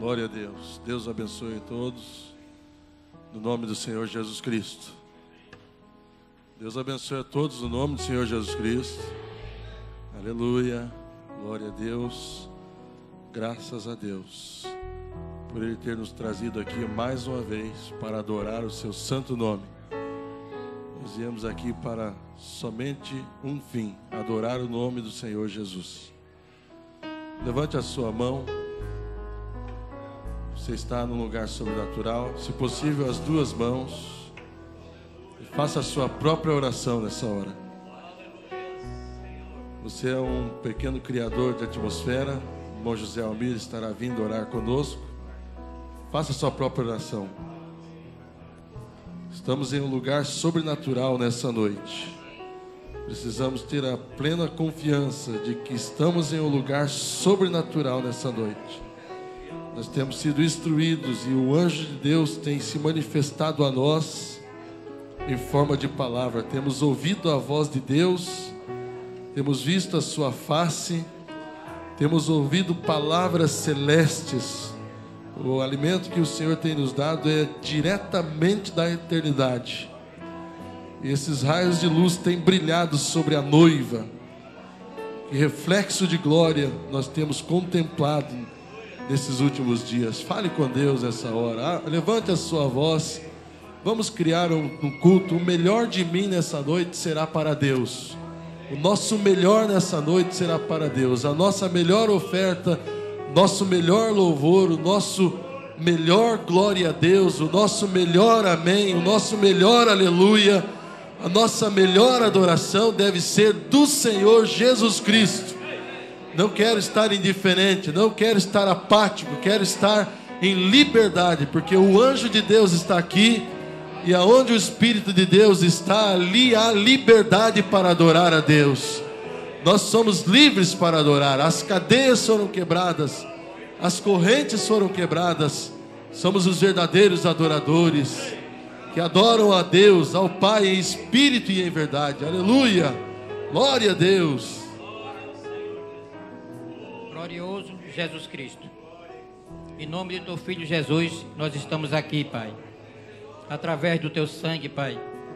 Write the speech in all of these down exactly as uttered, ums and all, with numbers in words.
Glória a Deus. Deus abençoe a todos, no nome do Senhor Jesus Cristo. Deus abençoe a todos no nome do Senhor Jesus Cristo. Aleluia. Glória a Deus. Graças a Deus por Ele ter nos trazido aqui mais uma vez para adorar o seu santo nome. Nós viemos aqui para somente um fim: adorar o nome do Senhor Jesus. Levante a sua mão. Você está num lugar sobrenatural, se possível as duas mãos, e faça a sua própria oração nessa hora. Você é um pequeno criador de atmosfera. O irmão José Almir estará vindo orar conosco. Faça a sua própria oração. Estamos em um lugar sobrenatural nessa noite. Precisamos ter a plena confiança de que estamos em um lugar sobrenatural nessa noite. Nós temos sido instruídos e o anjo de Deus tem se manifestado a nós em forma de palavra. Temos ouvido a voz de Deus, temos visto a sua face, temos ouvido palavras celestes. O alimento que o Senhor tem nos dado é diretamente da eternidade. E esses raios de luz têm brilhado sobre a noiva. Que reflexo de glória nós temos contemplado nesses últimos dias. Fale com Deus nessa hora. Ah, levante a sua voz. Vamos criar um, um culto. O melhor de mim nessa noite será para Deus. O nosso melhor nessa noite será para Deus. A nossa melhor oferta, nosso melhor louvor, o nosso melhor glória a Deus, o nosso melhor amém, o nosso melhor aleluia, a nossa melhor adoração deve ser do Senhor Jesus Cristo. Não quero estar indiferente, não quero estar apático, quero estar em liberdade, porque o anjo de Deus está aqui, e aonde o Espírito de Deus está, ali há liberdade para adorar a Deus. Nós somos livres para adorar. As cadeias foram quebradas, as correntes foram quebradas. Somos os verdadeiros adoradores, que adoram a Deus, ao Pai em espírito e em verdade. Aleluia, glória a Deus. Glorioso Jesus Cristo, em nome de teu Filho Jesus, nós estamos aqui, Pai, através do teu sangue, Pai,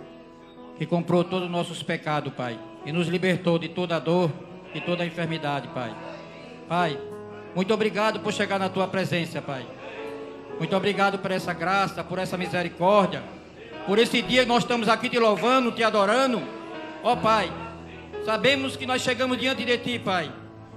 que comprou todos os nossos pecados, Pai, e nos libertou de toda a dor e toda a enfermidade, Pai. Pai, muito obrigado por chegar na tua presença, Pai. Muito obrigado por essa graça, por essa misericórdia, por esse dia que nós estamos aqui te louvando, te adorando. Ó Pai, sabemos que nós chegamos diante de ti, Pai,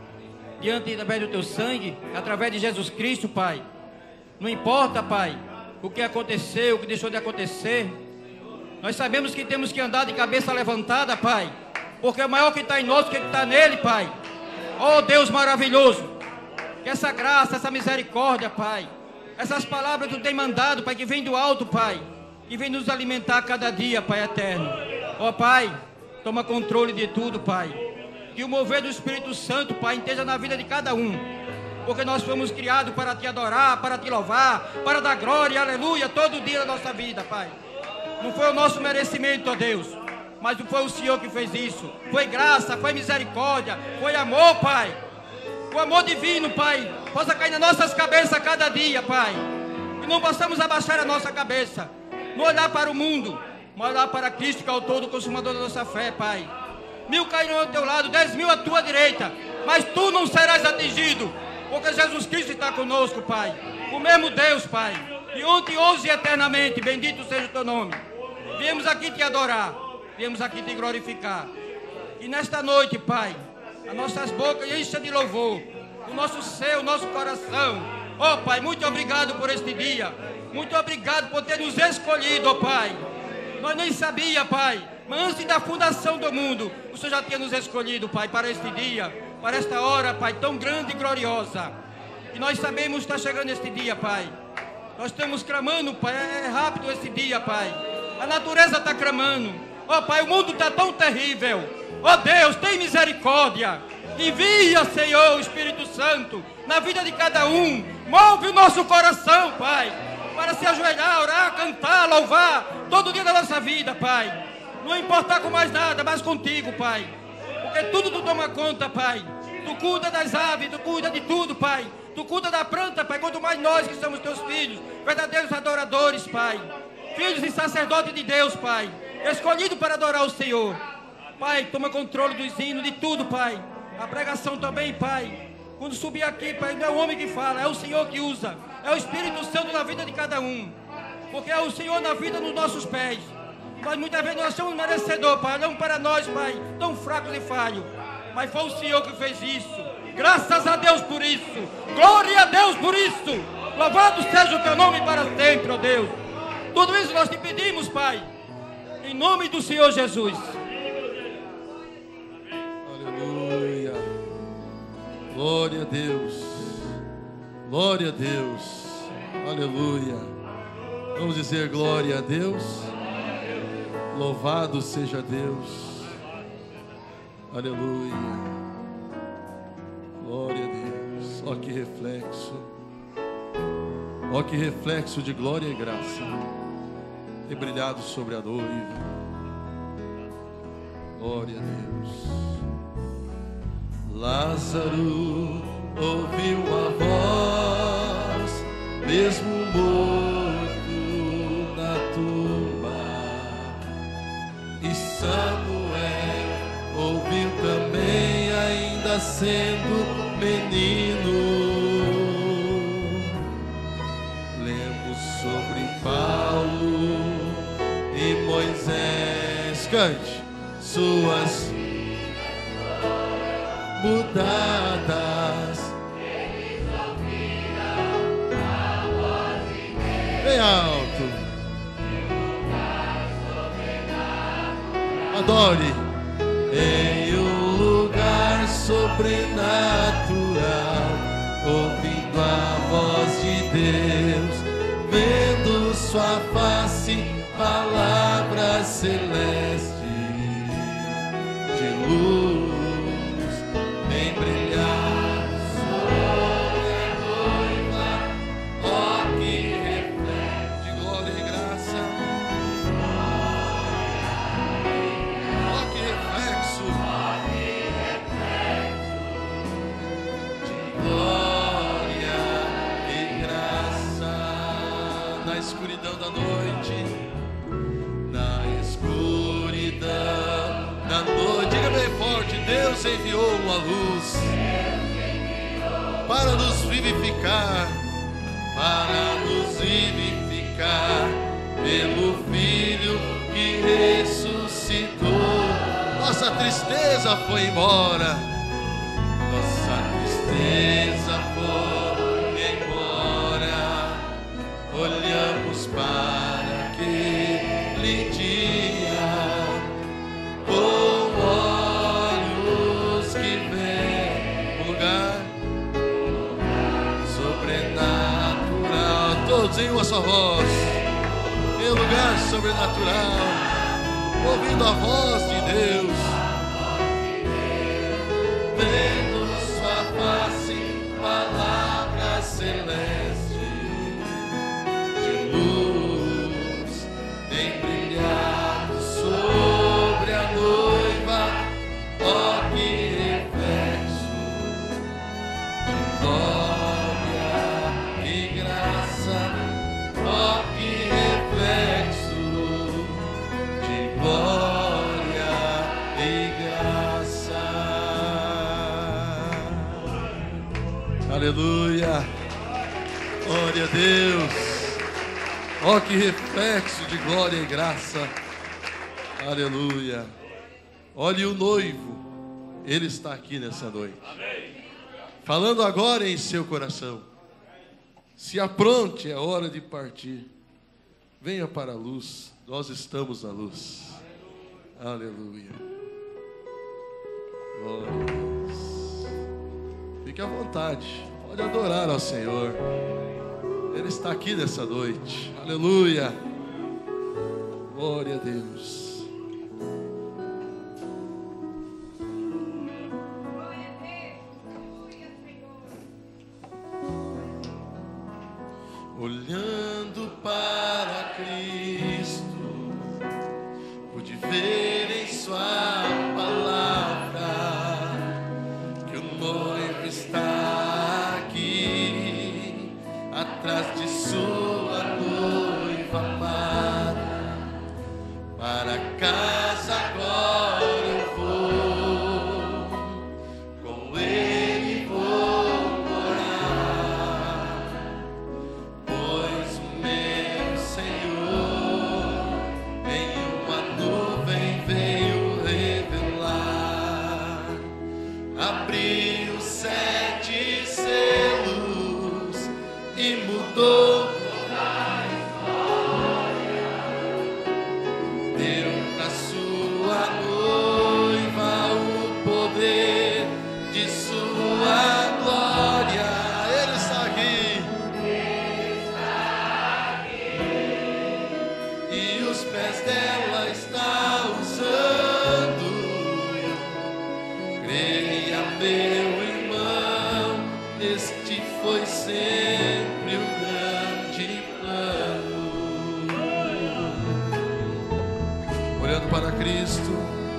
diante através do teu sangue, através de Jesus Cristo, Pai. Não importa, Pai, o que aconteceu, o que deixou de acontecer, nós sabemos que temos que andar de cabeça levantada, Pai, porque o maior que está em nós do que está nele, Pai. Oh Deus maravilhoso, que essa graça, essa misericórdia, Pai, essas palavras que tu tem mandado, Pai, que vem do alto, Pai, que vem nos alimentar cada dia, Pai eterno. Ó Pai, toma controle de tudo, Pai. Que o mover do Espírito Santo, Pai, esteja na vida de cada um, porque nós fomos criados para te adorar, para te louvar, para dar glória, aleluia, todo dia da nossa vida, Pai. Não foi o nosso merecimento, ó Deus, mas foi o Senhor que fez isso. Foi graça, foi misericórdia, foi amor, Pai. O amor divino, Pai, possa cair nas nossas cabeças a cada dia, Pai. E não possamos abaixar a nossa cabeça, não olhar para o mundo, mas olhar para Cristo, que é o todo consumador da nossa fé, Pai. Mil cairão ao teu lado, dez mil à tua direita, mas tu não serás atingido, porque Jesus Cristo está conosco, Pai. O mesmo Deus, Pai, de ontem, hoje e eternamente, bendito seja o teu nome. Viemos aqui te adorar, viemos aqui te glorificar. E nesta noite, Pai, as nossas bocas enchem de louvor, o nosso ser, o nosso coração. Ó Pai, muito obrigado por este dia, muito obrigado por ter nos escolhido, ó Pai. Nós nem sabia, Pai, mas antes da fundação do mundo, o Senhor já tinha nos escolhido, Pai, para este dia, para esta hora, Pai, tão grande e gloriosa. E nós sabemos que está chegando este dia, Pai. Nós estamos clamando, Pai, é rápido esse dia, Pai. A natureza está clamando. Ó Pai, o mundo está tão terrível. Ó Deus, tem misericórdia. Envia, Senhor, o Espírito Santo na vida de cada um. Move o nosso coração, Pai, para se ajoelhar, orar, cantar, louvar todo dia da nossa vida, Pai. Não importar com mais nada, mas contigo, Pai. Porque tudo tu toma conta, Pai. Tu cuida das aves, tu cuida de tudo, Pai. Tu cuida da planta, Pai, quanto mais nós que somos teus filhos, verdadeiros adoradores, Pai. Filhos e sacerdotes de Deus, Pai. Escolhidos para adorar o Senhor. Pai, toma controle dos hinos, de tudo, Pai. A pregação também, Pai. Quando subir aqui, Pai, não é o homem que fala, é o Senhor que usa. É o Espírito Santo na vida de cada um. Porque é o Senhor na vida nos nossos pés. Mas muitas vezes nós somos merecedores, Pai. Olhamos para nós, Pai, tão fracos e falhos. Mas foi o Senhor que fez isso. Graças a Deus por isso. Glória a Deus por isso. Louvado seja o teu nome para sempre, ó Deus. Tudo isso nós te pedimos, Pai. Em nome do Senhor Jesus. Aleluia. Glória a Deus. Glória a Deus. Aleluia. Vamos dizer glória a Deus. Louvado seja Deus. Aleluia. Glória a Deus. Ó que reflexo. Ó que reflexo de glória e graça tem brilhado sobre a noiva. Glória a Deus. Lázaro ouviu a voz, mesmo morto na tumba. E Samuel ouviu também, ainda sendo menino. Lemos sobre Paulo e Moisés, cante, suas mudadas. Bem alto. Adore. Em um lugar sobrenatural, ouvindo a voz de Deus, vendo sua face, palavra celeste de luz, vem brilhar sobre a noiva, ó que reflete de glória e graça, ó que reflexo de glória e graça na escuridão da noite, na escuridão da noite. Diga bem forte: Deus enviou uma luz para nos vivificar, para nos vivificar pelo Filho que ressuscitou. Nossa tristeza foi embora, nossa tristeza foi embora. Olhamos para aquele dia com olhos que veem um lugar sobrenatural. Todos em uma só voz, em um lugar sobrenatural, ouvindo a voz de Deus, vendo sua face, palavra celeste de luz, tem brilhado sobre a noiva, ó que reflexo de glória e graça, ó que reflexo de glória e graça. Aleluia. Glória a Deus. Ó que reflexo de glória e graça. Aleluia. Olhe o noivo, ele está aqui nessa noite. Falando agora em seu coração. Se apronte, é hora de partir. Venha para a luz, nós estamos na luz. Aleluia. Glória a Deus. Fique à vontade, pode adorar ao Senhor. Ele está aqui nessa noite. Aleluia. Glória a Deus. Olhando para Cristo, pude ver em sua palavra que o noivo está aqui. Para casa agora eu vou, com Ele vou morar, pois o meu Senhor em uma nuvem veio revelar, abriu sete selos e mudou toda a história, deu pra sua noiva o poder de sua glória. Ele está aqui, Ele está aqui, e os pés dela está usando. Creia, meu irmão, este foi sempre o grande plano. Olhando para Cristo,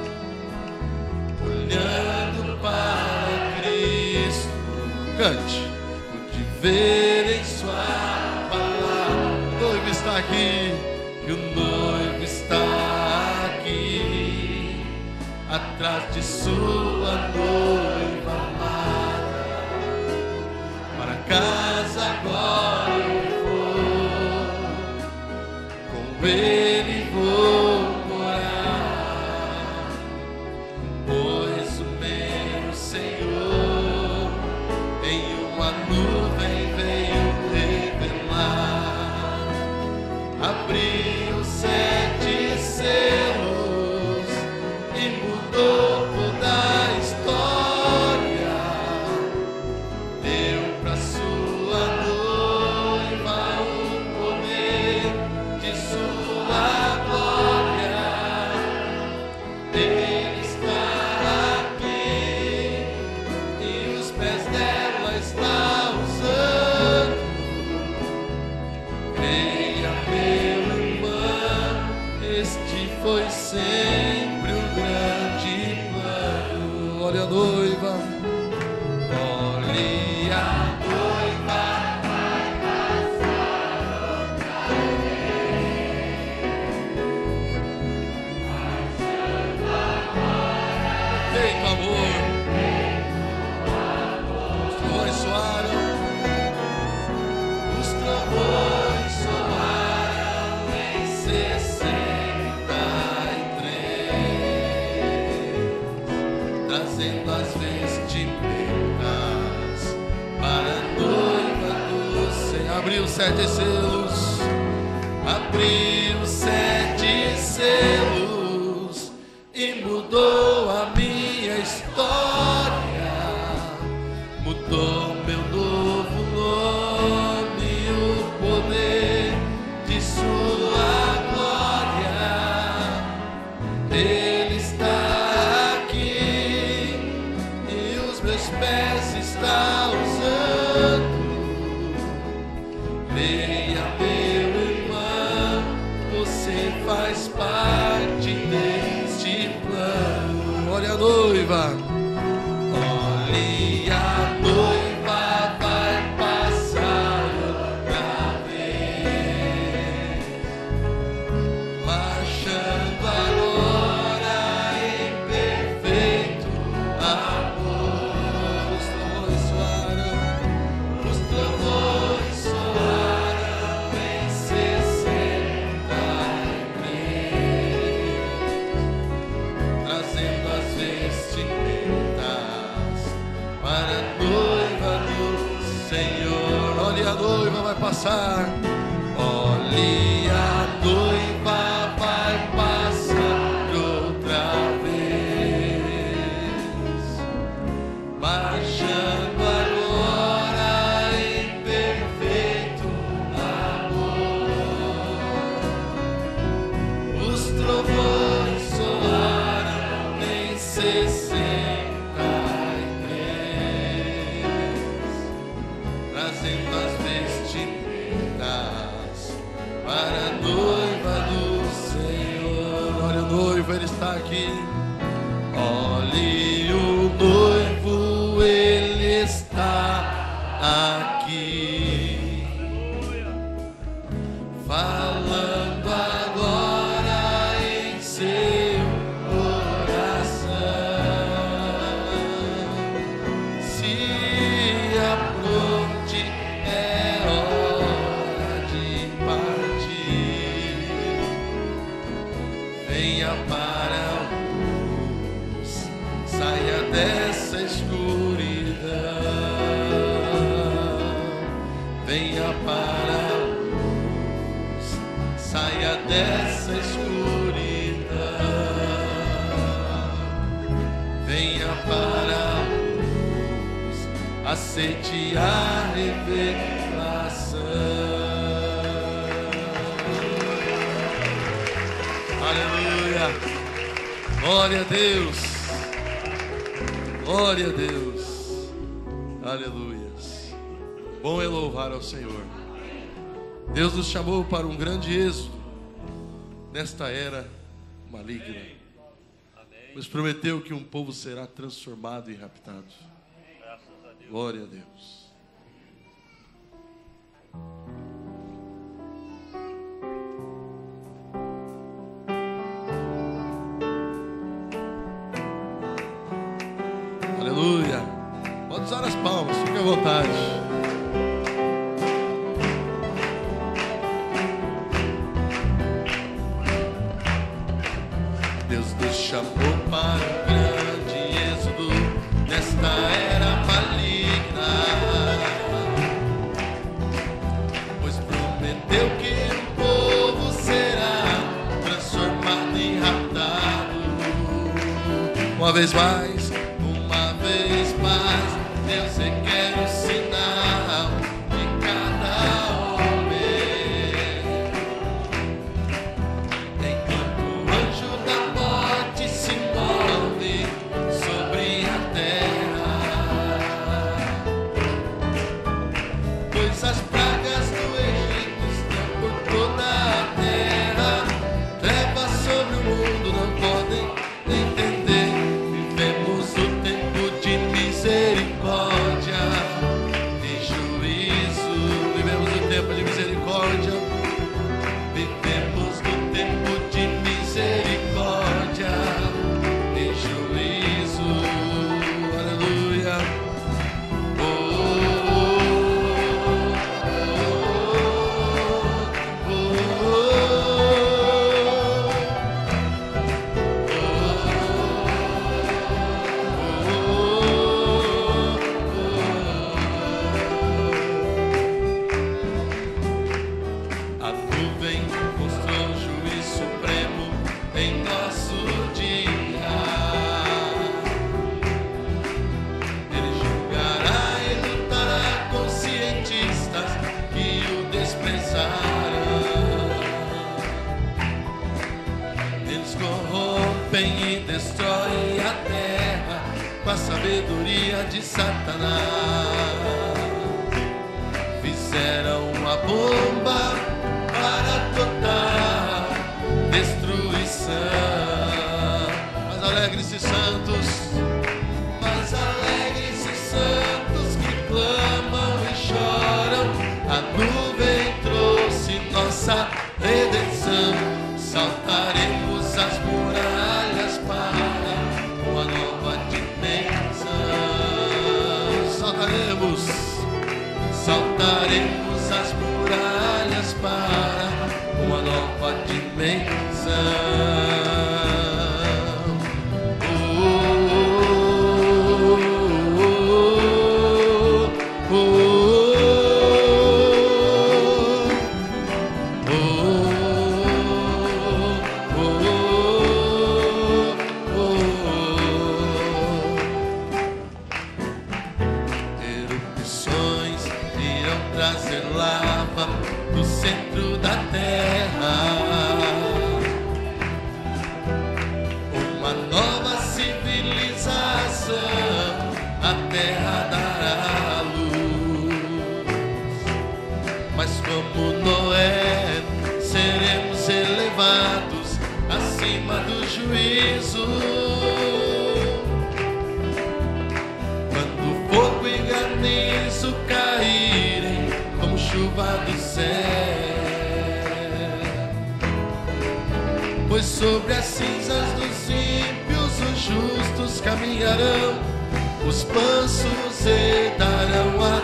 olhando para Cristo, cante. Pude ver em sua palavra, o noivo está aqui, e o noivo está aqui, atrás de sua noiva amada. Para casa agora eu vou, com Ele vou morar, pois o meu Senhor em uma nuvem veio revelar, abriu sete selos e mudou toda a história, deu pra sua noiva o poder de sua glória. Ele está aqui e os pés dela está usando. Creia, meu irmão, este foi sempre o grande plano. Olha a noiva, olhe a noiva, vai passar outra vez, marchando agora. Feito amor, os trovões soaram, os trovões soaram em sessenta e três, trazendo as vestimentas para a noiva do Senhor. Abriu sete selos, abriu sete selos e mudou a minha história, mudou meu novo nome, o poder de sua glória. Ele está aqui e os meus pés está usando. Creia, meu irmão, você faz parte deste plano. Olha a noiva, olhe a noiva, vai passar outra vez, marchando agora em perfeito amor. Os trovões soaram, os trovões soaram em sessenta e três, trazendo as vestimentas para a noiva do Senhor. Olhe a noiva, vai passar. Olhe a noiva, vai passar outra vez, marchando agora em perfeito amor. Os trovões soaram em sessenta e três, trazendo as vestimentas para a noiva do Senhor. Olha o noivo, ele está aqui. Olhe o noivo, ele está aqui, falando agora em seu venha para a luz, saia dessa escuridão, venha para a luz, saia dessa escuridão, venha para a luz, aceite a revelação. Aleluia, glória a Deus, glória a Deus, aleluia. Bom é louvar ao Senhor. Deus nos chamou para um grande êxodo nesta era maligna, nos prometeu que um povo será transformado e raptado. Glória a Deus. Aleluia. Pode usar as palmas, fique à vontade. Deus nos chamou para um grande êxodo nesta era maligna, pois prometeu que o povo será transformado e raptado. Uma vez mais, mas Deus requer o sinal de cada homem, enquanto o anjo da morte se move sobre a terra, pois as pragas do Egito estão por toda a terra, trevas sobre o mundo não podem entender. Vivemos o tempo de misericórdia e juízo. Vivemos o tempo de misericórdia. Vivemos no tempo de misericórdia e juízo. Aleluia. Oh, oh, oh, oh, a nuvem mostrou o juiz supremo em nosso dia. Ele julgará e lutará com cientistas que o desprezaram. Eles corrompem e destroem a terra com a sabedoria de Satanás. Fizeram uma bomba para total destruição. Mas alegre-se, santos, mas alegre-se, santos que clamam e choram. A nuvem trouxe nossa redenção. Saltaremos as muralhas para uma nova dimensão. Saltaremos, saltaremos as muralhas para uma nova dimensão. Trazer lava do centro da terra, uma nova civilização, a terra dará luz. Mas como Noé, seremos elevados acima do juízo, quando fogo e granizo caírem como chuva do céu. Pois sobre as cinzas dos ímpios os justos caminharão, os mansos herdarão a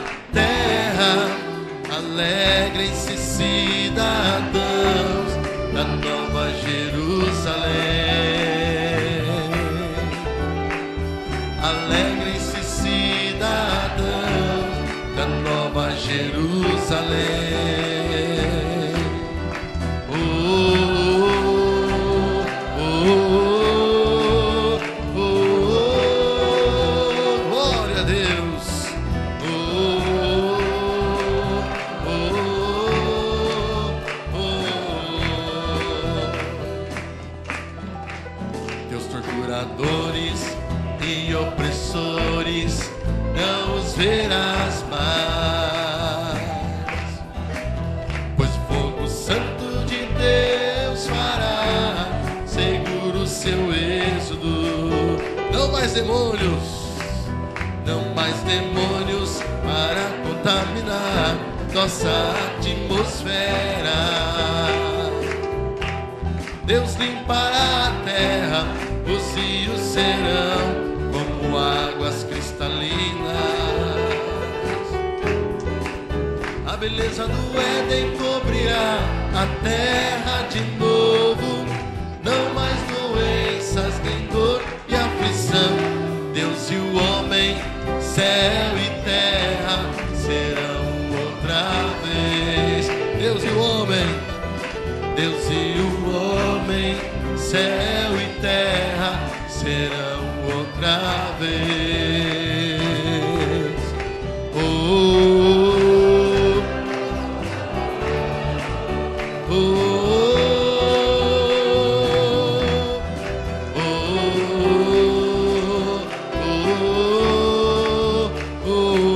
terra. Alegrem-se, cidadãos da nova Jerusalém. Alegrem-se, cidadãos da Nova Jerusalém. Não os verás mais, pois fogo santo de Deus fará seguro o seu êxodo. Não mais demônios, não mais demônios para contaminar nossa atmosfera. Deus limpará a terra, os rios serão como águas cristalinas. A beleza do Éden cobrirá a terra de novo. Não mais doenças, nem dor e aflição. Deus e o homem, céu e terra serão outra vez. Deus e o homem, Deus e o homem, céu e terra serão outra vez. Oh, oh, oh, oh, oh,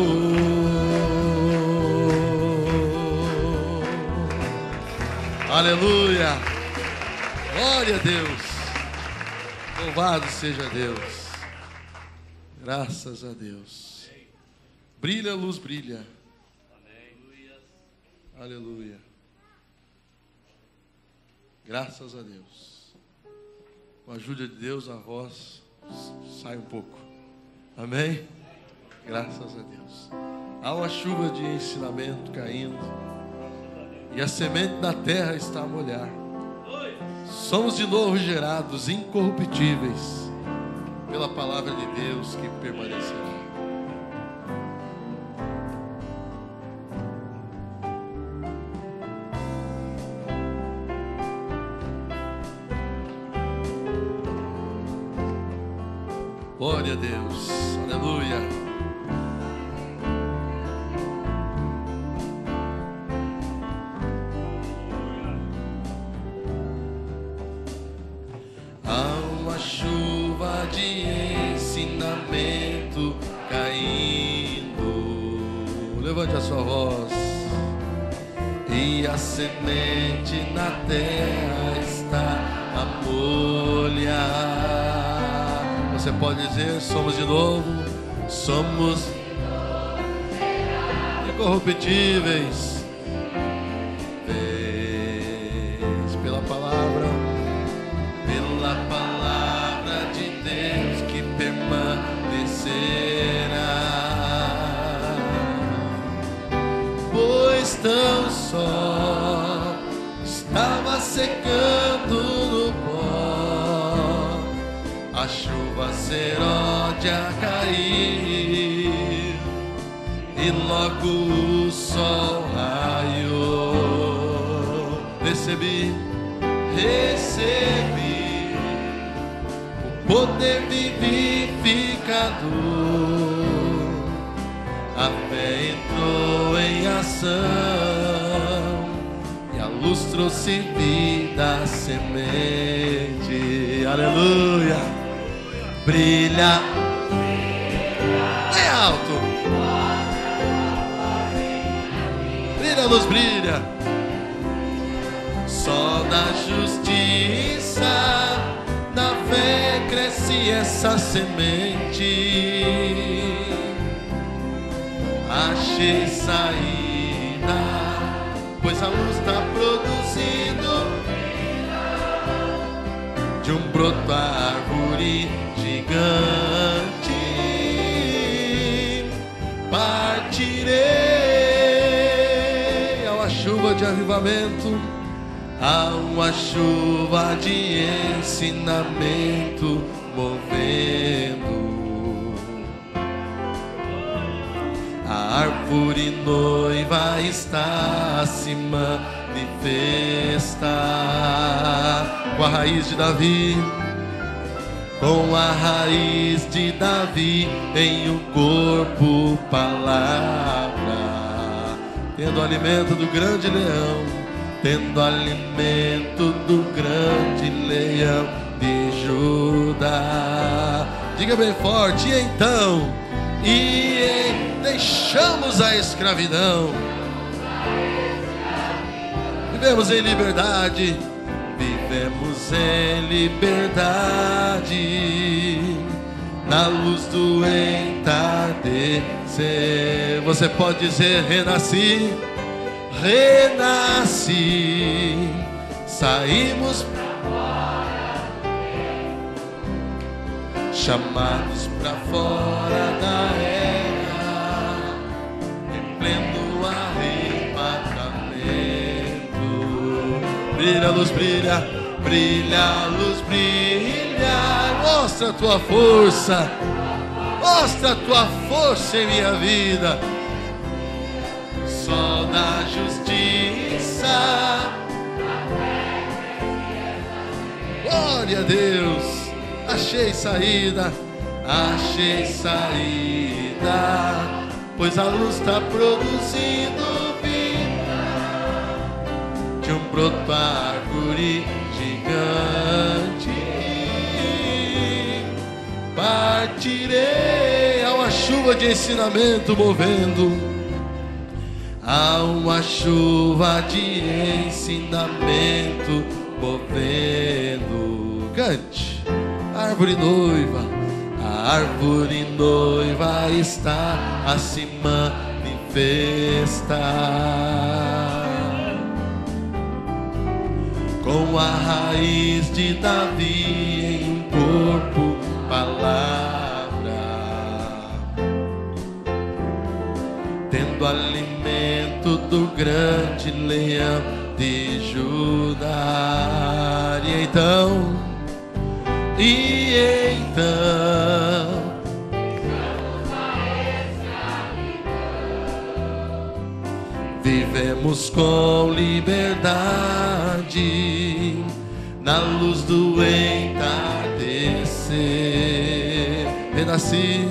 oh. Aleluia, glória a Deus, louvado seja Deus. Graças a Deus. Brilha, a luz brilha. Aleluia. Graças a Deus. Com a ajuda de Deus, a voz sai um pouco. Amém? Graças a Deus. Há uma chuva de ensinamento caindo. E a semente da terra está a molhar. Somos de novo gerados incorruptíveis pela palavra de Deus que permanecerá. Glória a Deus, aleluia. Há uma chuva de ensinamento caindo. Levante a sua voz. E a semente na terra está a molhar. Você pode dizer, somos de novo, somos incorruptíveis. Vês pela palavra, pela palavra de Deus que permanecerá. Pois tão só estava secando no pó, a chuva serôdia cair, e logo o sol raiou. Recebi, recebi o poder vivificador. A fé entrou em ação e a luz trouxe vida à semente. Aleluia. Brilha bem alto. Brilha, a luz brilha. Só da justiça, da fé cresce essa semente. Achei saída, pois a luz está produzindo de um broto a árvore gigante. Partirei a uma chuva de avivamento, Há uma chuva de ensinamento movendo. A árvore noiva está a se manifestar com a raiz de Davi, com a raiz de Davi em um corpo palavra, tendo alimento do grande leão, tendo alimento do grande leão de Judá. Diga bem forte: e então, e em, deixamos a escravidão, vivemos em liberdade, vivemos em liberdade, na luz do entardecer. Você pode dizer: renasci, renasci, saímos pra fora, chamados pra fora da era, em pleno arrebatamento. Brilha a luz, brilha, brilha a luz, brilha. Mostra a tua força, mostra a tua força em minha vida. Sol da justiça, glória a Deus. Achei saída, achei saída, pois a luz está produzindo vida de um broto árvore gigante. Partirei, há uma chuva de ensinamento movendo, há uma chuva de ensinamento movendo. Cante. Árvore noiva, a árvore noiva está a se manifestar, com a raiz de Davi em um corpo palavra, tendo alimento do grande leão de Judá. E então, e então, vivemos com liberdade, na luz do entardecer. Renasci,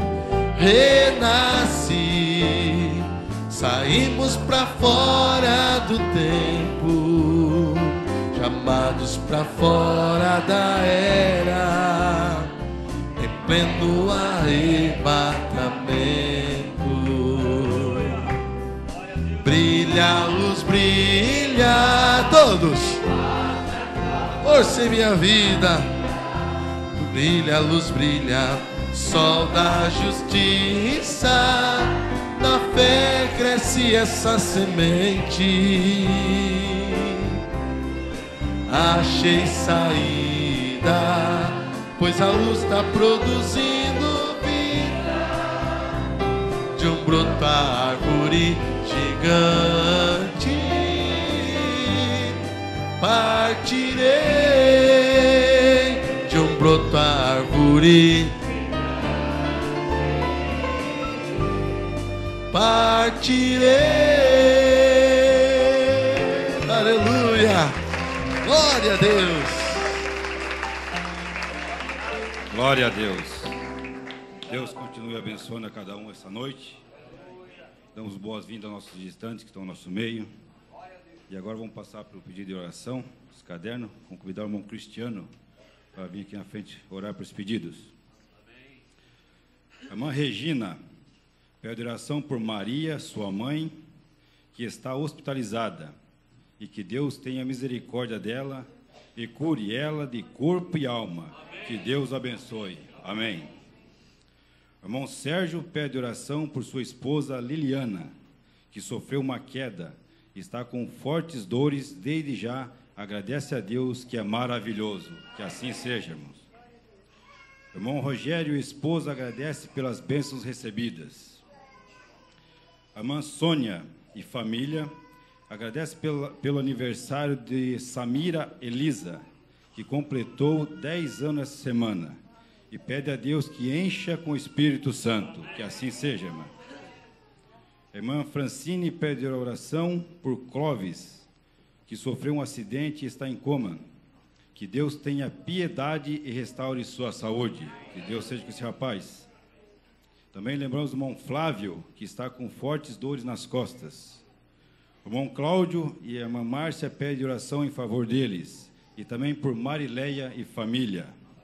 renasci, saímos pra fora do tempo, chamados pra fora da era, em pleno arrebatamento. Brilha a luz, brilha, todos, força em minha vida. Brilha a luz, brilha, sol da justiça, na fé cresce essa semente. Achei saída, pois a luz está produzindo vida de um broto árvore gigante. Partirei de um broto árvore, partirei. Aleluia, glória a Deus, glória a Deus. Deus continue abençoando a cada um essa noite. Damos boas-vindas aos nossos visitantes que estão no nosso meio. E agora vamos passar para o pedido de oração, os cadernos. Vamos convidar o irmão Cristiano para vir aqui na frente orar para os pedidos. A irmã Regina pede oração por Maria, sua mãe, que está hospitalizada, e que Deus tenha misericórdia dela e cure ela de corpo e alma. Que Deus abençoe. Amém. O irmão Sérgio pede oração por sua esposa Liliana, que sofreu uma queda, está com fortes dores desde já. Agradece a Deus, que é maravilhoso. Que assim seja, irmãos. O irmão Rogério e esposa agradece pelas bênçãos recebidas. A irmã Sônia e família Agradece pelo, pelo aniversário de Samira Elisa, que completou dez anos essa semana, e pede a Deus que encha com o Espírito Santo, que assim seja, irmã. A irmã Francine pede oração por Clóvis, que sofreu um acidente e está em coma. Que Deus tenha piedade e restaure sua saúde. Que Deus seja com esse rapaz. Também lembramos do irmão Flávio, que está com fortes dores nas costas. O irmão Cláudio e a irmã Márcia pedem oração em favor deles. E também por Marileia e família.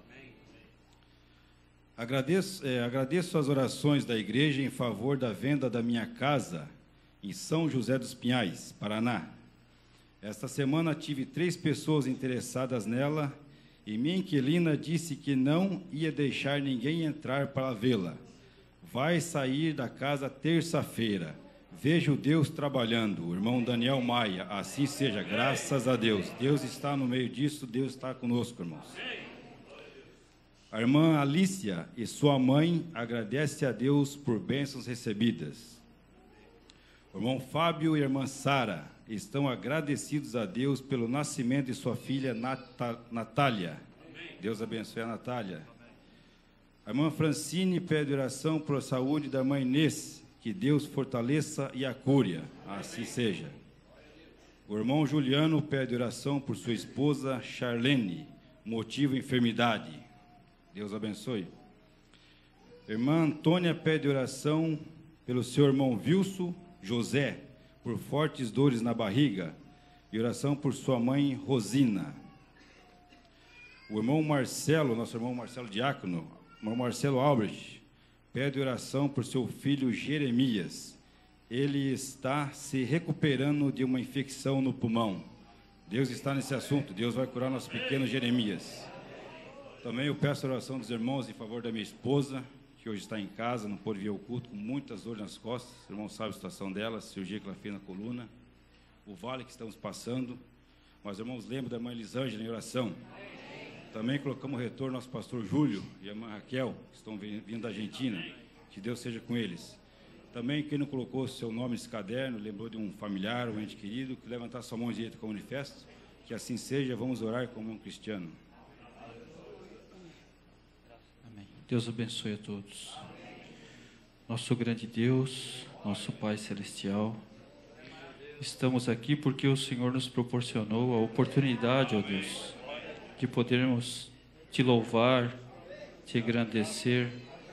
Agradeço, é, agradeço as orações da igreja em favor da venda da minha casa em São José dos Pinhais, Paraná. Esta semana tive três pessoas interessadas nela e minha inquilina disse que não ia deixar ninguém entrar para vê-la. Vai sair da casa terça-feira. Vejo Deus trabalhando. O irmão Daniel Maia, assim seja, graças a Deus. Deus está no meio disso, Deus está conosco, irmãos. A irmã Alícia e sua mãe agradecem a Deus por bênçãos recebidas. O irmão Fábio e a irmã Sara estão agradecidos a Deus pelo nascimento de sua filha Nata, Natália. Deus abençoe a Natália. A irmã Francine pede oração por a saúde da irmã Inês, que Deus fortaleça e a cure. Assim seja. O irmão Juliano pede oração por sua esposa Charlene, motivo enfermidade. Deus abençoe. Irmã Antônia pede oração pelo seu irmão Wilson José, por fortes dores na barriga, e oração por sua mãe Rosina. O irmão Marcelo, nosso irmão Marcelo Diácono, o irmão Marcelo Albrecht, pede oração por seu filho Jeremias. Ele está se recuperando de uma infecção no pulmão. Deus está nesse assunto, Deus vai curar nosso pequeno Jeremias. Também eu peço a oração dos irmãos em favor da minha esposa, que hoje está em casa, não pôde vir ao culto, com muitas dores nas costas. O irmão sabe a situação dela, a cirurgia que ela fez na coluna, o vale que estamos passando. Mas, irmãos, lembro da irmã Elisângela em oração. Também colocamos o retorno nosso pastor Júlio e a irmã Raquel, que estão vindo da Argentina. Que Deus seja com eles. Também, quem não colocou seu nome nesse caderno, lembrou de um familiar, um ente querido, que levantar sua mão direita com o manifesto. Que assim seja, vamos orar como um cristiano. Deus abençoe a todos. Nosso grande Deus, nosso Pai Celestial, estamos aqui porque o Senhor nos proporcionou a oportunidade, ó Deus, de podermos te louvar, te engrandecer.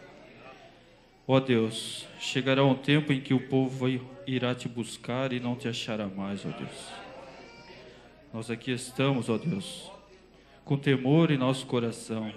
Ó Deus, chegará um tempo em que o povo irá te buscar e não te achará mais, ó Deus. Nós aqui estamos, ó Deus, com temor em nosso coração.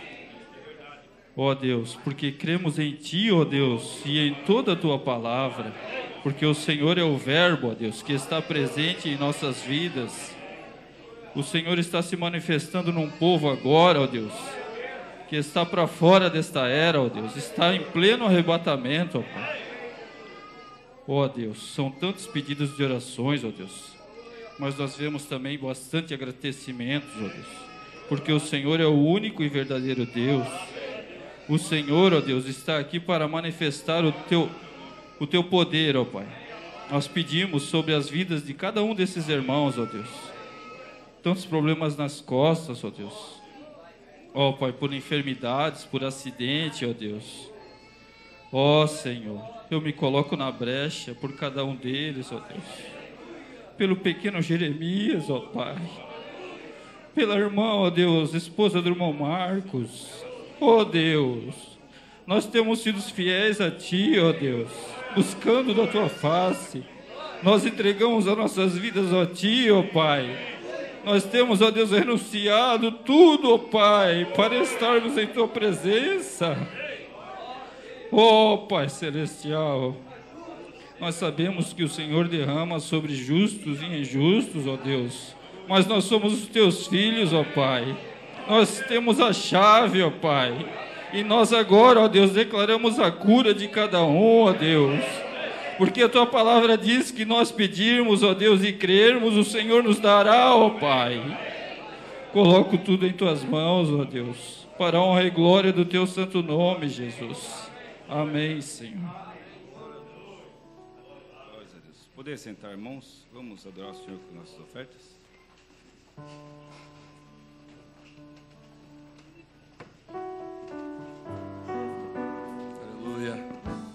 Ó Deus, porque cremos em Ti, ó Deus, e em toda a Tua palavra, porque o Senhor é o Verbo, ó Deus, que está presente em nossas vidas. O Senhor está se manifestando num povo agora, ó Deus, que está para fora desta era, ó Deus, está em pleno arrebatamento, ó Pai. Ó Deus, são tantos pedidos de orações, ó Deus, mas nós vemos também bastante agradecimentos, ó Deus, porque o Senhor é o único e verdadeiro Deus. O Senhor, ó Deus, está aqui para manifestar o teu, o teu poder, ó Pai. Nós pedimos sobre as vidas de cada um desses irmãos, ó Deus. Tantos problemas nas costas, ó Deus. Ó Pai, por enfermidades, por acidente, ó Deus. Ó Senhor, eu me coloco na brecha por cada um deles, ó Deus. Pelo pequeno Jeremias, ó Pai. Pela irmã, ó Deus, esposa do irmão Marcos. Ó Deus, nós temos sido fiéis a Ti, ó Deus, buscando da Tua face. Nós entregamos as nossas vidas a Ti, ó Pai. Nós temos, ó Deus, renunciado tudo, ó Pai, para estarmos em Tua presença. Ó Pai Celestial, nós sabemos que o Senhor derrama sobre justos e injustos, ó Deus, mas nós somos os Teus filhos, ó Pai. Nós temos a chave, ó Pai, e nós agora, ó Deus, declaramos a cura de cada um, ó Deus, porque a Tua palavra diz que nós pedirmos, ó Deus, e crermos, o Senhor nos dará, ó Pai. Coloco tudo em Tuas mãos, ó Deus, para a honra e glória do Teu santo nome, Jesus. Amém, Senhor. poder sentar, irmãos, vamos adorar o Senhor com nossas ofertas. Aleluia.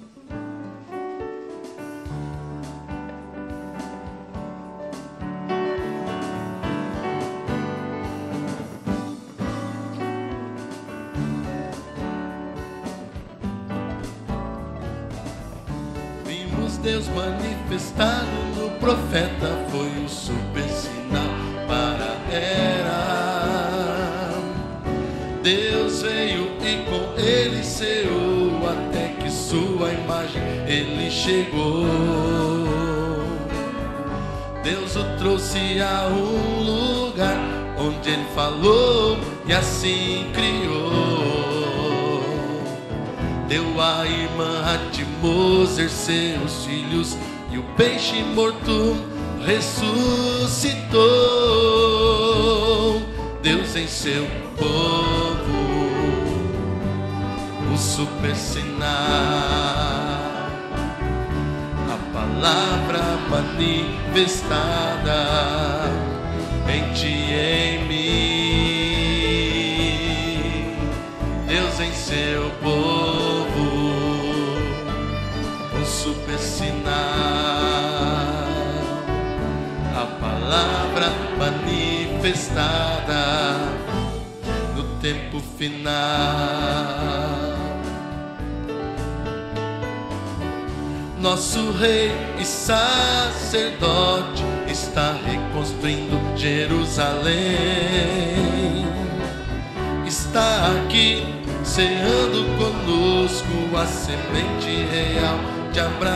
Deus manifestado no profeta foi o super sinal para a era. Deus veio e com ele ceou até que sua imagem ele chegou. Deus o trouxe a um lugar onde ele falou e assim criou. Deu a irmã Atimoser seus filhos e o peixe morto ressuscitou. Deus em seu povo um super sinal, a palavra manifestada em ti e em mim. Deus em seu povo super sinal, a palavra manifestada no tempo final. Nosso rei e sacerdote está reconstruindo Jerusalém. Está aqui ceando conosco a semente real de Abraão.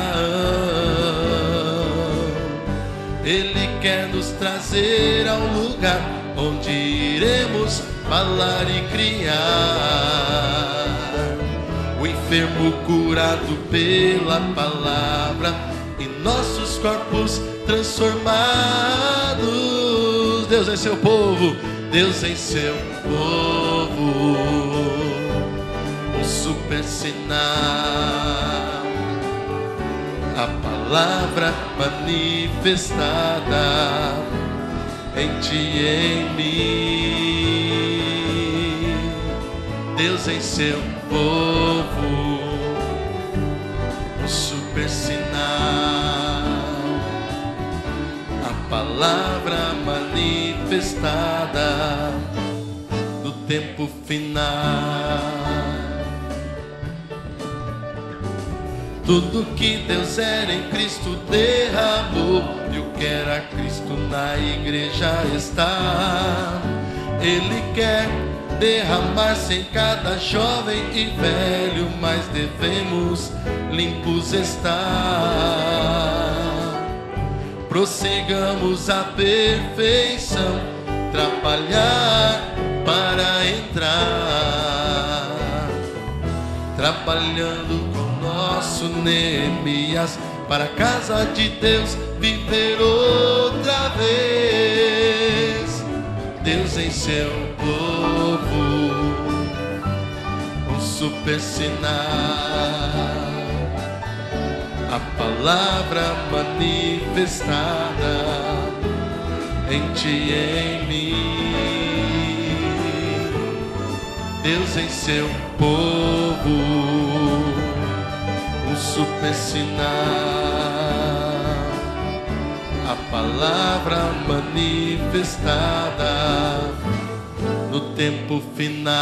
Ele quer nos trazer ao lugar onde iremos falar e criar. O enfermo curado pela palavra e nossos corpos transformados. Deus em seu povo, Deus em seu povo, um super sinal, a palavra manifestada em ti e em mim. Deus em seu povo, um super sinal, a palavra manifestada no tempo final. Tudo que Deus era em Cristo derramou, e o que era Cristo na igreja está. Ele quer derramar-se em cada jovem e velho, mas devemos limpos estar. Prossigamos a perfeição, trabalhar para entrar, trabalhando nosso Neemias, para a casa de Deus viver outra vez. Deus em seu povo, um super sinal, a palavra manifestada em ti e em mim. Deus em seu povo, super sinal, a palavra manifestada no tempo final,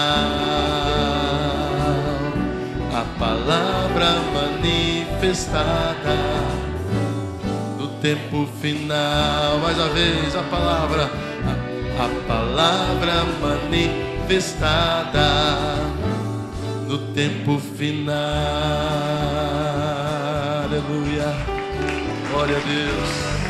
a palavra manifestada no tempo final. Mais uma vez a palavra, a, a palavra manifestada no tempo final. Aleluia, glória a Deus.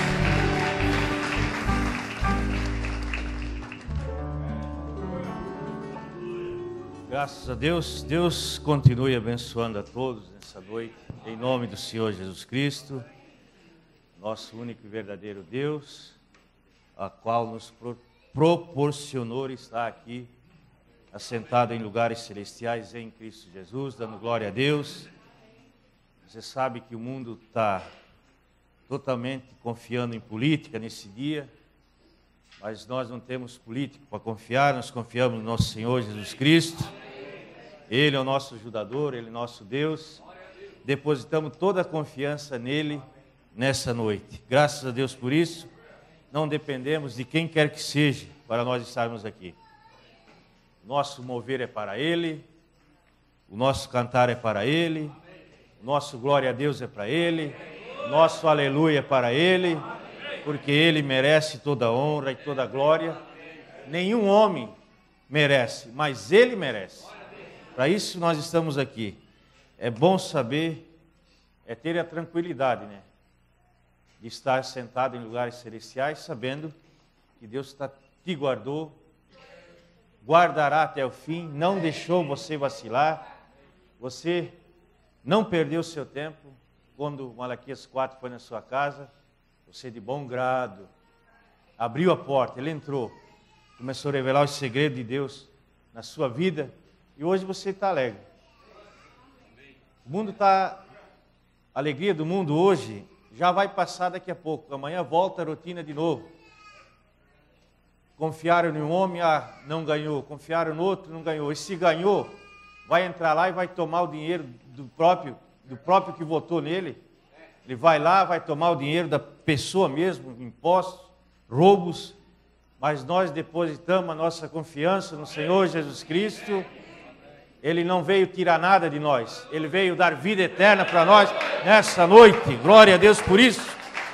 Graças a Deus. Deus continue abençoando a todos nessa noite, em nome do Senhor Jesus Cristo, nosso único e verdadeiro Deus, a qual nos pro proporcionou estar aqui assentado em lugares celestiais em Cristo Jesus, dando glória a Deus. Você sabe que o mundo está totalmente confiando em política nesse dia, mas nós não temos político para confiar, nós confiamos no nosso Senhor Jesus Cristo. Ele é o nosso ajudador, Ele é o nosso Deus. Depositamos toda a confiança nele nessa noite. Graças a Deus por isso. Não dependemos de quem quer que seja para nós estarmos aqui. Nosso mover é para Ele, o nosso cantar é para Ele, o nosso glória a Deus é para Ele, o nosso aleluia é para Ele, porque Ele merece toda a honra e toda a glória. Nenhum homem merece, mas Ele merece. Para isso nós estamos aqui. É bom saber, é ter a tranquilidade, né? De estar sentado em lugares celestiais, sabendo que Deus está, te guardou, guardará até o fim, não deixou você vacilar, você não perdeu seu tempo. Quando Malaquias quatro foi na sua casa, você de bom grado abriu a porta, ele entrou, começou a revelar os segredos de Deus na sua vida, e hoje você está alegre. O mundo está, a alegria do mundo hoje já vai passar daqui a pouco, amanhã volta a rotina de novo. Confiaram em um homem, ah, não ganhou, confiaram no outro, não ganhou, e se ganhou, vai entrar lá e vai tomar o dinheiro do próprio, do próprio que votou nele. Ele vai lá, vai tomar o dinheiro da pessoa mesmo, impostos, roubos, mas nós depositamos a nossa confiança no Senhor Jesus Cristo. Ele não veio tirar nada de nós, Ele veio dar vida eterna para nós nessa noite. Glória a Deus por isso.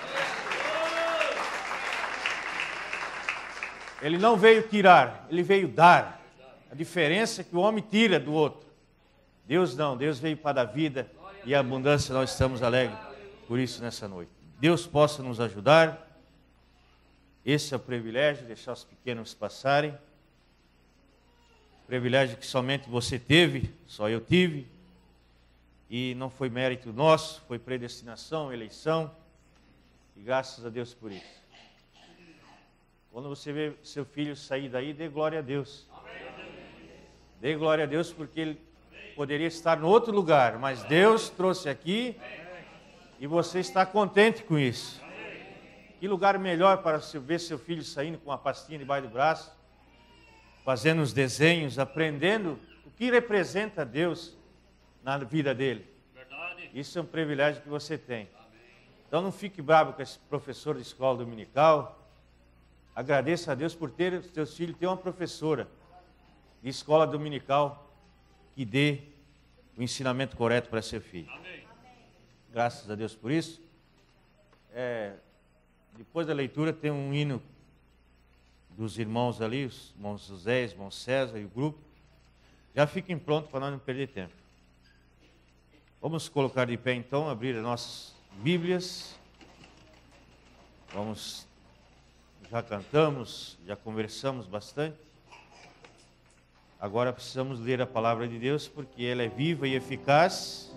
Ele não veio tirar, Ele veio dar. A diferença é que o homem tira do outro. Deus não, Deus veio para dar vida e a abundância. Nós estamos alegres por isso nessa noite. Deus possa nos ajudar. Esse é o privilégio, deixar os pequenos passarem. Privilégio que somente você teve, só eu tive, e não foi mérito nosso, foi predestinação, eleição, e graças a Deus por isso. Quando você vê seu filho sair daí, dê glória a Deus. Dê glória a Deus, porque ele poderia estar em outro lugar, mas Deus trouxe aqui, e você está contente com isso. Que lugar melhor para ver seu filho saindo com uma pastinha debaixo do braço, fazendo os desenhos, aprendendo o que representa Deus na vida dele. Verdade. Isso é um privilégio que você tem. Então não fique bravo com esse professor de escola dominical. Agradeça a Deus por ter os seus filhos, ter uma professora de escola dominical que dê o ensinamento correto para seu filho. Amém. Graças a Deus por isso. É, depois da leitura tem um hino dos irmãos ali, os irmãos José, os irmãos César e o grupo. Já fiquem prontos para nós não perder tempo. Vamos colocar de pé então, abrir as nossas Bíblias. Vamos, já cantamos, já conversamos bastante. Agora precisamos ler a palavra de Deus, porque ela é viva e eficaz.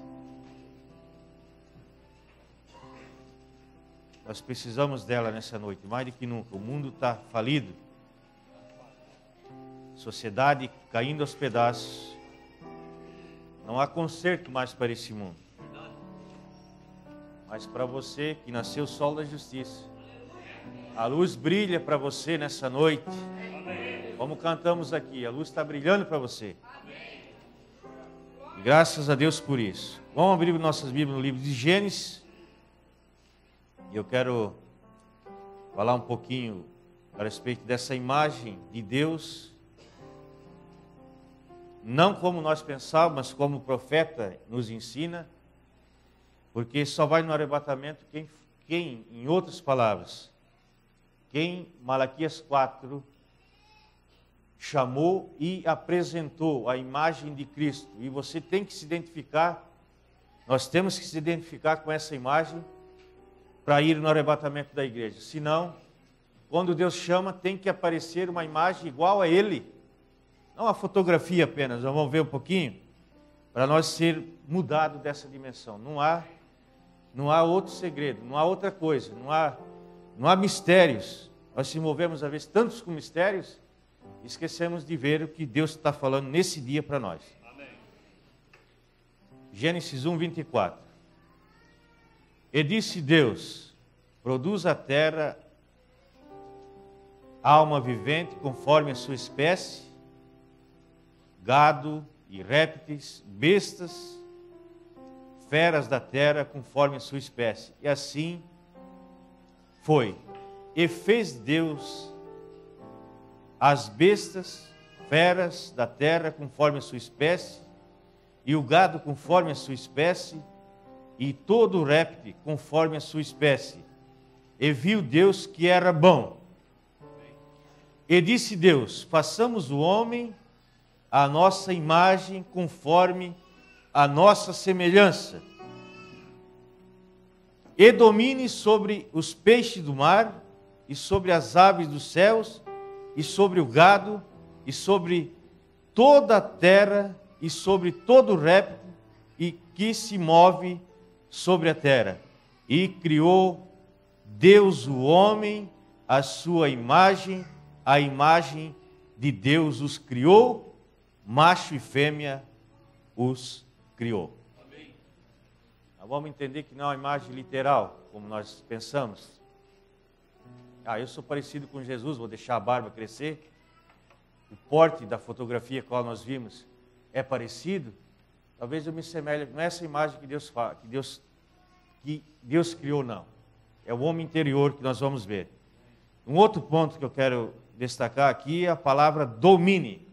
Nós precisamos dela nessa noite, mais do que nunca. O mundo está falido. Sociedade caindo aos pedaços. Não há conserto mais para esse mundo. Mas para você que nasceu o sol da justiça, a luz brilha para você nessa noite. Como cantamos aqui, a luz está brilhando para você. E graças a Deus por isso. Vamos abrir nossas Bíblias no livro de Gênesis. E eu quero falar um pouquinho a respeito dessa imagem de Deus. Não como nós pensávamos, mas como o profeta nos ensina. Porque só vai no arrebatamento quem, quem em outras palavras, quem Malaquias quatro chamou e apresentou a imagem de Cristo. E você tem que se identificar, nós temos que se identificar com essa imagem para ir no arrebatamento da igreja. Senão, quando Deus chama, tem que aparecer uma imagem igual a Ele. Não uma fotografia apenas, vamos ver um pouquinho, para nós ser mudado dessa dimensão. Não há, não há outro segredo, não há outra coisa, não há, não há mistérios. Nós se movemos, às vezes, tantos com mistérios, esquecemos de ver o que Deus está falando nesse dia para nós. Amém. Gênesis um, vinte e quatro. E disse Deus, Produz a terra alma vivente conforme a sua espécie, gado e répteis, bestas, feras da terra conforme a sua espécie. E assim foi. E fez Deus as bestas, feras da terra conforme a sua espécie, e o gado conforme a sua espécie, e todo o réptil conforme a sua espécie. E viu Deus que era bom. E disse Deus: façamos o homem a nossa imagem, conforme a nossa semelhança, e domine sobre os peixes do mar, e sobre as aves dos céus, e sobre o gado, e sobre toda a terra, e sobre todo réptil e que se move sobre a terra. E criou Deus o homem, a sua imagem, a imagem de Deus os criou, macho e fêmea os criou. Amém. Nós vamos entender que não é uma imagem literal, como nós pensamos. Ah, eu sou parecido com Jesus, vou deixar a barba crescer. O porte da fotografia que nós vimos é parecido. Talvez eu me assemelhe, não é essa imagem que Deus fala, que Deus, que Deus criou, não. É o homem interior que nós vamos ver. Um outro ponto que eu quero destacar aqui é a palavra domine.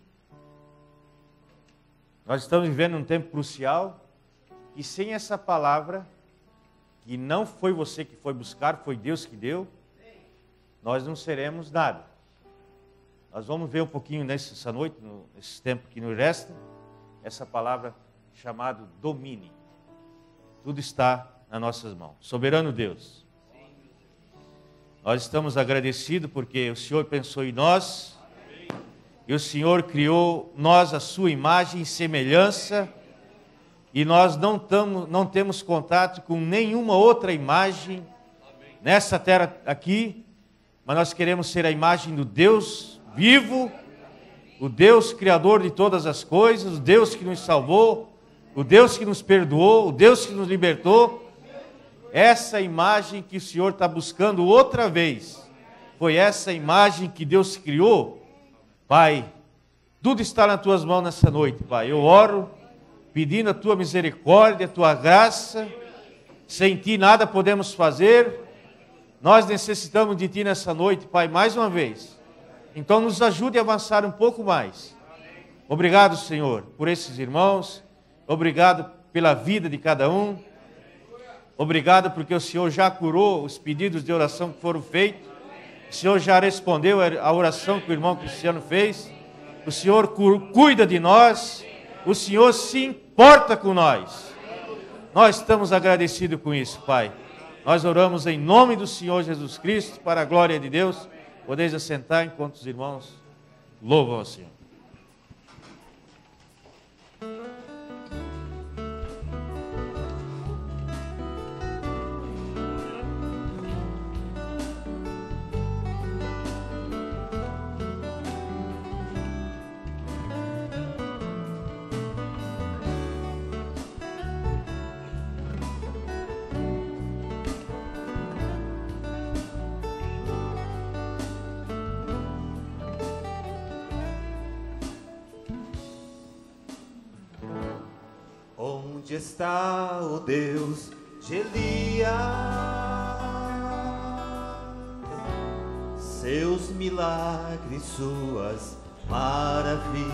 Nós estamos vivendo um tempo crucial e sem essa palavra, que não foi você que foi buscar, foi Deus que deu, nós não seremos nada. Nós vamos ver um pouquinho nessa noite, nesse tempo que nos resta, essa palavra chamada domine. Tudo está nas nossas mãos. Soberano Deus, nós estamos agradecidos porque o Senhor pensou em nós, e o Senhor criou nós a sua imagem e semelhança, e nós não, tamo, não temos contato com nenhuma outra imagem nessa terra aqui, mas nós queremos ser a imagem do Deus vivo, o Deus criador de todas as coisas, o Deus que nos salvou, o Deus que nos perdoou, o Deus que nos libertou. Essa imagem que o Senhor está buscando outra vez, foi essa imagem que Deus criou. Pai, tudo está nas tuas mãos nessa noite, Pai. Eu oro pedindo a tua misericórdia, a tua graça. Sem ti nada podemos fazer. Nós necessitamos de ti nessa noite, Pai, mais uma vez. Então nos ajude a avançar um pouco mais. Obrigado, Senhor, por esses irmãos. Obrigado pela vida de cada um. Obrigado porque o Senhor já curou os pedidos de oração que foram feitos. O Senhor já respondeu a oração que o irmão Cristiano fez. O Senhor cuida de nós. O Senhor se importa com nós. Nós estamos agradecidos com isso, Pai. Nós oramos em nome do Senhor Jesus Cristo, para a glória de Deus. Podeis assentar enquanto os irmãos louvam ao Senhor. Onde está o Deus de Elias? Seus milagres, suas maravilhas.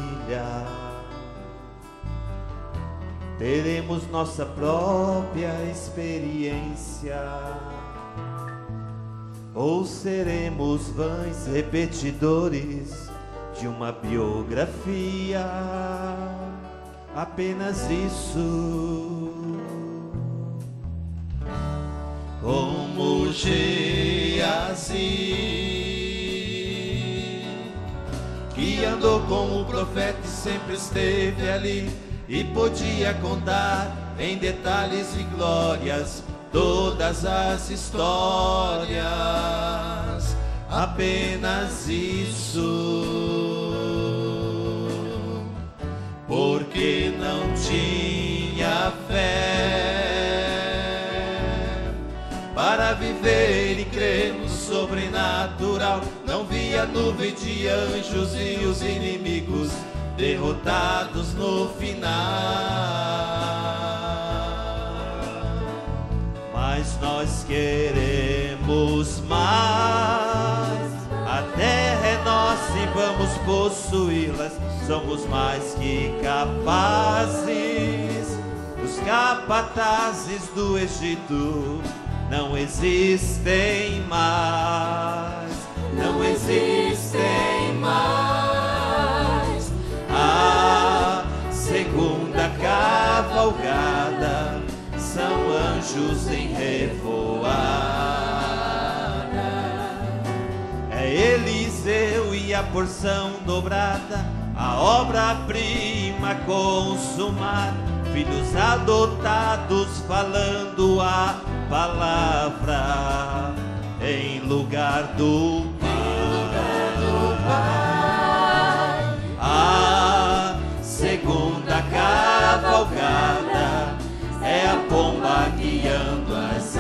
Teremos nossa própria experiência, ou seremos vãs repetidores de uma biografia? Apenas isso. Como Geazi, que andou com o profeta e sempre esteve ali, e podia contar em detalhes e glórias todas as histórias. Apenas isso. Porque não tinha fé para viver e sobrenatural. Não vi a nuvem de anjos e os inimigos derrotados no final. Mas nós queremos mais. A terra é nossa e vamos possuí-las. Somos mais que capazes. Os capatazes do Egito não existem mais. Não existem mais. A segunda cavalgada são anjos em revoada. É Eliseu e a porção dobrada, a obra-prima consumada, filhos adotados falando a palavra em lugar do Pai. A segunda cavalgada é a pomba guiando as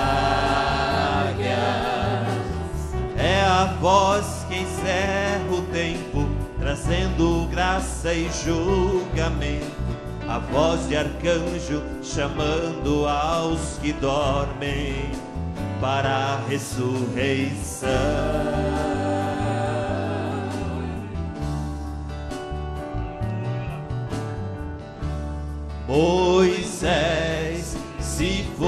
águias. É a voz que encerra o tempo, trazendo graça e julgamento. A voz de arcanjo chamando aos que dormem para a ressurreição. Moisés se foi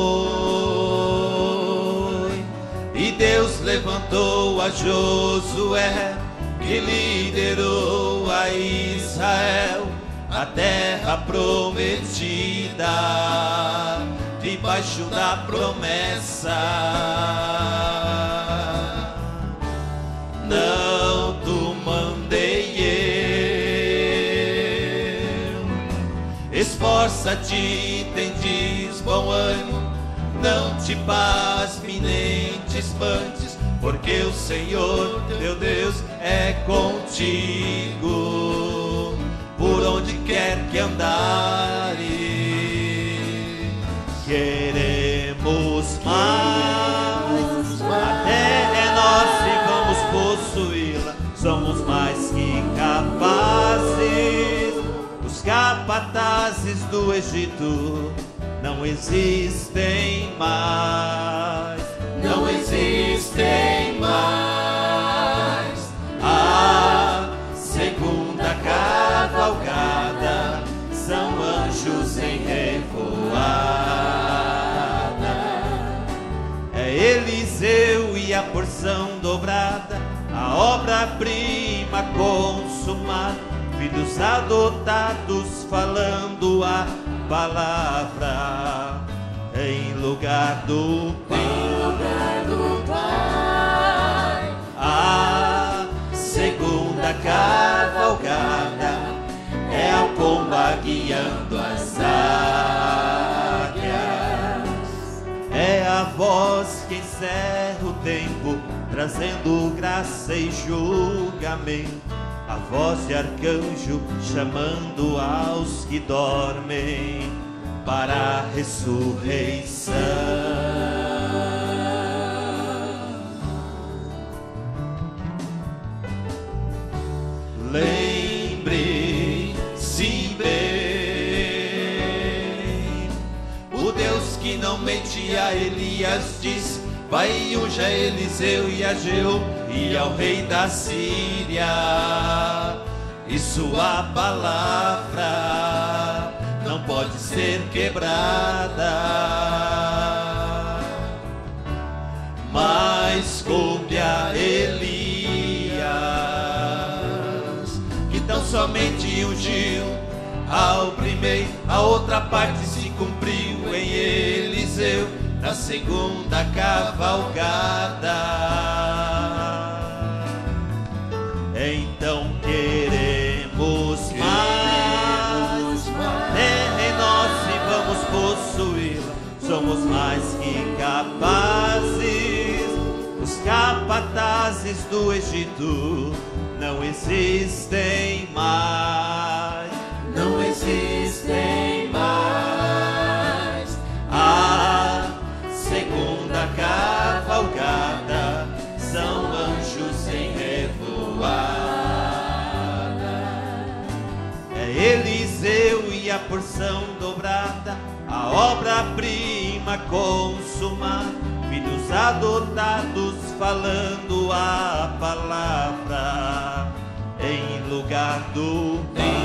e Deus levantou a Josué, que liderou a Israel, a terra prometida, debaixo da promessa. Não tu mandei eu. Esforça-te, tendes bom ânimo, não te pasme nem te espantes, porque o Senhor teu Deus é contigo por onde quer que andares. Queremos mais, a terra é nossa e vamos possuí-la. Somos mais que capazes. Os capatazes do Egito não existem mais. Não existem mais. A segunda cavalgada são anjos em revoada. É Eliseu e a porção dobrada, a obra-prima consumada, filhos adotados falando a palavra em lugar do Pai. Em lugar do Pai. A segunda cavalgada é a pomba guiando as águias. É a voz que encerra o tempo, trazendo graça e julgamento. A voz de arcanjo chamando aos que dormem para a ressurreição. Lembre-se bem, o Deus que não mente a Elias diz: vai e unja Eliseu e a Jeú e ao rei da Síria, e sua palavra não pode ser quebrada. Mas coube a Elias, que tão somente ungiu ao primeiro, a outra parte se cumpriu em Eliseu, na segunda cavalgada. Então queremos mais, a terra é nossa e vamos possuí-la. Somos mais que capazes. Os capatazes do Egito não existem mais. Não existem mais. A segunda cavalgada são Eliseu e a porção dobrada, a obra-prima consumada, filhos adotados falando a palavra, em lugar do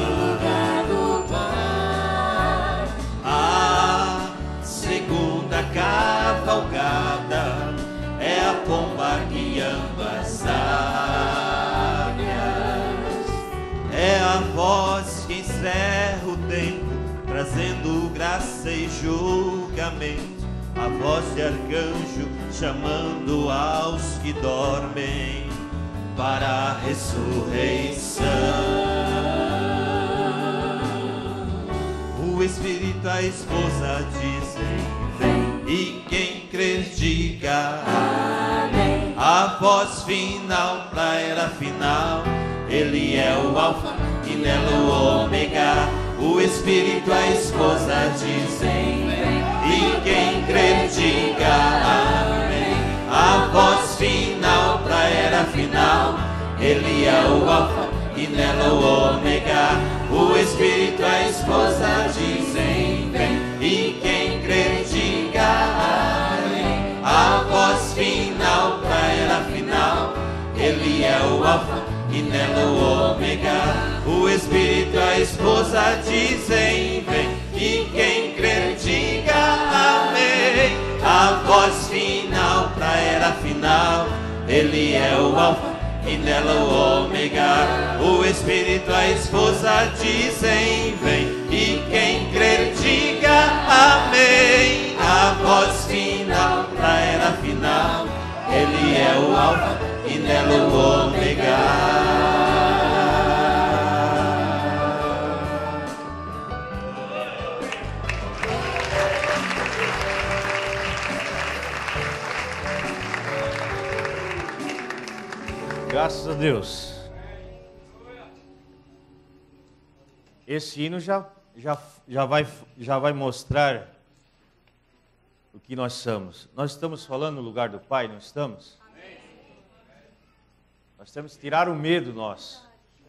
Pai. A segunda cavalgada é a pomba guiando as águias, é a voz que encerra o tempo, trazendo graça e julgamento, a voz de arcanjo chamando aos que dormem para a ressurreição. O Espírito, a esposa dizem, vem, e quem crer diga amém. A voz final pra era final, ele é o alfa e nela o ômega. O Espírito, a esposa dizem, vem, e quem crer diga amém. A voz final pra era final, ele é o alfa e nela o ômega. O Espírito, a esposa dizem, vem, e quem crer diga amém. A voz final pra era final, ele é o alfa e nela o ômega. O Espírito, a esposa dizem, vem, e quem crer diga amém. A voz final pra era final, ele é o alfa e nela o ômega. O Espírito, a esposa dizem, vem, e quem crer diga amém. A voz final pra era final, ele é o alfa e nela o ômega. Graças a Deus. Esse hino já, já, já, vai, já vai mostrar o que nós somos. Nós estamos falando no lugar do Pai, não estamos? Amém. Nós temos que tirar o medo nós.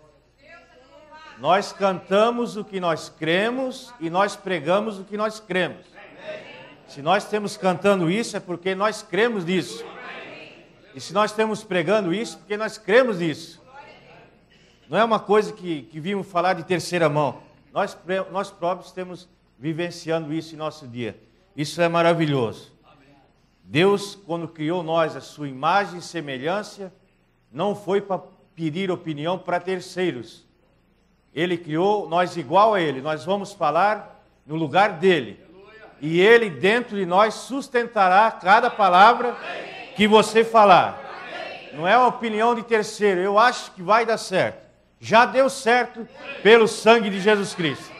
Nós cantamos o que nós cremos e nós pregamos o que nós cremos. Se nós estamos cantando isso é porque nós cremos nisso. E se nós estamos pregando isso, porque nós cremos nisso. Não é uma coisa que, que vimos falar de terceira mão. Nós, nós próprios estamos vivenciando isso em nosso dia. Isso é maravilhoso. Deus, quando criou nós a sua imagem e semelhança, não foi para pedir opinião para terceiros. Ele criou nós igual a Ele. Nós vamos falar no lugar dEle. E Ele dentro de nós sustentará cada palavra que você falar. Não é uma opinião de terceiro. Eu acho que vai dar certo. Já deu certo pelo sangue de Jesus Cristo.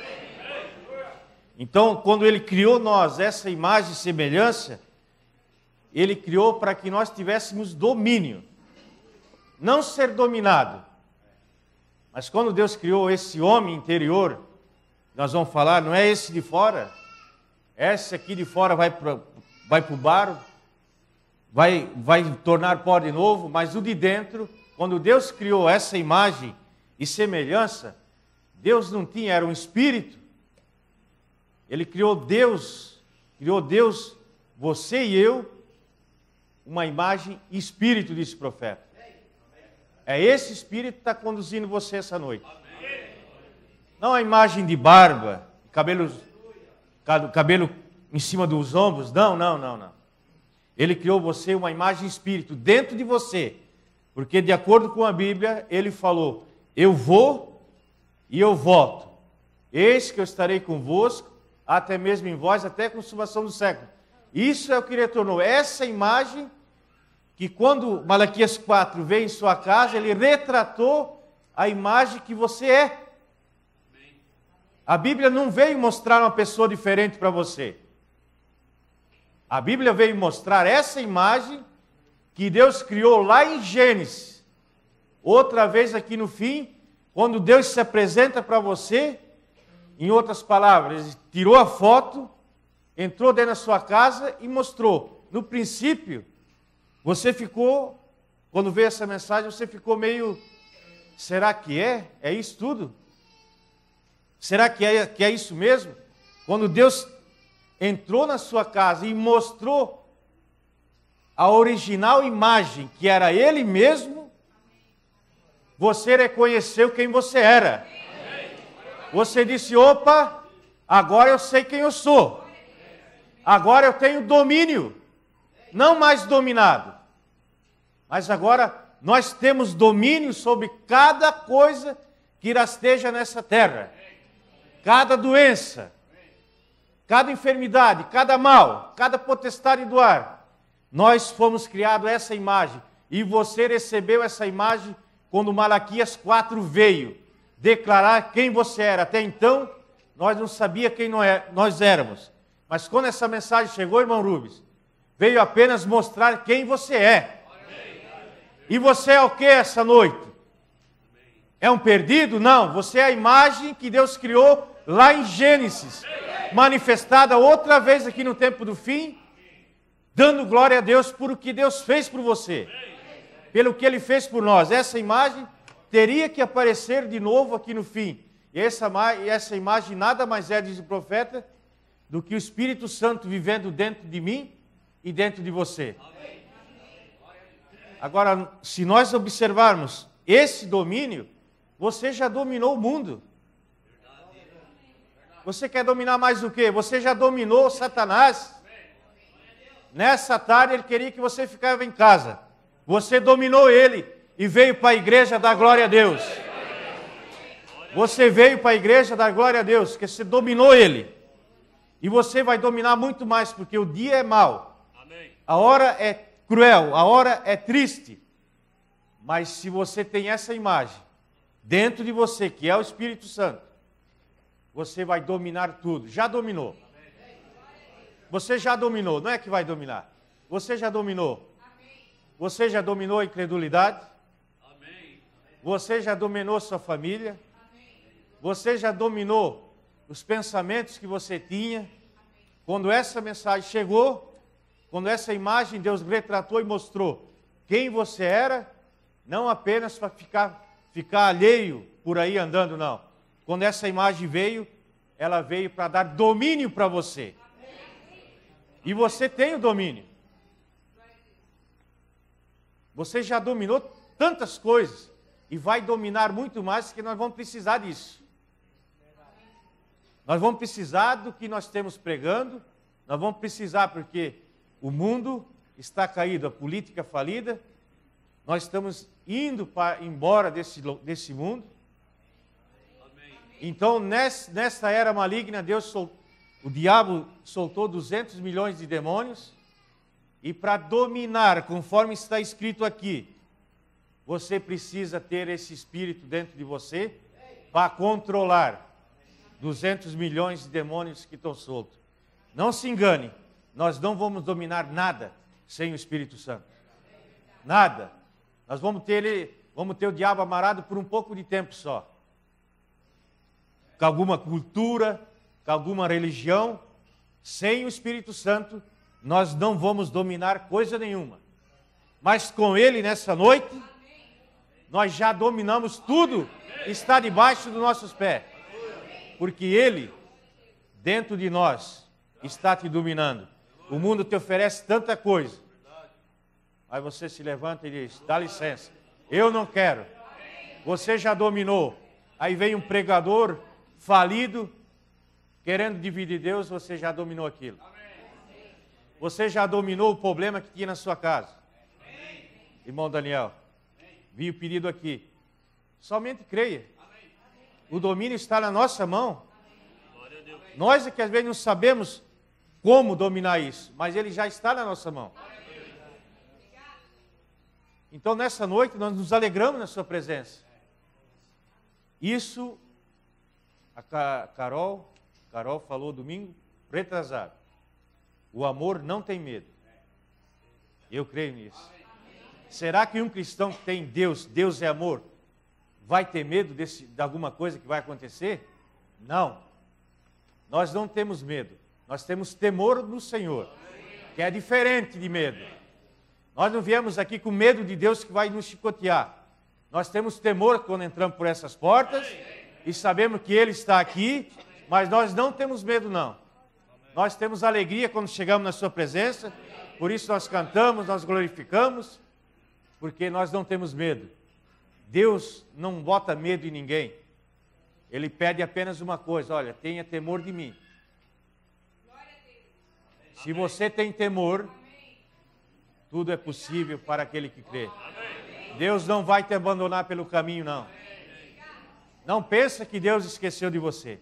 Então, quando Ele criou nós essa imagem e semelhança, Ele criou para que nós tivéssemos domínio. Não ser dominado. Mas quando Deus criou esse homem interior, nós vamos falar, não é esse de fora. Esse aqui de fora vai para vai o bar, vai, vai tornar pó de novo, mas o de dentro, quando Deus criou essa imagem e semelhança, Deus não tinha, era um espírito. Ele criou Deus, criou Deus, você e eu, uma imagem e espírito, disse o profeta. É esse espírito que está conduzindo você essa noite. Não a imagem de barba, cabelo, cabelo em cima dos ombros, não, não, não, não. Ele criou você uma imagem e espírito dentro de você. Porque de acordo com a Bíblia, ele falou, eu vou e eu volto. Eis que eu estarei convosco, até mesmo em vós, até a consumação do século. Isso é o que ele retornou. Essa imagem que quando Malaquias quatro veio em sua casa, ele retratou a imagem que você é. A Bíblia não veio mostrar uma pessoa diferente para você. A Bíblia veio mostrar essa imagem que Deus criou lá em Gênesis. Outra vez aqui no fim, quando Deus se apresenta para você, em outras palavras, ele tirou a foto, entrou dentro da sua casa e mostrou. No princípio, você ficou, quando veio essa mensagem, você ficou meio, será que é? É isso tudo? Será que é, que é isso mesmo? Quando Deus entrou na sua casa e mostrou a original imagem, que era Ele mesmo, você reconheceu quem você era. Você disse, opa, agora eu sei quem eu sou. Agora eu tenho domínio. Não mais dominado. Mas agora nós temos domínio sobre cada coisa que rasteja nessa terra. Cada doença, cada enfermidade, cada mal, cada potestade do ar. Nós fomos criados a essa imagem. E você recebeu essa imagem quando Malaquias quatro veio declarar quem você era. Até então, nós não sabíamos quem nós éramos. Mas quando essa mensagem chegou, irmão Rubens, veio apenas mostrar quem você é. E você é o que essa noite? É um perdido? Não, você é a imagem que Deus criou lá em Gênesis, manifestada outra vez aqui no tempo do fim, dando glória a Deus por o que Deus fez por você, pelo que Ele fez por nós. Essa imagem teria que aparecer de novo aqui no fim. E essa, essa imagem nada mais é, diz o profeta, do que o Espírito Santo vivendo dentro de mim e dentro de você. Agora, se nós observarmos esse domínio, você já dominou o mundo. Você quer dominar mais o quê? Você já dominou Satanás. Nessa tarde ele queria que você ficasse em casa. Você dominou ele e veio para a igreja dar glória a Deus. Você veio para a igreja dar glória a Deus, porque você dominou ele. E você vai dominar muito mais, porque o dia é mau. A hora é cruel, a hora é triste. Mas se você tem essa imagem dentro de você, que é o Espírito Santo, você vai dominar tudo. Já dominou. Você já dominou, não é que vai dominar. Você já dominou. Você já dominou a incredulidade. Você já dominou sua família. Você já dominou os pensamentos que você tinha. Quando essa mensagem chegou, quando essa imagem Deus retratou e mostrou quem você era, não apenas para ficar, ficar alheio por aí andando, não. Quando essa imagem veio, ela veio para dar domínio para você. E você tem o domínio. Você já dominou tantas coisas e vai dominar muito mais, que nós vamos precisar disso. Nós vamos precisar do que nós temos pregando, nós vamos precisar porque o mundo está caído, a política falida, nós estamos indo para, embora desse, desse mundo. Então, nessa era maligna, Deus sol, o diabo soltou duzentos milhões de demônios, e para dominar, conforme está escrito aqui, você precisa ter esse espírito dentro de você para controlar duzentos milhões de demônios que estão soltos. Não se engane, nós não vamos dominar nada sem o Espírito Santo. Nada. Nós vamos ter, ele, vamos ter o diabo amarrado por um pouco de tempo só. Com alguma cultura, com alguma religião, sem o Espírito Santo, nós não vamos dominar coisa nenhuma. Mas com Ele nessa noite, nós já dominamos tudo, está debaixo dos nossos pés. Porque Ele, dentro de nós, está te dominando. O mundo te oferece tanta coisa. Aí você se levanta e diz, dá licença, eu não quero. Você já dominou. Aí vem um pregador falido, querendo dividir Deus, você já dominou aquilo. Você já dominou o problema que tinha na sua casa. Irmão Daniel, vi o pedido aqui. Somente creia. O domínio está na nossa mão. Nós é que às vezes não sabemos como dominar isso, mas ele já está na nossa mão. Então nessa noite nós nos alegramos na sua presença. Isso, a Carol, Carol falou domingo retrasado. O amor não tem medo. Eu creio nisso. Será que um cristão que tem Deus, Deus é amor, vai ter medo desse, de alguma coisa que vai acontecer? Não. Nós não temos medo. Nós temos temor no Senhor, que é diferente de medo. Nós não viemos aqui com medo de Deus que vai nos chicotear. Nós temos temor quando entramos por essas portas E sabemos que Ele está aqui, mas nós não temos medo, não. Nós temos alegria quando chegamos na sua presença, por isso nós cantamos, nós glorificamos, porque nós não temos medo. Deus não bota medo em ninguém. Ele pede apenas uma coisa: olha, tenha temor de mim. Se você tem temor, tudo é possível para aquele que crê. Deus não vai te abandonar pelo caminho, não. Não pensa que Deus esqueceu de você.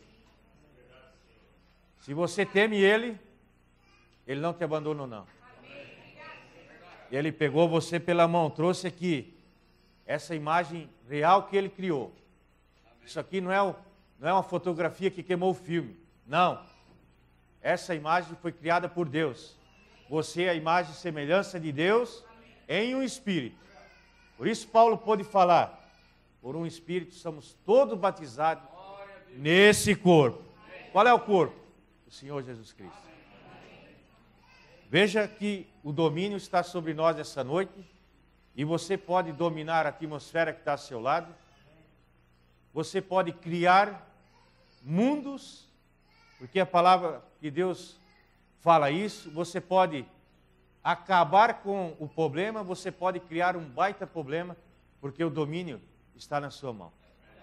Se você teme Ele, Ele não te abandonou, não. Ele pegou você pela mão, trouxe aqui essa imagem real que Ele criou. Isso aqui não é, o, não é uma fotografia que queimou o filme. Não. Essa imagem foi criada por Deus. Você é a imagem e semelhança de Deus em um espírito. Por isso Paulo pôde falar: por um espírito somos todos batizados nesse corpo. Qual é o corpo? O Senhor Jesus Cristo. Veja que o domínio está sobre nós essa noite, e você pode dominar a atmosfera que está ao seu lado. Você pode criar mundos, porque a palavra de Deus fala isso. Você pode acabar com o problema, você pode criar um baita problema, porque o domínio está na sua mão.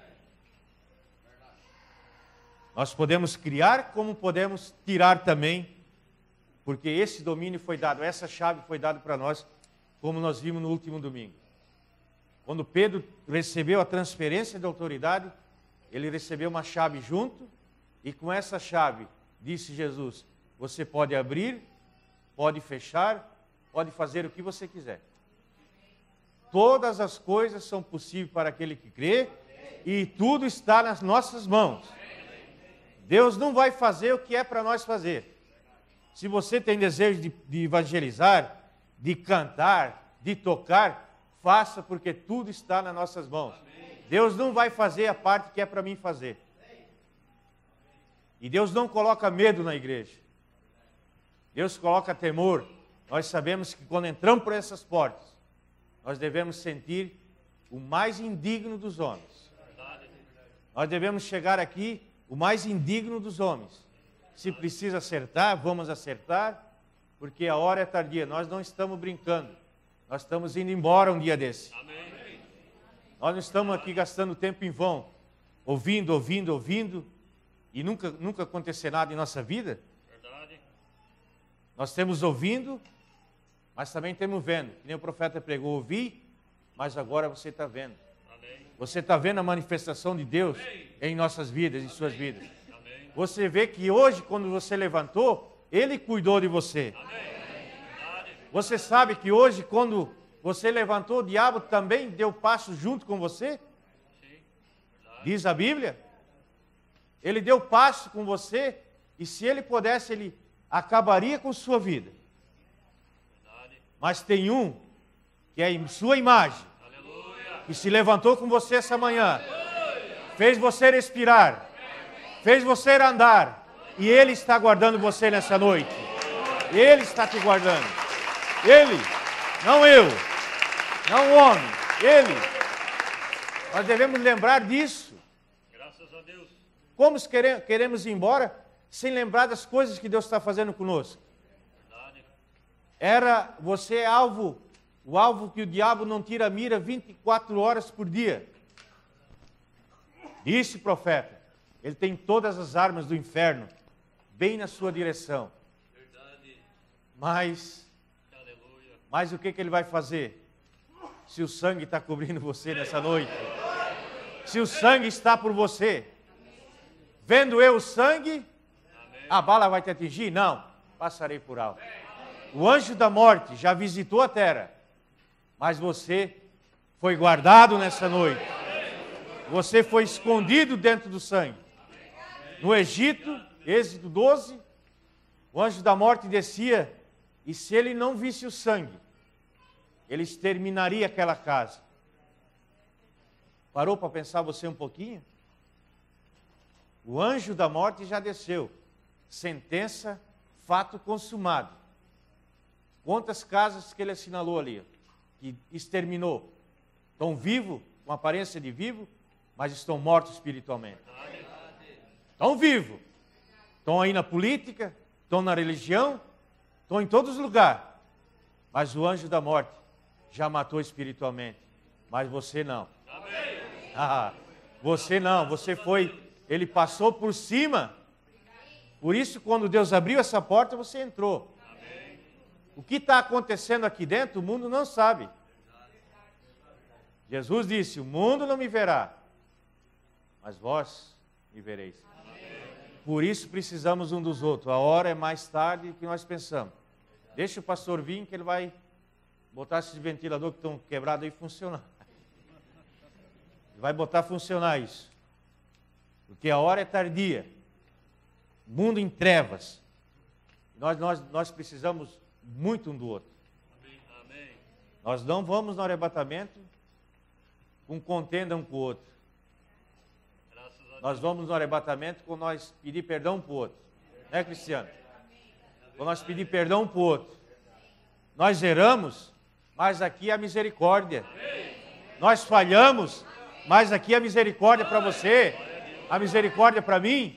Nós podemos criar, como podemos tirar também, porque esse domínio foi dado, essa chave foi dada para nós, como nós vimos no último domingo. Quando Pedro recebeu a transferência de autoridade, ele recebeu uma chave junto, e com essa chave, disse Jesus: você pode abrir, pode fechar, pode fazer o que você quiser. Todas as coisas são possíveis para aquele que crê, e tudo está nas nossas mãos. Deus não vai fazer o que é para nós fazer. Se você tem desejo de, de evangelizar, de cantar, de tocar, faça, porque tudo está nas nossas mãos. Deus não vai fazer a parte que é para mim fazer. E Deus não coloca medo na igreja. Deus coloca temor. Nós sabemos que quando entramos por essas portas, nós devemos sentir o mais indigno dos homens. Nós devemos chegar aqui o mais indigno dos homens. Se precisa acertar, vamos acertar, porque a hora é tardia. Nós não estamos brincando. Nós estamos indo embora um dia desse. Amém. Nós não estamos aqui gastando tempo em vão, ouvindo, ouvindo, ouvindo, e nunca, nunca acontecer nada em nossa vida. Verdade. Nós temos ouvindo, mas também temos vendo. Que nem o profeta pregou: ouvi, mas agora você está vendo. Amém. Você está vendo a manifestação de Deus em nossas vidas, em suas vidas. Você vê que hoje, quando você levantou, Ele cuidou de você. Você sabe que hoje, quando você levantou, o diabo também deu passo junto com você? Diz a Bíblia. Ele deu passo com você, e se ele pudesse, ele acabaria com sua vida. Mas tem um, que é em sua imagem, que se levantou com você essa manhã, fez você respirar, fez você andar, e Ele está guardando você nessa noite. Ele está te guardando. Ele, não eu, não o homem, Ele. Nós devemos lembrar disso. Graças a Deus. Como queremos ir embora sem lembrar das coisas que Deus está fazendo conosco? Era você alvo, o alvo que o diabo não tira a mira vinte e quatro horas por dia. Disse o profeta. Ele tem todas as armas do inferno bem na sua direção. Verdade. Mas, aleluia. Mas o que, que ele vai fazer? Se o sangue está cobrindo você nessa noite. Se o sangue está por você. Vendo eu o sangue, a bala vai te atingir? Não, passarei por alto. O anjo da morte já visitou a terra, mas você foi guardado nessa noite. Você foi escondido dentro do sangue. No Egito, Êxodo doze, o anjo da morte descia, e se ele não visse o sangue, ele exterminaria aquela casa. Parou para pensar você um pouquinho? O anjo da morte já desceu. Sentença, fato consumado. Quantas casas que ele assinalou ali, que exterminou? Estão vivos, com aparência de vivo, mas estão mortos espiritualmente. Estão vivos. Estão aí na política, estão na religião, estão em todos os lugares. Mas o anjo da morte já matou espiritualmente. Mas você não. Ah, você não, você foi, ele passou por cima. Por isso, quando Deus abriu essa porta, você entrou. O que está acontecendo aqui dentro, o mundo não sabe. Jesus disse, o mundo não me verá, mas vós me vereis. Por isso precisamos um dos outros. A hora é mais tarde do que nós pensamos. Deixa o pastor vir que ele vai botar esses ventiladores que estão quebrados aí funcionar. Ele vai botar a funcionar isso. Porque a hora é tardia. Mundo em trevas. Nós, nós, nós precisamos muito um do outro. Amém. Nós não vamos no arrebatamento com contenda um com o outro. Nós vamos no arrebatamento quando nós pedir perdão um para o outro. Né, Cristiano? Quando nós pedir perdão um para o outro. Nós erramos, mas aqui é a misericórdia. Nós falhamos, mas aqui é a misericórdia para você. A misericórdia para mim.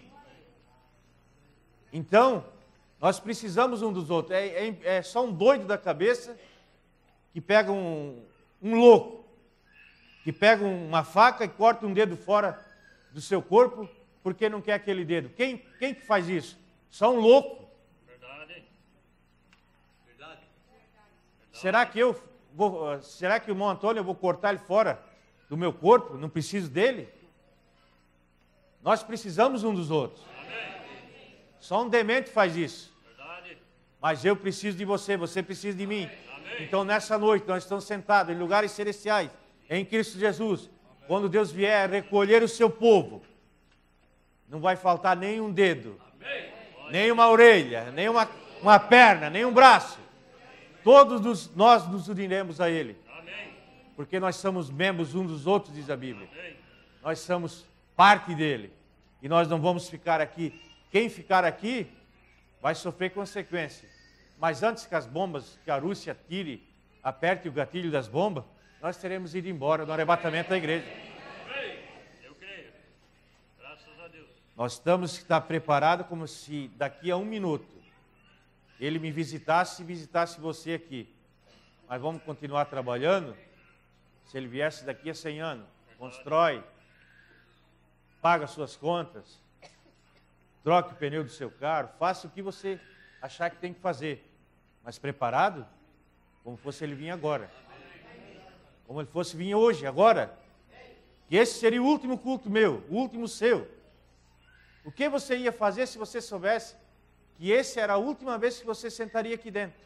Então, nós precisamos um dos outros. É, é, é só um doido da cabeça que pega um, um louco, que pega uma faca e corta um dedo fora do seu corpo porque não quer aquele dedo. Quem, quem que faz isso? Só um louco. Verdade. Verdade. Será que eu vou, será que o irmão Antônio eu vou cortar ele fora do meu corpo? Não preciso dele? Nós precisamos um dos outros. Só um demente faz isso. Verdade. Mas eu preciso de você, você precisa de mim. Amém. Então nessa noite nós estamos sentados em lugares celestiais, em Cristo Jesus. Quando Deus vier recolher o seu povo, não vai faltar nem um dedo, Amém. Nem uma orelha, nem uma, uma perna, nem um braço. Todos nos, nós nos uniremos a Ele. Amém. Porque nós somos membros uns dos outros, diz a Bíblia. Amém. Nós somos parte dele. E nós não vamos ficar aqui. Quem ficar aqui vai sofrer consequências. Mas antes que as bombas, que a Rússia tire, aperte o gatilho das bombas, nós teremos ido embora no arrebatamento da igreja. Eu creio. Graças a Deus. Nós temos que estar preparados como se daqui a um minuto ele me visitasse e visitasse você aqui. Mas vamos continuar trabalhando? Se ele viesse daqui a cem anos, constrói, paga suas contas, troque o pneu do seu carro, faça o que você achar que tem que fazer. Mas preparado, como fosse ele vir agora. Como ele fosse vir hoje, agora. Que esse seria o último culto meu, o último seu. O que você ia fazer se você soubesse que esse era a última vez que você sentaria aqui dentro?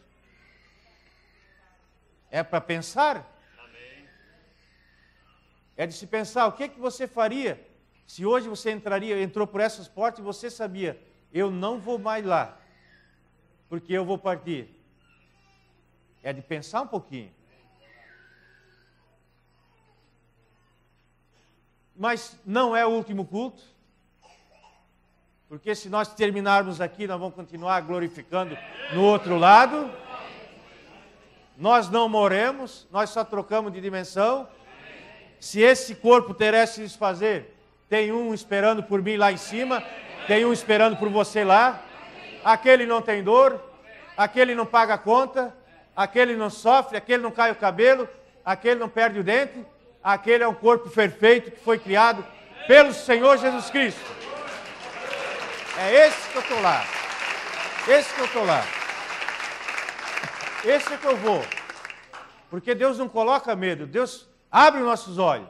É para pensar? É de se pensar, o que, que você faria se hoje você entraria, entrou por essas portas e você sabia, eu não vou mais lá, porque eu vou partir. É de pensar um pouquinho. Mas não é o último culto, porque se nós terminarmos aqui, nós vamos continuar glorificando no outro lado. Nós não morremos, nós só trocamos de dimensão. Se esse corpo terrestre se desfazer, tem um esperando por mim lá em cima, tem um esperando por você lá. Aquele não tem dor, aquele não paga a conta, aquele não sofre, aquele não cai o cabelo, aquele não perde o dente, aquele é um corpo perfeito que foi criado pelo Senhor Jesus Cristo. É esse que eu estou lá. Esse que eu estou lá. Esse é que eu vou. Porque Deus não coloca medo, Deus abre os nossos olhos.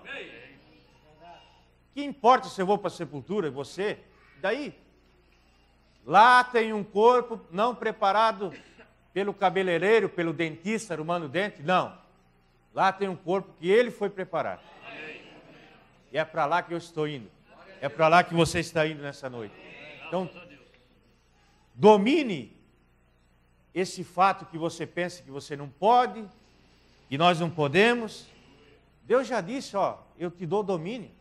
Que importa se eu vou para a sepultura e você? Daí? Lá tem um corpo não preparado pelo cabeleireiro, pelo dentista arrumando o dente. Não. Lá tem um corpo que ele foi preparar. E é para lá que eu estou indo. É para lá que você está indo nessa noite. Então, domine esse fato que você pensa que você não pode, que nós não podemos. Deus já disse, ó, eu te dou domínio.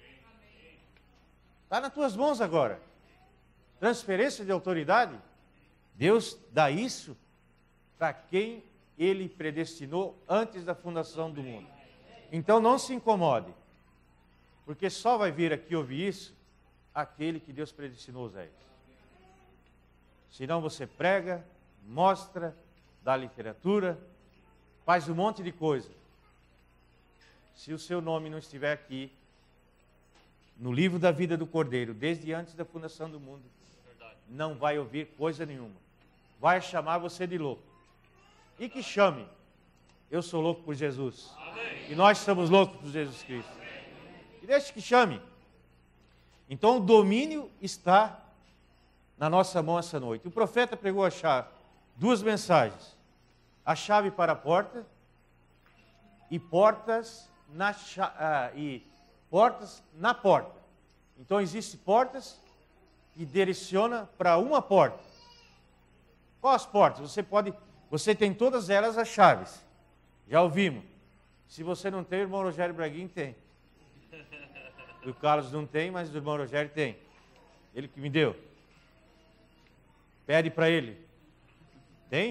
Está nas tuas mãos agora. Transferência de autoridade. Deus dá isso para quem Ele predestinou antes da fundação do mundo. Então não se incomode. Porque só vai vir aqui ouvir isso aquele que Deus predestinou usar isso. Senão você prega, mostra, dá literatura, faz um monte de coisa. Se o seu nome não estiver aqui, no livro da vida do Cordeiro, desde antes da fundação do mundo, não vai ouvir coisa nenhuma. Vai chamar você de louco. E que chame. Eu sou louco por Jesus. Amém. E nós somos loucos por Jesus Cristo. Amém. E deixe que chame. Então o domínio está na nossa mão essa noite. O profeta pregou a chave, duas mensagens. A chave para a porta e portas na, ah, e portas na porta. Então existem portas que direcionam para uma porta. Qual as portas? Você pode, você tem todas elas as chaves. Já ouvimos. Se você não tem, o irmão Rogério Braguinho tem. O Carlos não tem, mas o irmão Rogério tem. Ele que me deu. Pede para ele. Tem?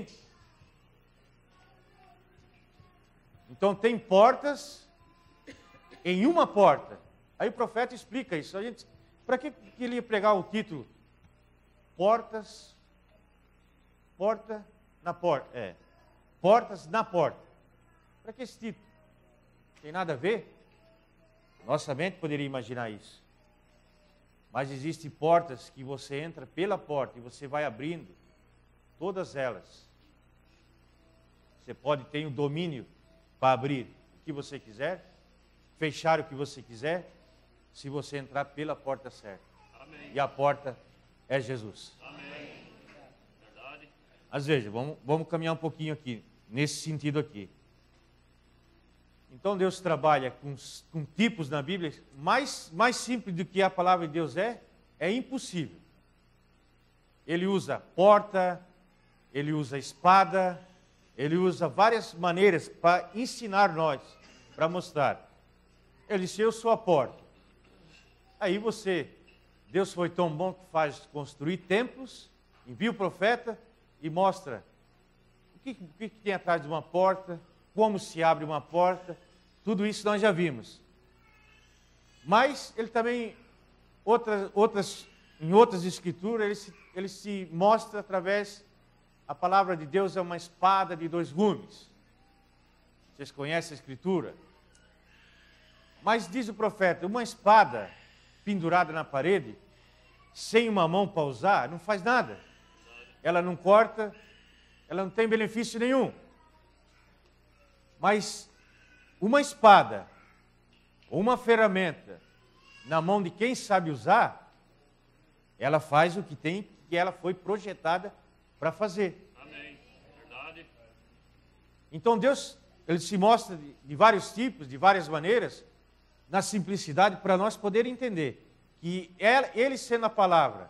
Então tem portas em uma porta. Aí o profeta explica isso. A gente, para que ele ia pregar o título? Portas, porta na porta. É. Portas na porta. Para que esse título? Tem nada a ver? Nossa mente poderia imaginar isso. Mas existem portas que você entra pela porta e você vai abrindo todas elas. Você pode ter o domínio para abrir o que você quiser, fechar o que você quiser, se você entrar pela porta certa. Amém. E a porta é Jesus. Amém. Verdade. Mas veja, vamos, vamos caminhar um pouquinho aqui, nesse sentido aqui. Então Deus trabalha com, com tipos na Bíblia, mais, mais simples do que a palavra de Deus é, é impossível. Ele usa porta, ele usa espada, ele usa várias maneiras para ensinar nós, para mostrar. Ele disse, eu sou a porta. Aí você, Deus foi tão bom que faz construir templos, envia o profeta e mostra o que, o que tem atrás de uma porta, como se abre uma porta, tudo isso nós já vimos. Mas ele também, outras, outras, em outras escrituras, ele se, ele se mostra através, a palavra de Deus é uma espada de dois gumes. Vocês conhecem a escritura? Mas diz o profeta, uma espada pendurada na parede, sem uma mão para usar, não faz nada. Ela não corta, ela não tem benefício nenhum. Mas uma espada, ou uma ferramenta, na mão de quem sabe usar, ela faz o que tem, que ela foi projetada para fazer. Amém. Verdade. Então Deus, ele se mostra de, de vários tipos, de várias maneiras, na simplicidade, para nós poder entender que ele sendo a palavra,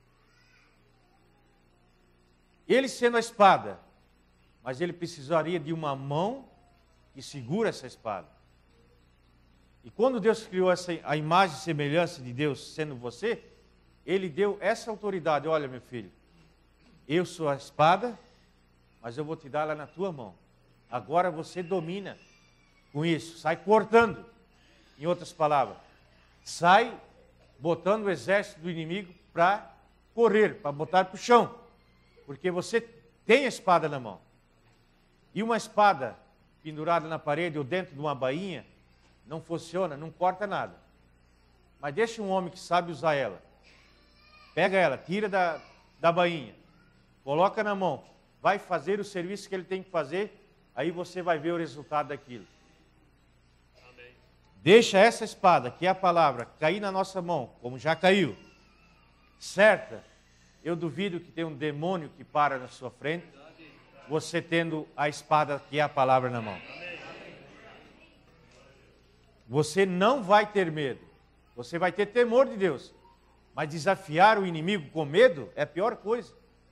ele sendo a espada, mas ele precisaria de uma mão que segura essa espada. E quando Deus criou essa, a imagem e semelhança de Deus sendo você, ele deu essa autoridade. Olha, meu filho, eu sou a espada, mas eu vou te dar ela na tua mão. Agora você domina com isso, sai cortando. Em outras palavras, sai botando o exército do inimigo para correr, para botar para o chão. Porque você tem a espada na mão. E uma espada pendurada na parede ou dentro de uma bainha, não funciona, não corta nada. Mas deixa um homem que sabe usar ela. Pega ela, tira da, da bainha, coloca na mão, vai fazer o serviço que ele tem que fazer, aí você vai ver o resultado daquilo. Amém. Deixa essa espada, que é a palavra, cair na nossa mão, como já caiu, certa. Eu duvido que tenha um demônio que para na sua frente, você tendo a espada, que é a palavra, na mão. Você não vai ter medo. Você vai ter temor de Deus. Mas desafiar o inimigo com medo é a pior coisa.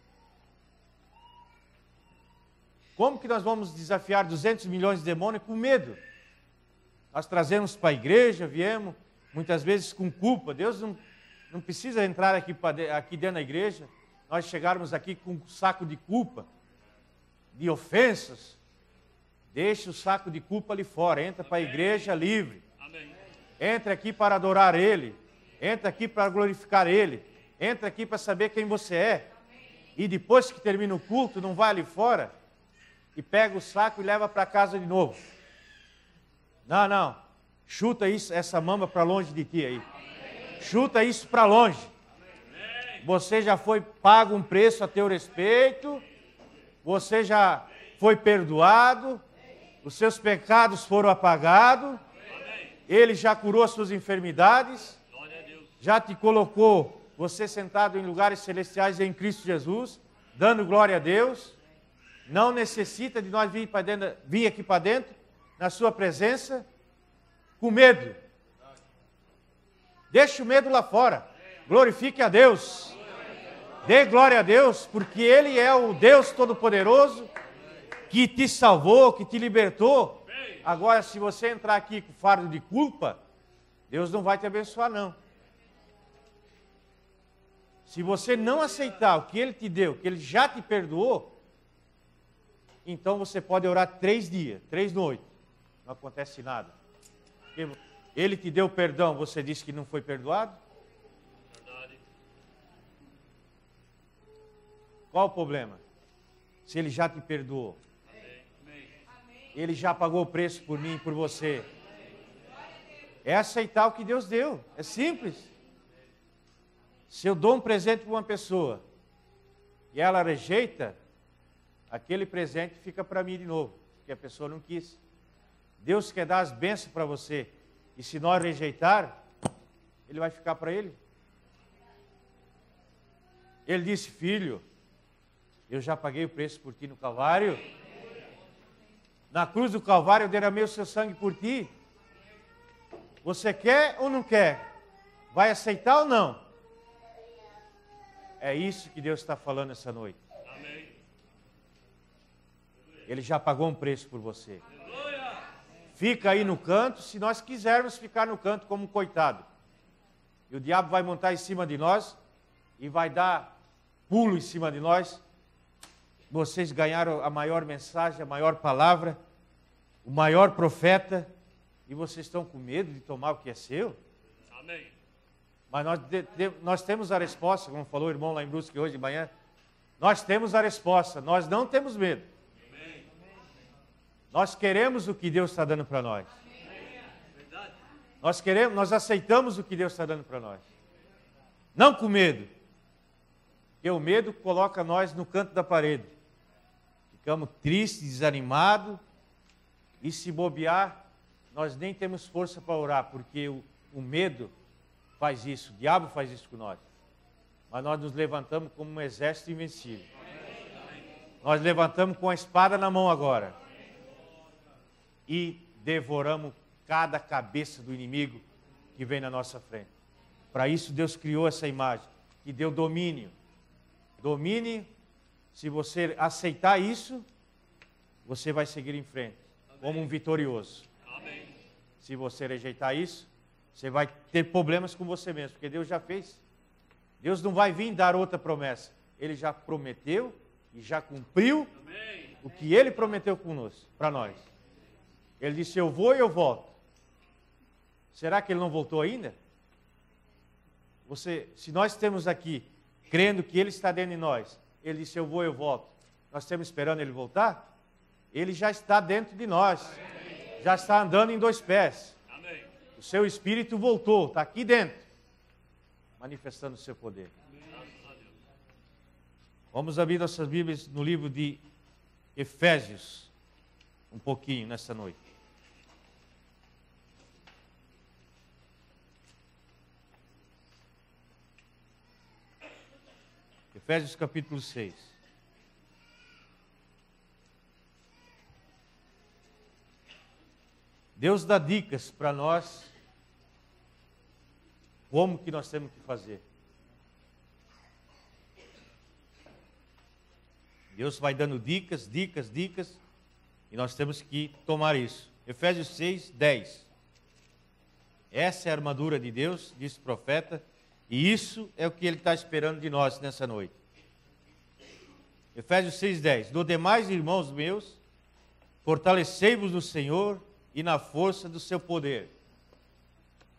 Como que nós vamos desafiar duzentos milhões de demônios com medo? Nós trazemos para a igreja, viemos, muitas vezes com culpa. Deus não, não precisa entrar aqui, pra, aqui dentro da igreja. Nós chegarmos aqui com um saco de culpa, de ofensas. Deixa o saco de culpa ali fora, entra para a igreja livre. Amém. Entra aqui para adorar Ele. Entra aqui para glorificar Ele. Entra aqui para saber quem você é. E depois que termina o culto, não vai ali fora e pega o saco e leva para casa de novo. Não, não. Chuta isso, essa mamba para longe de ti aí. Chuta isso para longe. Você já foi pago um preço a teu respeito. Você já foi perdoado. Os seus pecados foram apagados. Ele já curou as suas enfermidades. Já te colocou, você sentado em lugares celestiais em Cristo Jesus, dando glória a Deus. Não necessita de nós vir, para dentro, vir aqui para dentro, na sua presença, com medo. Deixe o medo lá fora. Glorifique a Deus. Dê glória a Deus, porque Ele é o Deus Todo-Poderoso que te salvou, que te libertou. Agora, se você entrar aqui com fardo de culpa, Deus não vai te abençoar, não. Se você não aceitar o que Ele te deu, que Ele já te perdoou, então você pode orar três dias, três noites. Não acontece nada. Ele te deu perdão, você disse que não foi perdoado? Verdade. Qual o problema? Se Ele já te perdoou. Ele já pagou o preço por mim e por você. É aceitar o que Deus deu. É simples. Se eu dou um presente para uma pessoa e ela rejeita, aquele presente fica para mim de novo, porque a pessoa não quis. Deus quer dar as bênçãos para você. E se nós rejeitar, ele vai ficar para ele. Ele disse, filho, eu já paguei o preço por ti no Calvário. Na cruz do Calvário eu derramei o seu sangue por ti. Você quer ou não quer? Vai aceitar ou não? É isso que Deus está falando essa noite. Amém. Ele já pagou um preço por você. Aleluia. Fica aí no canto, se nós quisermos ficar no canto como um coitado. E o diabo vai montar em cima de nós e vai dar pulo em cima de nós. Vocês ganharam a maior mensagem, a maior palavra, o maior profeta, e vocês estão com medo de tomar o que é seu? Amém. Mas nós, de, de, nós temos a resposta, como falou o irmão lá em Brusque hoje de manhã. Nós temos a resposta, nós não temos medo. Amém. Nós queremos o que Deus está dando para nós. Amém. Nós queremos, nós aceitamos o que Deus está dando para nós. Não com medo. Porque o medo coloca nós no canto da parede. Ficamos tristes, desanimados. E se bobear, nós nem temos força para orar, porque o, o medo faz isso, o diabo faz isso com nós. Mas nós nos levantamos como um exército invencível. Nós levantamos com a espada na mão agora. E devoramos cada cabeça do inimigo que vem na nossa frente. Para isso Deus criou essa imagem, que deu domínio. Domine, se você aceitar isso, você vai seguir em frente, como um vitorioso. Amém. Se você rejeitar isso, você vai ter problemas com você mesmo, porque Deus já fez. Deus não vai vir dar outra promessa. Ele já prometeu e já cumpriu Amém. O que Ele prometeu conosco, para nós. Ele disse, eu vou e eu volto. Será que Ele não voltou ainda? Você, se nós temos aqui, crendo que Ele está dentro de nós, Ele disse, eu vou e eu volto. Nós estamos esperando Ele voltar? Ele já está dentro de nós. Amém. Já está andando em dois pés. O seu espírito voltou, está aqui dentro, manifestando o seu poder. Vamos abrir nossas Bíblias no livro de Efésios, um pouquinho nessa noite. Efésios capítulo seis. Deus dá dicas para nós como que nós temos que fazer. Deus vai dando dicas, dicas, dicas, e nós temos que tomar isso. Efésios seis, dez. Essa é a armadura de Deus, diz o profeta, e isso é o que Ele está esperando de nós nessa noite. Efésios seis, dez. Do demais, irmãos meus, fortalecei-vos no Senhor e na força do seu poder.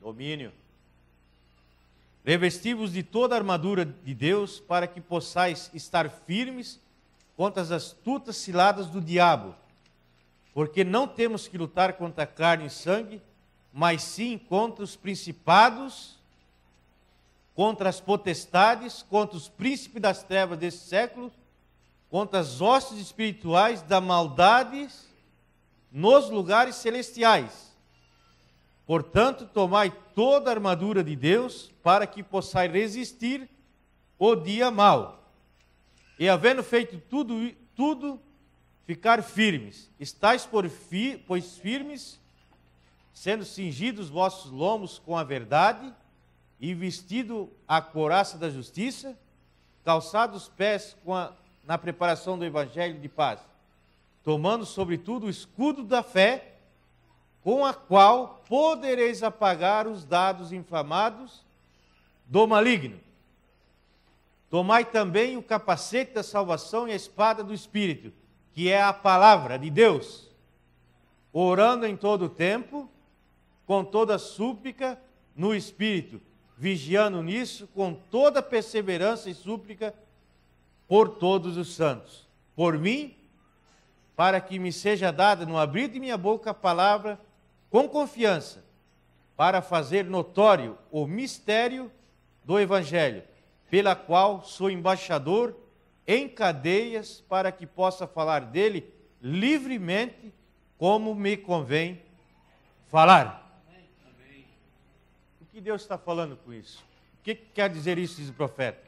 domínio. Revesti-vos de toda a armadura de Deus, para que possais estar firmes contra as astutas ciladas do diabo. Porque não temos que lutar contra carne e sangue, mas sim contra os principados, contra as potestades, contra os príncipes das trevas desse século, contra as hostes espirituais da maldade nos lugares celestiais. Portanto, tomai toda a armadura de Deus, para que possais resistir o dia mau. E havendo feito tudo, tudo ficar firmes. Estais, por fi, pois, firmes, sendo cingidos os vossos lombos com a verdade, e vestido a couraça da justiça, calçados os pés com a, na preparação do evangelho de paz, tomando sobretudo o escudo da fé, com a qual podereis apagar os dados inflamados do maligno. Tomai também o capacete da salvação e a espada do Espírito, que é a palavra de Deus, orando em todo o tempo, com toda súplica no Espírito, vigiando nisso com toda perseverança e súplica por todos os santos. Por mim, para que me seja dada no abrir de minha boca a palavra com confiança, para fazer notório o mistério do Evangelho, pela qual sou embaixador em cadeias, para que possa falar dele livremente, como me convém falar. Amém. O que Deus está falando com isso? O que quer dizer isso, diz o profeta?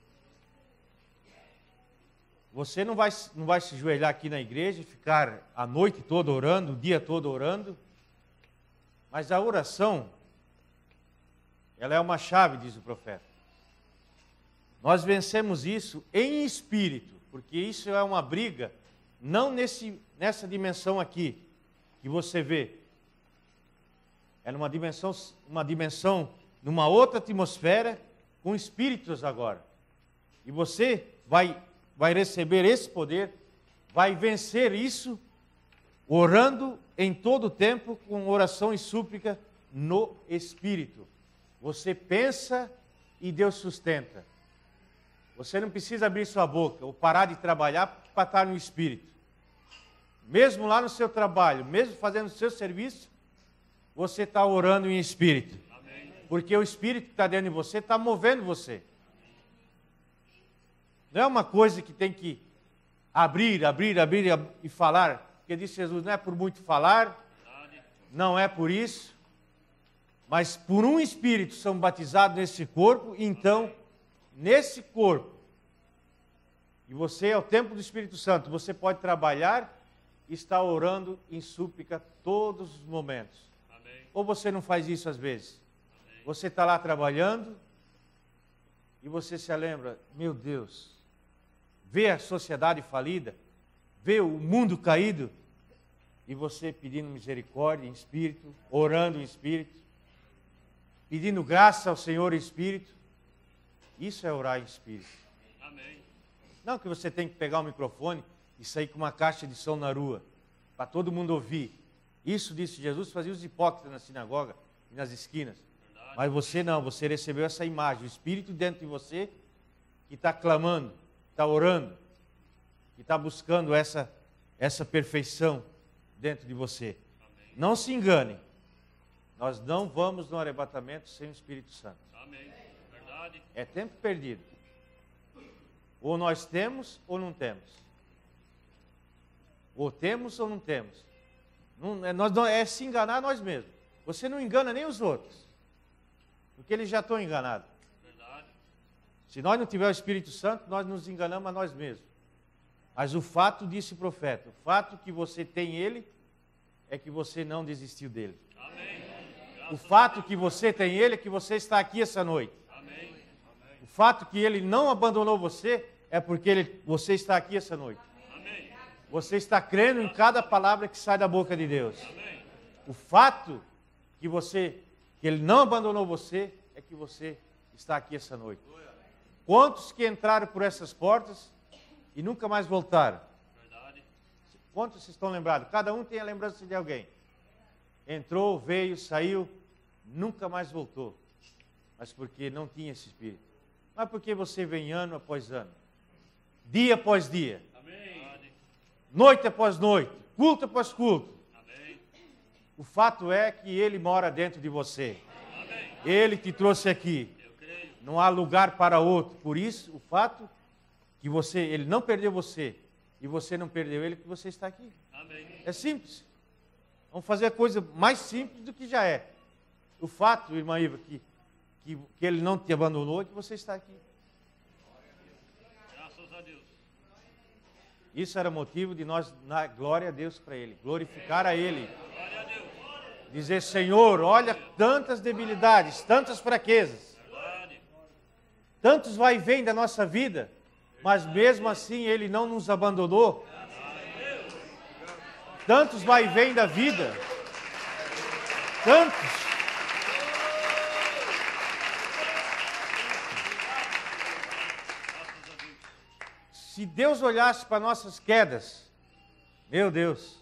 Você não vai, não vai se ajoelhar aqui na igreja e ficar a noite toda orando, o dia todo orando, mas a oração, ela é uma chave, diz o profeta. Nós vencemos isso em espírito, porque isso é uma briga, não nesse, nessa dimensão aqui, que você vê. É numa dimensão, uma dimensão, numa outra atmosfera, com espíritos agora. E você vai, vai receber esse poder, vai vencer isso, orando em todo o tempo, com oração e súplica no Espírito. Você pensa e Deus sustenta. Você não precisa abrir sua boca ou parar de trabalhar para estar no Espírito. Mesmo lá no seu trabalho, mesmo fazendo o seu serviço, você está orando em Espírito. Amém. Porque o Espírito que está dentro de você está movendo você. Não é uma coisa que tem que abrir, abrir, abrir e falar. Porque disse Jesus, não é por muito falar, não é por isso, mas por um Espírito são batizados nesse corpo, então, nesse corpo, e você é o templo do Espírito Santo, você pode trabalhar e estar orando em súplica todos os momentos. Amém. Ou você não faz isso às vezes? Amém. Você está lá trabalhando e você se lembra, meu Deus, vê a sociedade falida, vê o mundo caído, e você pedindo misericórdia em espírito, orando em espírito, pedindo graça ao Senhor em espírito. Isso é orar em espírito. Amém. Não que você tem que pegar o microfone e sair com uma caixa de som na rua, para todo mundo ouvir. Isso, disse Jesus, fazia os hipócritas na sinagoga e nas esquinas. Verdade. Mas você não, você recebeu essa imagem, o Espírito dentro de você, que está clamando, está orando, que está buscando essa, essa perfeição dentro de você. Amém. Não se engane, nós não vamos no arrebatamento sem o Espírito Santo. Amém. Verdade. É tempo perdido. Ou nós temos ou não temos. Ou temos ou não temos. Não, é, nós, não, é se enganar nós mesmos. Você não engana nem os outros, porque eles já estão enganados. Verdade. Se nós não tivermos o Espírito Santo, nós nos enganamos a nós mesmos. Mas o fato, disse o profeta, o fato que você tem ele, é que você não desistiu dele. Amém. O fato que você tem ele, é que você está aqui essa noite. Amém. O fato que ele não abandonou você, é porque ele, você está aqui essa noite. Amém. Você está crendo em cada palavra que sai da boca de Deus. Amém. O fato que você, que ele não abandonou você, é que você está aqui essa noite. Quantos que entraram por essas portas e nunca mais voltaram? Verdade. Quantos vocês estão lembrados? Cada um tem a lembrança de alguém. Entrou, veio, saiu, nunca mais voltou. Mas porque não tinha esse espírito. Mas porque você vem ano após ano, dia após dia, Amém. Noite após noite, culto após culto. Amém. O fato é que Ele mora dentro de você. Amém. Ele te trouxe aqui. Não há lugar para outro. Por isso, o fato que você, Ele não perdeu você e você não perdeu Ele, que você está aqui. Amém. É simples. Vamos fazer a coisa mais simples do que já é. O fato, irmã Iva, que Que, que Ele não te abandonou e que você está aqui. Graças a Deus. Isso era motivo de nós dar glória a Deus para Ele, glorificar a Ele. Glória a Deus. Dizer, Senhor, olha tantas debilidades, tantas fraquezas, Glória. tantos vai e vem da nossa vida, mas mesmo assim Ele não nos abandonou. Tantos vai e vem da vida, tantos. Se Deus olhasse para nossas quedas, meu Deus,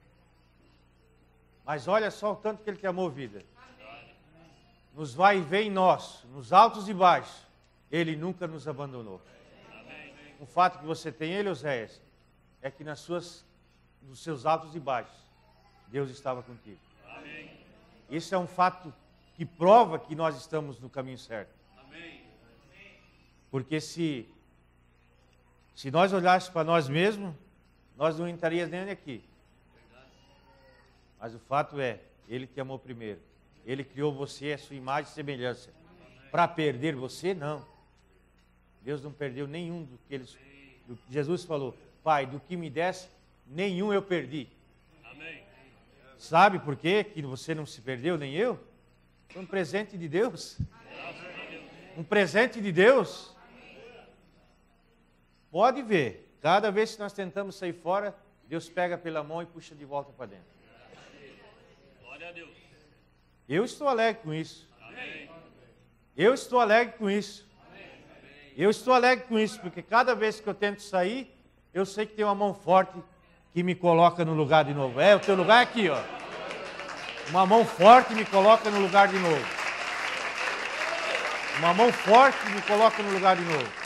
mas olha só o tanto que Ele te amou, vida. Nos vai e vem nós, nos altos e baixos, Ele nunca nos abandonou. O fato que você tem Ele, Oséias, é que nas suas, nos seus altos e baixos, Deus estava contigo. Isso é um fato que prova que nós estamos no caminho certo. Porque se Se nós olhássemos para nós mesmos, nós não estaríamos nem aqui. Mas o fato é, Ele te amou primeiro. Ele criou você, a sua imagem e semelhança. Para perder você, não. Deus não perdeu nenhum do que eles, do que Jesus falou. Pai, do que me desse, nenhum eu perdi. Amém. Sabe por quê que você não se perdeu, nem eu? Foi um presente de Deus. Um presente de Deus. Pode ver, cada vez que nós tentamos sair fora, Deus pega pela mão e puxa de volta para dentro. Glória a Deus. Eu estou alegre com isso. Amém. Eu estou alegre com isso. Eu estou alegre com isso, porque cada vez que eu tento sair, eu sei que tem uma mão forte que me coloca no lugar de novo. É, o teu lugar é aqui, ó. Uma mão forte me coloca no lugar de novo. Uma mão forte me coloca no lugar de novo.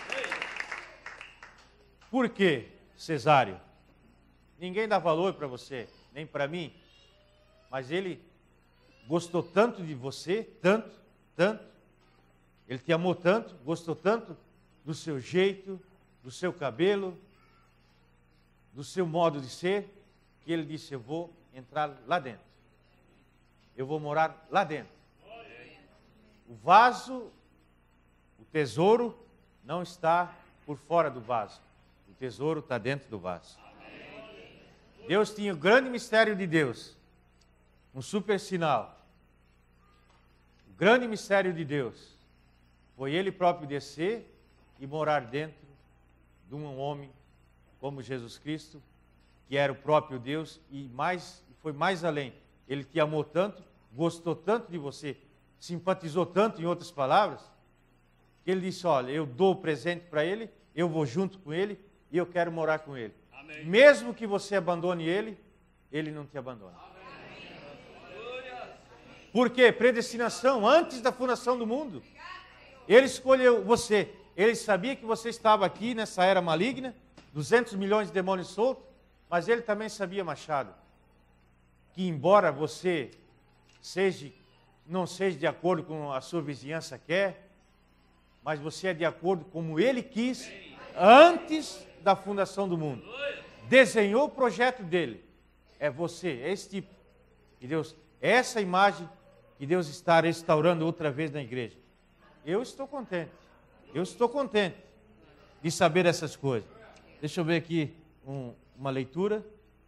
Por quê, Cesário? Ninguém dá valor para você, nem para mim. Mas Ele gostou tanto de você, tanto, tanto. Ele te amou tanto, gostou tanto do seu jeito, do seu cabelo, do seu modo de ser, que Ele disse, eu vou entrar lá dentro. Eu vou morar lá dentro. O vaso, o tesouro, não está por fora do vaso. O tesouro está dentro do vaso. Deus tinha o grande mistério de Deus. Um super sinal. O grande mistério de Deus foi Ele próprio descer e morar dentro de um homem como Jesus Cristo, que era o próprio Deus e mais, foi mais além. Ele te amou tanto, gostou tanto de você, simpatizou tanto, em outras palavras, que Ele disse, olha, eu dou o presente para Ele, eu vou junto com Ele, e eu quero morar com Ele. Amém. Mesmo que você abandone Ele, Ele não te abandona. Amém. Por quê? Predestinação, antes da fundação do mundo. Ele escolheu você. Ele sabia que você estava aqui nessa era maligna, duzentos milhões de demônios soltos, mas Ele também sabia, Machado, que embora você seja, não seja de acordo com a sua vizinhança quer, mas você é de acordo com como Ele quis, antes da fundação do mundo. Desenhou o projeto dele. É você, é esse tipo. E Deus, é essa imagem que Deus está restaurando outra vez na igreja. Eu estou contente. Eu estou contente de saber essas coisas. Deixa eu ver aqui um, uma leitura.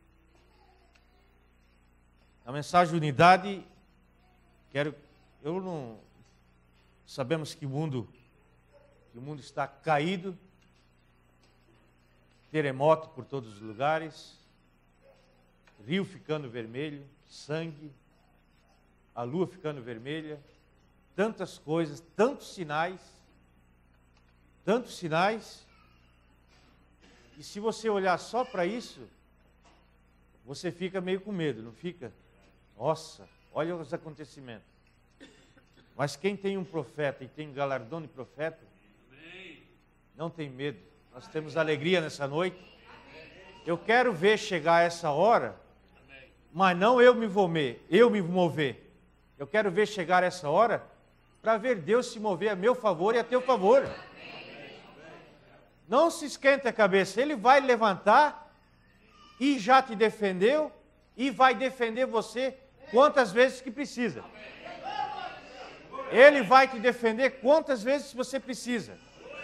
A mensagem de unidade. Quero. Eu não. Sabemos que o mundo, que o mundo está caído. Terremoto por todos os lugares, rio ficando vermelho, sangue, a lua ficando vermelha, tantas coisas, tantos sinais, tantos sinais, e se você olhar só para isso, você fica meio com medo, não fica? Nossa, olha os acontecimentos. Mas quem tem um profeta e tem galardão de profeta, não tem medo. Nós temos alegria nessa noite. Eu quero ver chegar essa hora, mas não eu me mover, eu me mover. Eu quero ver chegar essa hora para ver Deus se mover a meu favor e a teu favor. Não se esquente a cabeça, Ele vai levantar e já te defendeu e vai defender você quantas vezes que precisa. Ele vai te defender quantas vezes você precisa.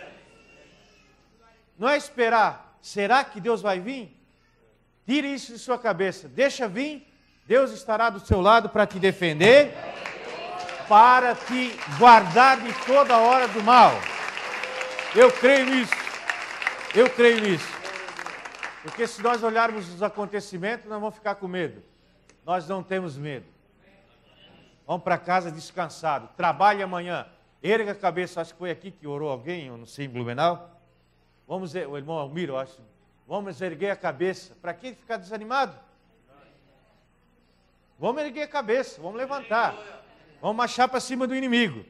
Não é esperar, será que Deus vai vir? Tire isso de sua cabeça, deixa vir, Deus estará do seu lado para te defender, para te guardar de toda hora do mal. Eu creio nisso, eu creio nisso. Porque se nós olharmos os acontecimentos, nós vamos ficar com medo. Nós não temos medo. Vamos para casa descansado, trabalhe amanhã, erga a cabeça. Acho que foi aqui que orou alguém, eu não sei, em Blumenau. Vamos, o irmão Almiro, eu acho. Vamos erguer a cabeça. Para que ficar desanimado? Vamos erguer a cabeça, vamos levantar. Vamos marchar para cima do inimigo.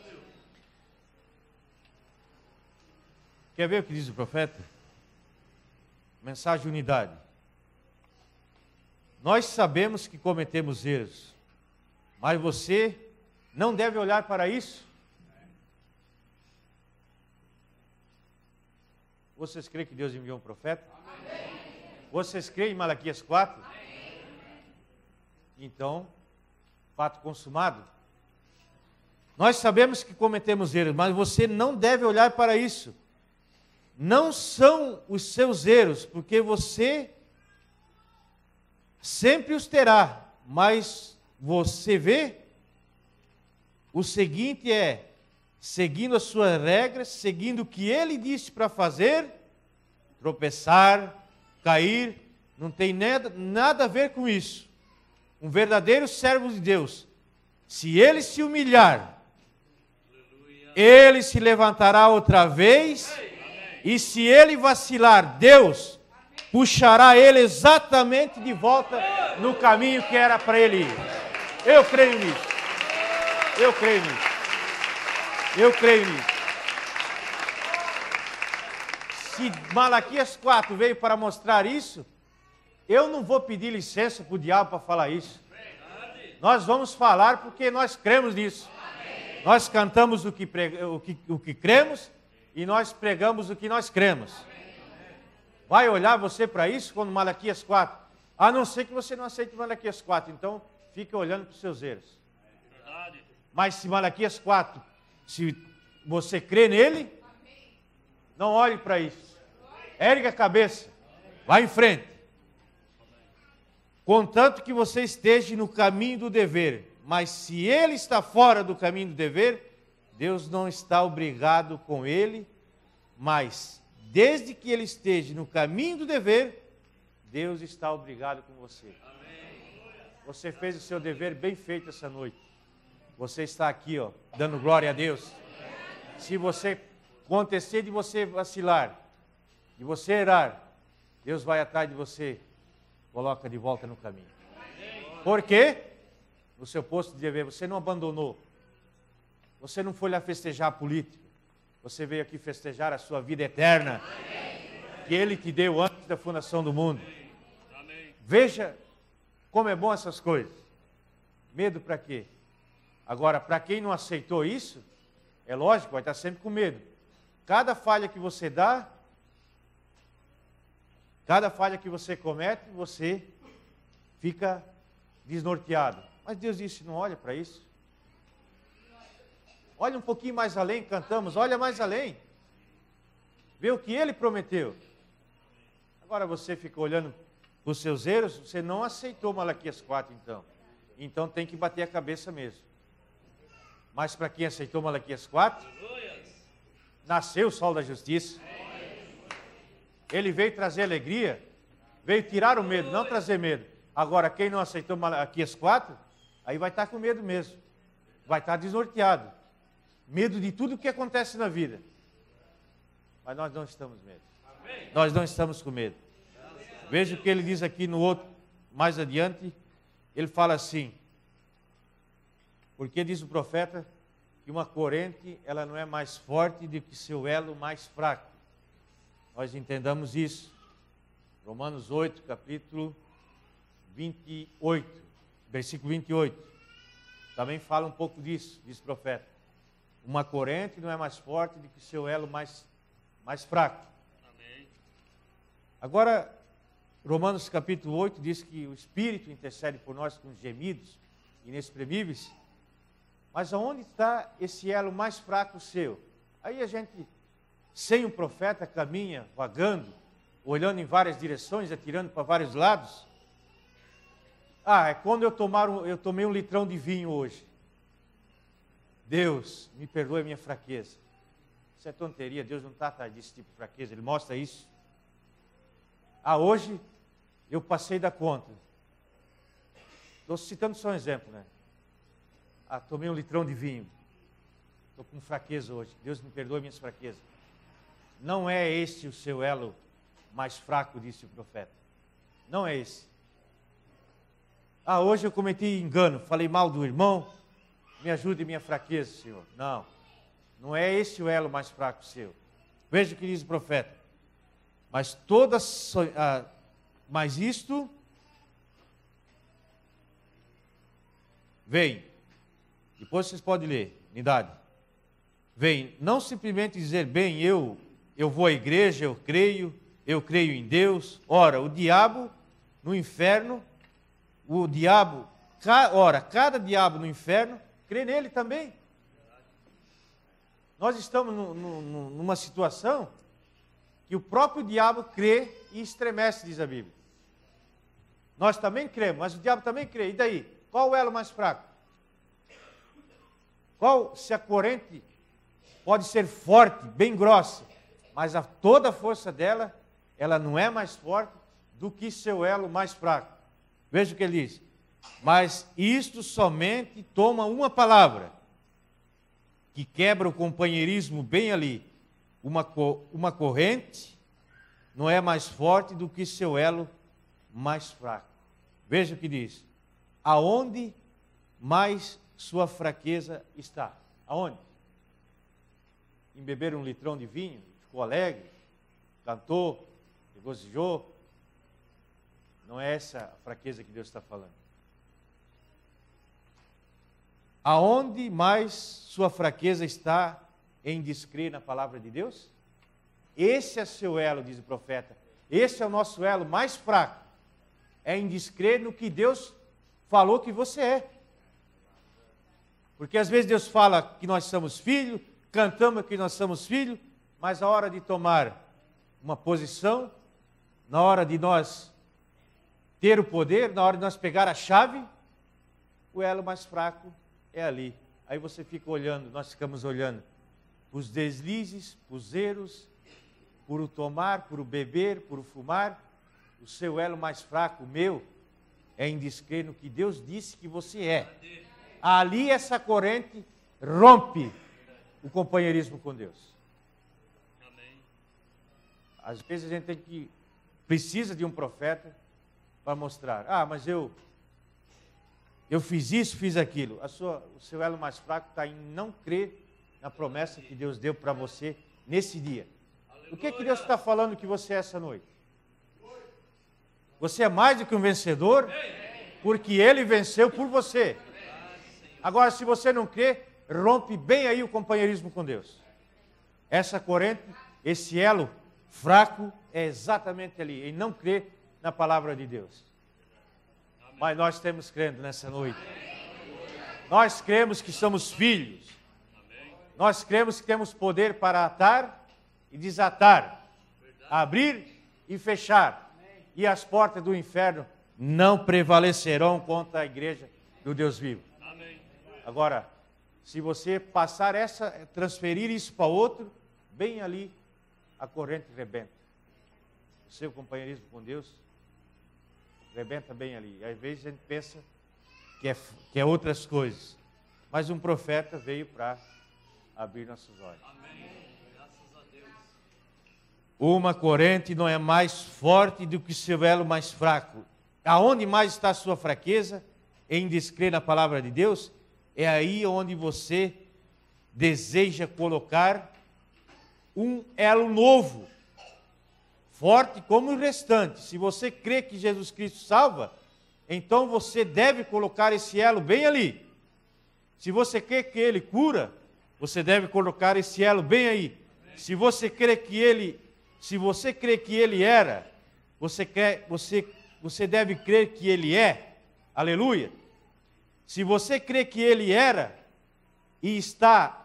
Quer ver o que diz o profeta? Mensagem de unidade. Nós sabemos que cometemos erros, mas você não deve olhar para isso. Vocês creem que Deus enviou um profeta? Amém. Vocês creem em Malaquias quatro? Amém. Então, fato consumado. Nós sabemos que cometemos erros, mas você não deve olhar para isso. Não são os seus erros, porque você sempre os terá, mas você vê, o seguinte é, seguindo as suas regras, seguindo o que Ele disse para fazer, tropeçar, cair, não tem nada, nada a ver com isso. Um verdadeiro servo de Deus, se ele se humilhar, ele se levantará outra vez, e se ele vacilar, Deus puxará ele exatamente de volta no caminho que era para ele ir. Eu creio nisso. Eu creio nisso. Eu creio nisso. Se Malaquias quatro veio para mostrar isso, eu não vou pedir licença para o diabo para falar isso. Nós vamos falar porque nós cremos nisso. Nós cantamos o que, prega, o que, o que cremos e nós pregamos o que nós cremos. Vai olhar você para isso quando Malaquias quatro? A não ser que você não aceite Malaquias quatro, então fica olhando para os seus erros. Mas se Malaquias quatro, se você crê nele, não olhe para isso. Ergue a cabeça, vá em frente. Contanto que você esteja no caminho do dever. Mas se ele está fora do caminho do dever, Deus não está obrigado com ele. Mas, desde que ele esteja no caminho do dever, Deus está obrigado com você. Você fez o seu dever bem feito essa noite. Você está aqui, ó, dando glória a Deus. Se você acontecer de você vacilar, de você errar, Deus vai atrás de você, coloca de volta no caminho. Por quê? No seu posto de dever, você não abandonou. Você não foi lá festejar a política. Você veio aqui festejar a sua vida eterna, que Ele te deu antes da fundação do mundo. Veja como é bom essas coisas. Medo para quê? Agora, para quem não aceitou isso, é lógico, vai estar sempre com medo. Cada falha que você dá, cada falha que você comete, você fica desnorteado. Mas Deus disse, não olha para isso. Olha um pouquinho mais além, cantamos, olha mais além. Vê o que Ele prometeu. Agora você fica olhando para os seus erros, você não aceitou Malaquias quatro, então. Então tem que bater a cabeça mesmo. Mas para quem aceitou Malaquias quatro, nasceu o sol da justiça. Ele veio trazer alegria, veio tirar o medo, não trazer medo. Agora, quem não aceitou Malaquias quatro, aí vai estar com medo mesmo. Vai estar desnorteado. Medo de tudo o que acontece na vida. Mas nós não estamos medo. Nós não estamos com medo. Veja o que ele diz aqui no outro, mais adiante. Ele fala assim, porque diz o profeta, que uma corrente, ela não é mais forte do que seu elo mais fraco. Nós entendamos isso. Romanos oito, capítulo vinte e oito, versículo vinte e oito. Também fala um pouco disso, diz o profeta. Uma corrente não é mais forte do que seu elo mais, mais fraco. Amém. Agora, Romanos capítulo oito diz que o Espírito intercede por nós com gemidos inexprimíveis. Mas aonde está esse elo mais fraco seu? Aí a gente, sem o profeta, caminha, vagando, olhando em várias direções, atirando para vários lados. Ah, é quando eu, tomar um, eu tomei um litrão de vinho hoje. Deus, me perdoe a minha fraqueza. Isso é tonteria, Deus não está atrás desse tipo de fraqueza, Ele mostra isso. Ah, hoje eu passei da conta. Estou citando só um exemplo, né? Ah, tomei um litrão de vinho. Estou com fraqueza hoje. Deus me perdoe minhas fraquezas. Não é este o seu elo mais fraco, disse o profeta. Não é esse. Ah, hoje eu cometi engano, falei mal do irmão. Me ajude em minha fraqueza, Senhor. Não. Não é esse o elo mais fraco seu. Veja o que diz o profeta. Mas todas, ah, mas isto vem. Depois vocês podem ler, unidade. Vem, não simplesmente dizer, bem, eu, eu vou à igreja, eu creio, eu creio em Deus. Ora, o diabo no inferno, o diabo, ora, cada diabo no inferno, crê nele também. Nós estamos no, no, numa situação que o próprio diabo crê e estremece, diz a Bíblia. Nós também cremos, mas o diabo também crê. E daí? Qual o elo mais fraco? Qual, se a corrente pode ser forte, bem grossa, mas a, toda a força dela, ela não é mais forte do que seu elo mais fraco. Veja o que ele diz. Mas isto somente toma uma palavra, que quebra o companheirismo bem ali. Uma, uma corrente não é mais forte do que seu elo mais fraco. Veja o que diz. Aonde mais sua fraqueza está? Aonde? Em beber um litrão de vinho, ficou alegre, cantou, regozijou. Não é essa a fraqueza que Deus está falando. Aonde mais sua fraqueza está em descrer na palavra de Deus? Esse é seu elo, diz o profeta. Esse é o nosso elo mais fraco. É em descrer no que Deus falou que você é. Porque às vezes Deus fala que nós somos filhos, cantamos que nós somos filhos, mas a hora de tomar uma posição, na hora de nós ter o poder, na hora de nós pegar a chave, o elo mais fraco é ali. Aí você fica olhando, nós ficamos olhando os deslizes, os erros, por o tomar, por o beber, por o fumar. O seu elo mais fraco, o meu, é em descrer no que Deus disse que você é. Ali essa corrente rompe o companheirismo com Deus. Às vezes a gente tem que, precisa de um profeta para mostrar. Ah, mas eu, eu fiz isso, fiz aquilo. A sua, o seu elo mais fraco está em não crer na promessa que Deus deu para você nesse dia. Aleluia. O que, que Deus está falando que você é essa noite? Você é mais do que um vencedor, porque Ele venceu por você. Agora, se você não crê, rompe bem aí o companheirismo com Deus. Essa corrente, esse elo fraco é exatamente ali, em não crer na palavra de Deus. Mas nós temos crendo nessa noite. Nós cremos que somos filhos. Nós cremos que temos poder para atar e desatar, abrir e fechar. E as portas do inferno não prevalecerão contra a igreja do Deus vivo. Agora, se você passar essa, transferir isso para outro, bem ali, a corrente rebenta. O seu companheirismo com Deus rebenta bem ali. Às vezes a gente pensa que é, que é outras coisas. Mas um profeta veio para abrir nossos olhos. Amém. Graças a Deus. Uma corrente não é mais forte do que seu elo mais fraco. Aonde mais está a sua fraqueza? Em descrer na palavra de Deus? É aí onde você deseja colocar um elo novo, forte como o restante. Se você crê que Jesus Cristo salva, então você deve colocar esse elo bem ali. Se você crê que Ele cura, você deve colocar esse elo bem aí. Se você crê que Ele, se você crê que Ele era, você, quer, você, você deve crer que Ele é. Aleluia. Se você crê que Ele era e está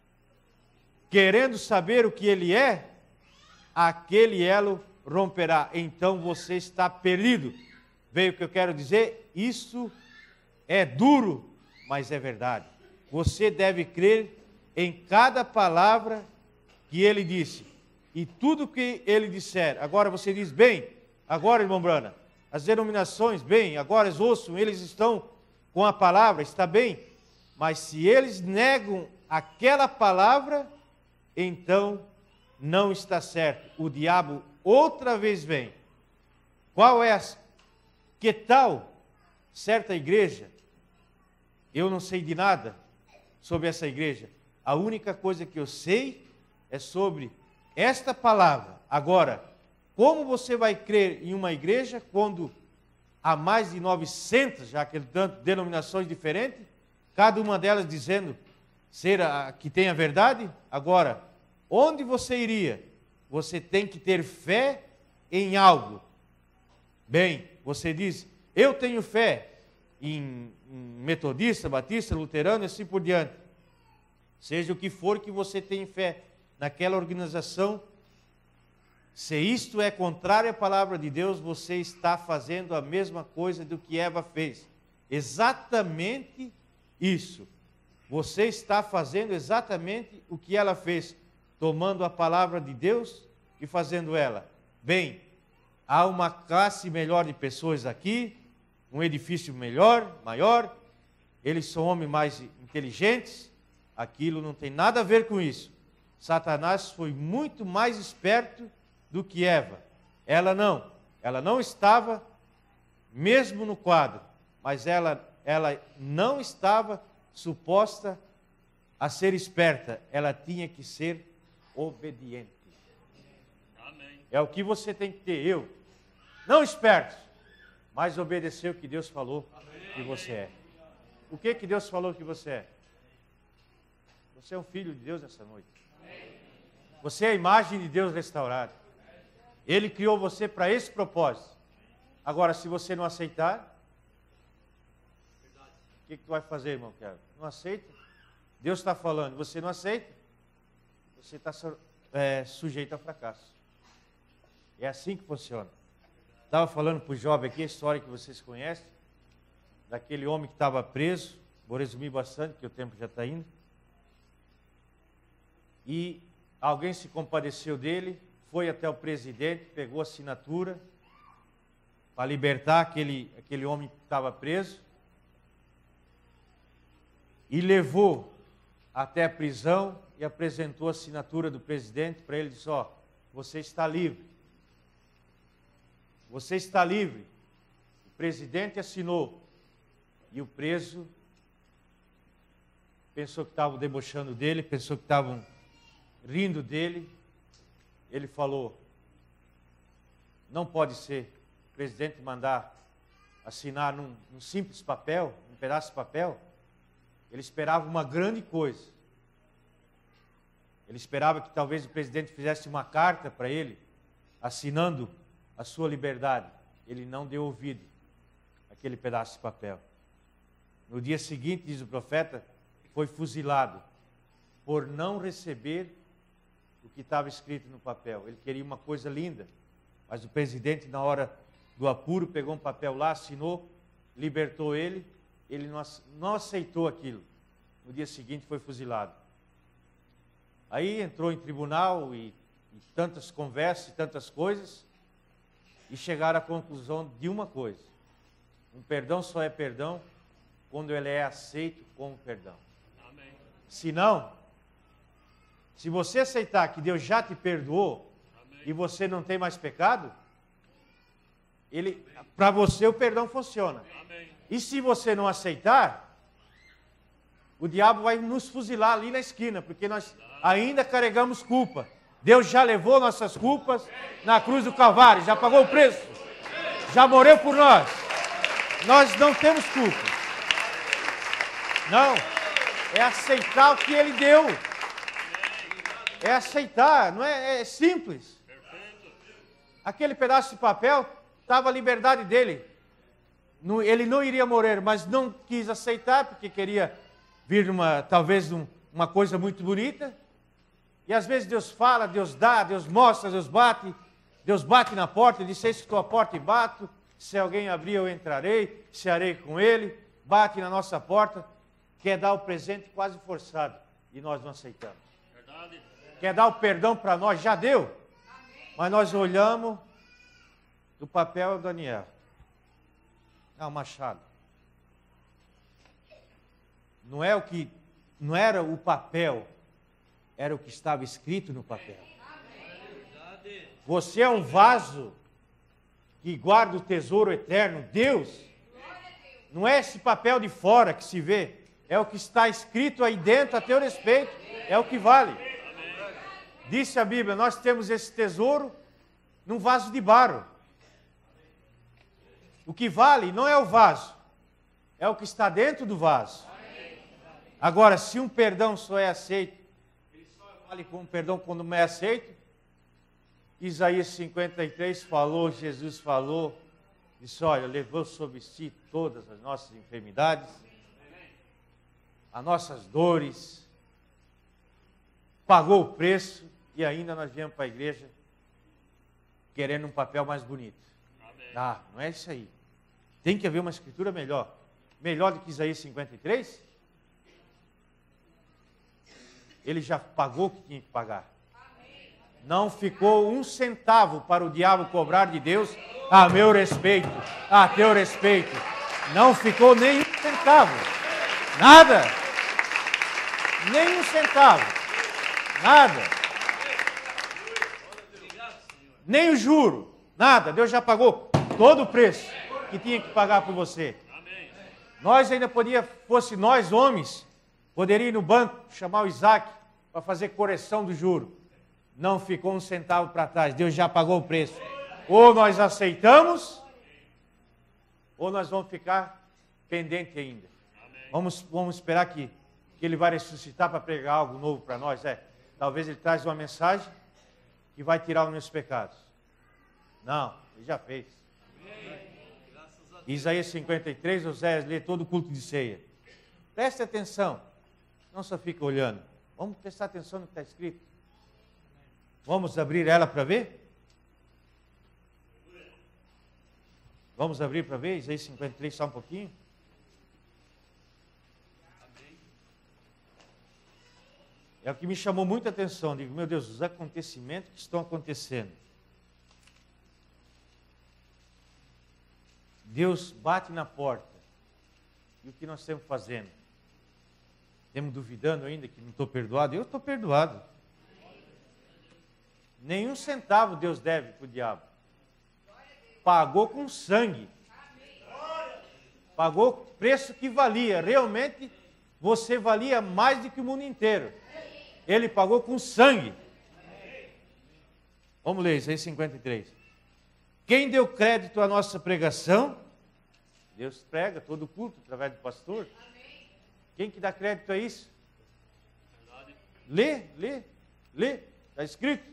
querendo saber o que Ele é, aquele elo romperá. Então você está perdido. Veio o que eu quero dizer? Isso é duro, mas é verdade. Você deve crer em cada palavra que Ele disse. E tudo que Ele disser. Agora você diz, bem, agora, irmão Brana, as denominações, bem, agora eles ouçam, eles estão com a palavra, está bem. Mas se eles negam aquela palavra, então não está certo. O diabo outra vez vem. Qual é a... Que tal certa igreja? Eu não sei de nada sobre essa igreja. A única coisa que eu sei é sobre esta palavra. Agora, como você vai crer em uma igreja quando há mais de novecentas, já aquele tanto, denominações diferentes, cada uma delas dizendo ser a que tem a verdade? Agora, onde você iria? Você tem que ter fé em algo. Bem, você diz, eu tenho fé em, em metodista, batista, luterano e assim por diante. Seja o que for que você tenha fé naquela organização, se isto é contrário à palavra de Deus, você está fazendo a mesma coisa do que Eva fez. Exatamente isso. Você está fazendo exatamente o que ela fez, tomando a palavra de Deus e fazendo ela. Bem, há uma classe melhor de pessoas aqui, um edifício melhor, maior, eles são homens mais inteligentes, aquilo não tem nada a ver com isso. Satanás foi muito mais esperto do que Eva. Ela não, ela não estava mesmo no quadro, mas ela, ela não estava suposta a ser esperta, ela tinha que ser obediente. Amém. É o que você tem que ter, eu. Não esperto, mas obedecer o que Deus falou que você é. O que que Deus falou que você é? Você é um filho de Deus essa noite. Você é a imagem de Deus restaurada. Ele criou você para esse propósito. Agora, se você não aceitar, o que que tu vai fazer, irmão? Não aceita? Deus está falando, você não aceita? Você está é, sujeito a fracasso. É assim que funciona. Estava falando para o jovem aqui a história que vocês conhecem, daquele homem que estava preso, vou resumir bastante, porque o tempo já está indo. E alguém se compadeceu dele, foi até o presidente, pegou a assinatura para libertar aquele, aquele homem que estava preso e levou até a prisão e apresentou a assinatura do presidente para ele e disse, ó, você está livre. Você está livre. O presidente assinou e o preso pensou que estavam debochando dele, pensou que estavam rindo dele. Ele falou, não pode ser o presidente mandar assinar num, num simples papel, um pedaço de papel. Ele esperava uma grande coisa. Ele esperava que talvez o presidente fizesse uma carta para ele, assinando a sua liberdade. Ele não deu ouvido àquele pedaço de papel. No dia seguinte, diz o profeta, foi fuzilado por não receber o que estava escrito no papel. Ele queria uma coisa linda, mas o presidente, na hora do apuro, pegou um papel lá, assinou, libertou ele, ele não, não aceitou aquilo. No dia seguinte foi fuzilado. Aí entrou em tribunal e, e tantas conversas, e tantas coisas, e chegaram à conclusão de uma coisa: um perdão só é perdão quando ele é aceito como perdão. Amém. Se não, se você aceitar que Deus já te perdoou, Amém, e você não tem mais pecado, ele, para você o perdão funciona. Amém. E se você não aceitar, o diabo vai nos fuzilar ali na esquina, porque nós ainda carregamos culpa. Deus já levou nossas culpas na cruz do Calvário, já pagou o preço, já morreu por nós. Nós não temos culpa. Não, é aceitar o que Ele deu. É aceitar, não é, é simples. Aquele pedaço de papel estava a liberdade dele. Ele não iria morrer, mas não quis aceitar, porque queria vir numa, talvez uma coisa muito bonita. E às vezes Deus fala, Deus dá, Deus mostra, Deus bate. Deus bate na porta e diz: eis que estou à porta e bato. Se alguém abrir, eu entrarei, cearei com ele. Bate na nossa porta. Quer dar o presente quase forçado. E nós não aceitamos. Verdade. Quer dar o perdão para nós, já deu. Mas nós olhamos, do papel é o Daniel. Ah, o machado. Não é o que, não era o papel, era o que estava escrito no papel. Você é um vaso que guarda o tesouro eterno, Deus. Não é esse papel de fora que se vê, é o que está escrito aí dentro a teu respeito, é o que vale. Disse a Bíblia, nós temos esse tesouro num vaso de barro. O que vale não é o vaso, é o que está dentro do vaso. Agora, se um perdão só é aceito, ele só vale como perdão quando não é aceito. Isaías cinquenta e três falou, Jesus falou, disse: olha, levou sobre si todas as nossas enfermidades, as nossas dores, pagou o preço, e ainda nós viemos para a igreja querendo um papel mais bonito. Ah, não é isso aí. Tem que haver uma escritura melhor. Melhor do que Isaías cinquenta e três? Ele já pagou o que tinha que pagar. Não ficou um centavo para o diabo cobrar de Deus a meu respeito, a teu respeito. Não ficou nem um centavo. Nada. Nem um centavo. Nada. Nem o juro. Nada. Deus já pagou todo o preço que tinha que pagar por você. Nós ainda podia, fosse nós homens, poderia ir no banco, chamar o Isaac para fazer correção do juro. Não ficou um centavo para trás. Deus já pagou o preço. Ou nós aceitamos, ou nós vamos ficar pendente ainda. Vamos, vamos esperar que, que Ele vai ressuscitar para pregar algo novo para nós. É, talvez Ele traz uma mensagem que vai tirar os meus pecados. Não, Ele já fez. Isaías cinquenta e três, Oséias lê todo o culto de ceia. Preste atenção. Não só fica olhando. Vamos prestar atenção no que está escrito. Vamos abrir ela para ver? Vamos abrir para ver? Isaías cinquenta e três, só um pouquinho. É o que me chamou muita atenção. Digo, meu Deus, os acontecimentos que estão acontecendo. Deus bate na porta. E o que nós estamos fazendo? Estamos duvidando ainda que não estou perdoado? Eu estou perdoado. Nenhum centavo Deus deve para o diabo. Pagou com sangue. Pagou o preço que valia. Realmente, você valia mais do que o mundo inteiro. Ele pagou com sangue. Vamos ler Isaías cinquenta e três. Quem deu crédito à nossa pregação? Deus prega todo o culto através do pastor. Quem que dá crédito a isso? Lê, lê, lê. Está escrito.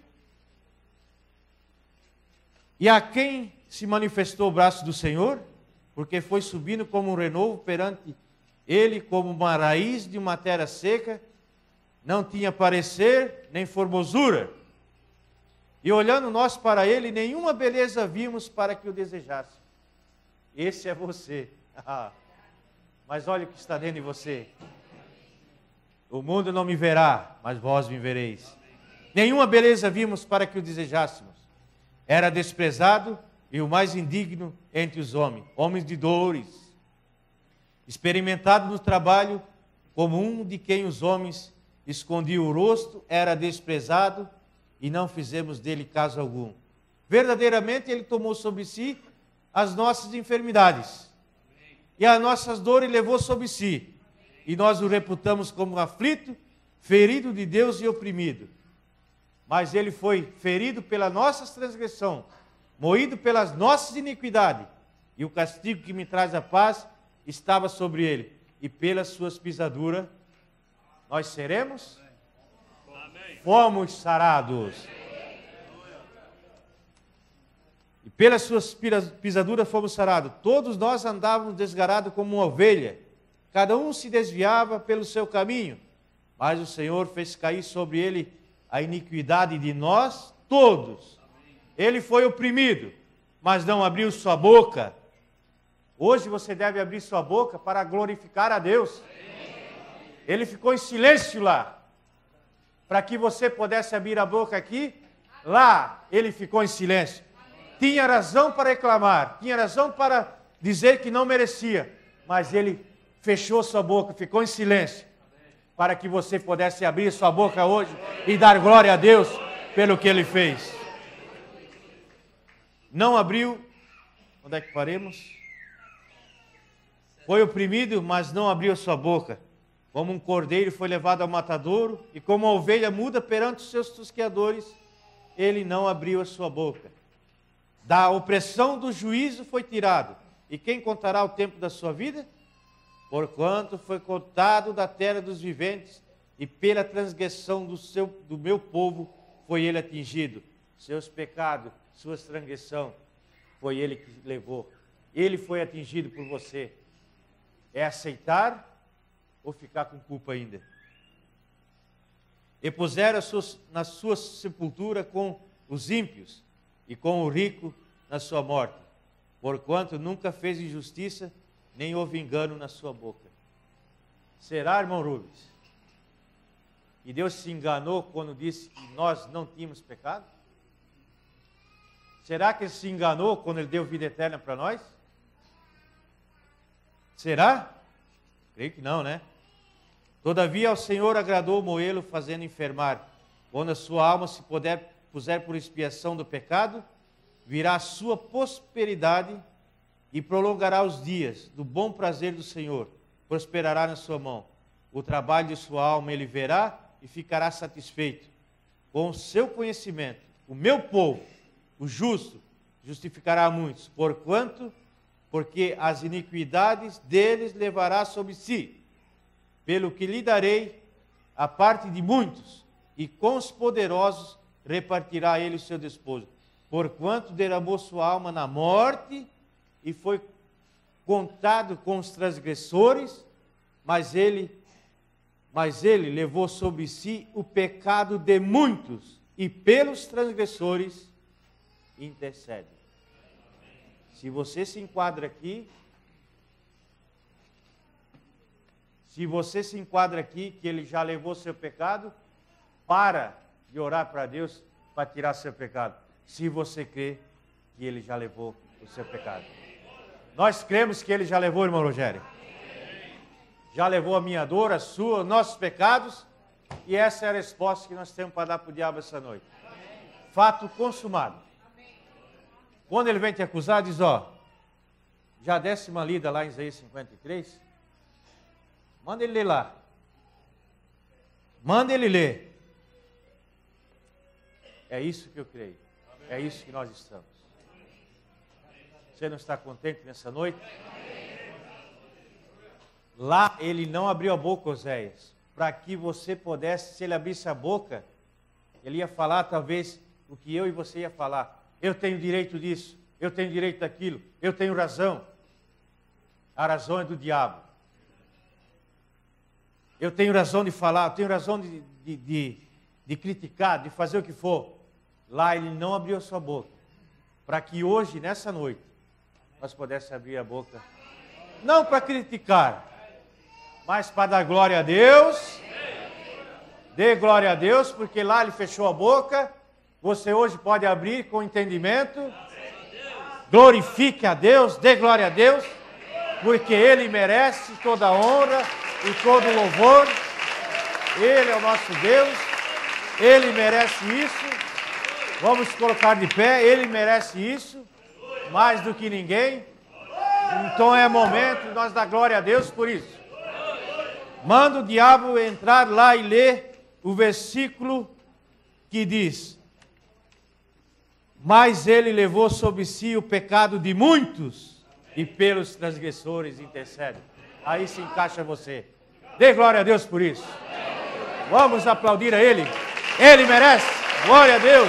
E a quem se manifestou o braço do Senhor? Porque foi subindo como um renovo perante ele, como uma raiz de uma terra seca, não tinha parecer nem formosura. E olhando nós para ele, nenhuma beleza vimos para que o desejasse. Esse é você. Mas olha o que está dentro de você. O mundo não me verá, mas vós me vereis. Nenhuma beleza vimos para que o desejássemos. Era desprezado e o mais indigno entre os homens, homens de dores, experimentado no trabalho, como um de quem os homens escondiam o rosto, era desprezado e não fizemos dele caso algum. Verdadeiramente ele tomou sobre si as nossas enfermidades e as nossas dores levou sobre si. e nós o reputamos como aflito, ferido de Deus e oprimido. Mas ele foi ferido pela nossa transgressão, moído pelas nossas iniquidades, e o castigo que me traz a paz estava sobre ele, e pelas suas pisaduras nós seremos, fomos sarados. E pelas suas pisaduras fomos sarados. Todos nós andávamos desgarados como uma ovelha, cada um se desviava pelo seu caminho, mas o Senhor fez cair sobre ele a iniquidade de nós todos. Ele foi oprimido, mas não abriu sua boca. Hoje você deve abrir sua boca para glorificar a Deus. Ele ficou em silêncio lá, para que você pudesse abrir a boca aqui. Lá ele ficou em silêncio. Tinha razão para reclamar, tinha razão para dizer que não merecia, mas ele fechou sua boca, ficou em silêncio, para que você pudesse abrir sua boca hoje e dar glória a Deus pelo que ele fez. Não abriu, onde é que paremos? Foi oprimido, mas não abriu sua boca. Como um cordeiro foi levado ao matadouro, e como uma ovelha muda perante os seus tosqueadores, ele não abriu a sua boca. Da opressão do juízo foi tirado. E quem contará o tempo da sua vida? Porquanto foi contado da terra dos viventes, e pela transgressão do, seu, do meu povo foi ele atingido. Seus pecados, suas transgressões, foi ele que levou. Ele foi atingido por você. É aceitar ou ficar com culpa ainda? E puseram suas, na sua sepultura com os ímpios, e com o rico na sua morte, porquanto nunca fez injustiça, nem houve engano na sua boca. Será, irmão Rubens, que Deus se enganou quando disse que nós não tínhamos pecado? Será que Ele se enganou quando Ele deu vida eterna para nós? Será? Creio que não, né? Todavia ao Senhor agradou moê-lo, fazendo enfermar. Quando a sua alma se puder, puser por expiação do pecado, virá a sua prosperidade e prolongará os dias do bom prazer do Senhor. Prosperará na sua mão. O trabalho de sua alma ele verá e ficará satisfeito. Com o seu conhecimento, o meu povo, o justo, justificará a muitos, porquanto, porque as iniquidades deles levará sobre si, pelo que lhe darei a parte de muitos, e com os poderosos repartirá ele o seu despojo. Porquanto derramou sua alma na morte, e foi contado com os transgressores, mas ele, mas ele levou sobre si o pecado de muitos, e pelos transgressores intercede. Se você se enquadra aqui, se você se enquadra aqui, que ele já levou seu pecado, para de orar para Deus para tirar seu pecado. Se você crê que ele já levou o seu pecado. Nós cremos que ele já levou, irmão Rogério. Já levou a minha dor, a sua, os nossos pecados, e essa é a resposta que nós temos para dar para o diabo essa noite. Fato consumado. Quando ele vem te acusar, diz, ó, já desce uma lida lá em Isaías cinquenta e três, manda ele ler lá. Manda ele ler. É isso que eu creio. É isso que nós estamos. Você não está contente nessa noite? Lá ele não abriu a boca, Oséias, para que você pudesse, se ele abrisse a boca, ele ia falar talvez o que eu e você ia falar. Eu tenho direito disso, eu tenho direito daquilo, eu tenho razão. A razão é do diabo. Eu tenho razão de falar, eu tenho razão de, de, de, de criticar, de fazer o que for. Lá ele não abriu a sua boca, para que hoje, nessa noite, nós pudéssemos abrir a boca, não para criticar, mas para dar glória a Deus. Dê glória a Deus, porque lá ele fechou a boca. Você hoje pode abrir com entendimento. Glorifique a Deus, dê glória a Deus, porque Ele merece toda a honra e todo o louvor. Ele é o nosso Deus, Ele merece isso. Vamos colocar de pé, Ele merece isso, mais do que ninguém. Então é momento de nós dar glória a Deus por isso. Manda o diabo entrar lá e ler o versículo que diz: mas ele levou sobre si o pecado de muitos e pelos transgressores intercede. Aí se encaixa você. Dê glória a Deus por isso. Vamos aplaudir a Ele. Ele merece. Glória a Deus.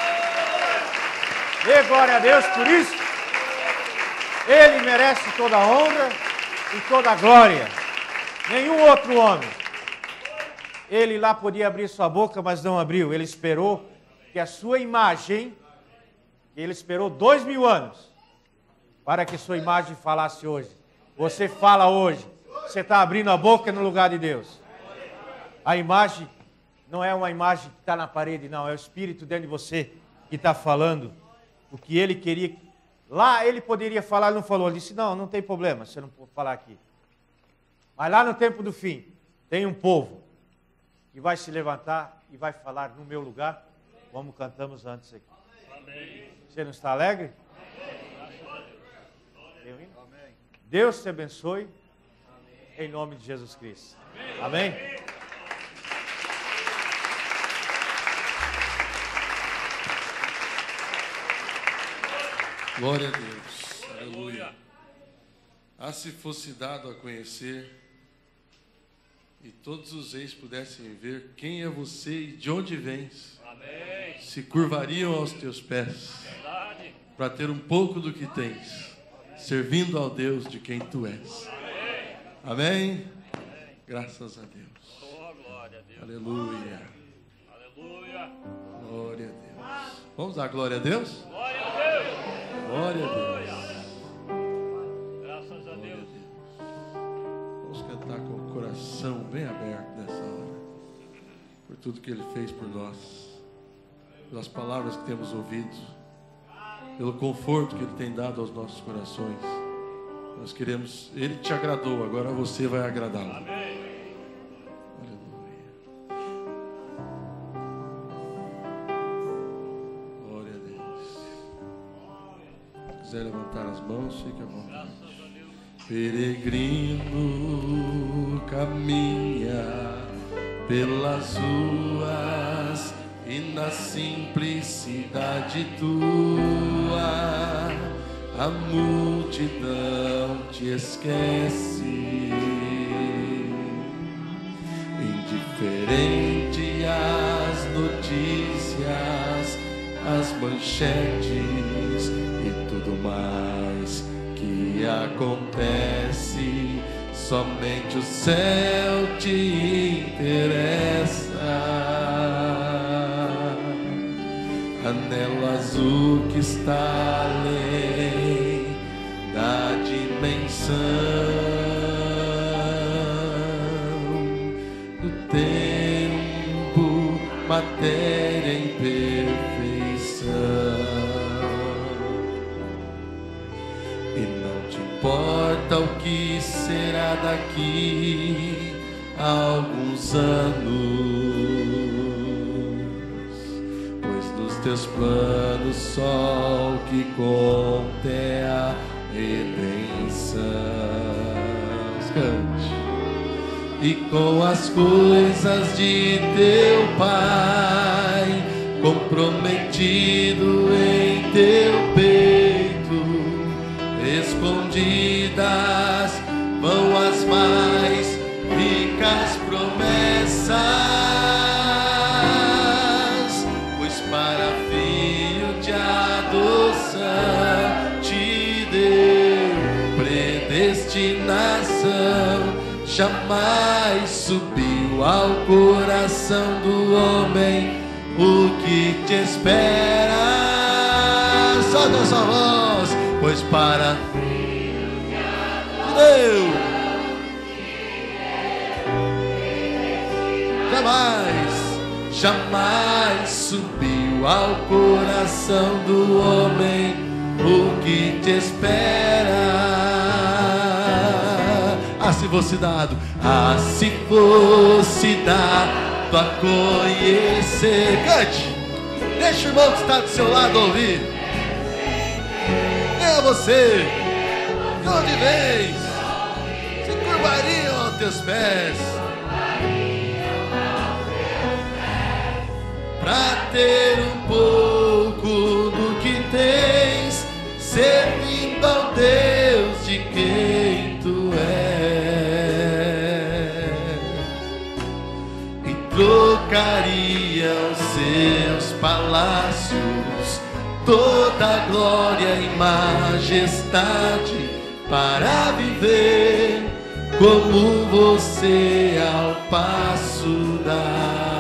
Dê glória a Deus por isso. Ele merece toda a honra e toda a glória. Nenhum outro homem. Ele lá podia abrir sua boca, mas não abriu. Ele esperou que a sua imagem, ele esperou dois mil anos para que sua imagem falasse hoje. Você fala hoje. Você está abrindo a boca no lugar de Deus. A imagem não é uma imagem que está na parede, não. É o Espírito dentro de você que está falando o que ele queria. Lá ele poderia falar, ele não falou. Ele disse, não, não tem problema, você não pode falar aqui. Mas lá no tempo do fim, tem um povo que vai se levantar e vai falar no meu lugar, como cantamos antes aqui. Amém. Você não está alegre? Amém. Deus te abençoe. Em nome de Jesus Cristo. Amém? Glória a Deus. Aleluia. Ah, se fosse dado a conhecer e todos os reis pudessem ver quem é você e de onde vens, amém, se curvariam aos teus pés para ter um pouco do que tens, servindo ao Deus de quem tu és. Amém? Amém? Graças a Deus. Oh, glória a Deus. Aleluia. Aleluia. Glória a Deus. Vamos dar glória a Deus? Glória a Deus. Glória a Deus. Graças a Deus. Vamos cantar com o coração bem aberto nessa hora. Por tudo que Ele fez por nós. Pelas palavras que temos ouvido. Pelo conforto que Ele tem dado aos nossos corações. Nós queremos, Ele te agradou, agora você vai agradá-lo. Amém. Aleluia. Glória a Deus. Se quiser levantar as mãos, fique à vontade. Peregrino caminha pelas ruas e na simplicidade tua a multidão te esquece, indiferente às notícias, às manchetes e tudo mais que acontece, somente o céu te interessa. Anelo azul que está além da dimensão do tempo, matéria em perfeição. E não te importa o que será daqui a alguns anos, teus planos só o que conta é a redenção. Cante. E com as coisas de teu Pai comprometido em teu peito, escondidas vão as mais ricas promessas. Te deu predestinação, jamais subiu ao coração do homem o que te espera. Só da sua voz, pois para te deu jamais, jamais subiu ao coração do homem o que te espera. Ah, se fosse dado, ah, se fosse dado a conhecer. Cante, deixa o irmão que está do seu lado ouvir. É você, de onde vens, se curvariam aos teus pés para ter um pouco do que tens, servindo ao Deus de quem tu és, e trocaria os seus palácios, toda a glória e majestade, para viver como você ao passo da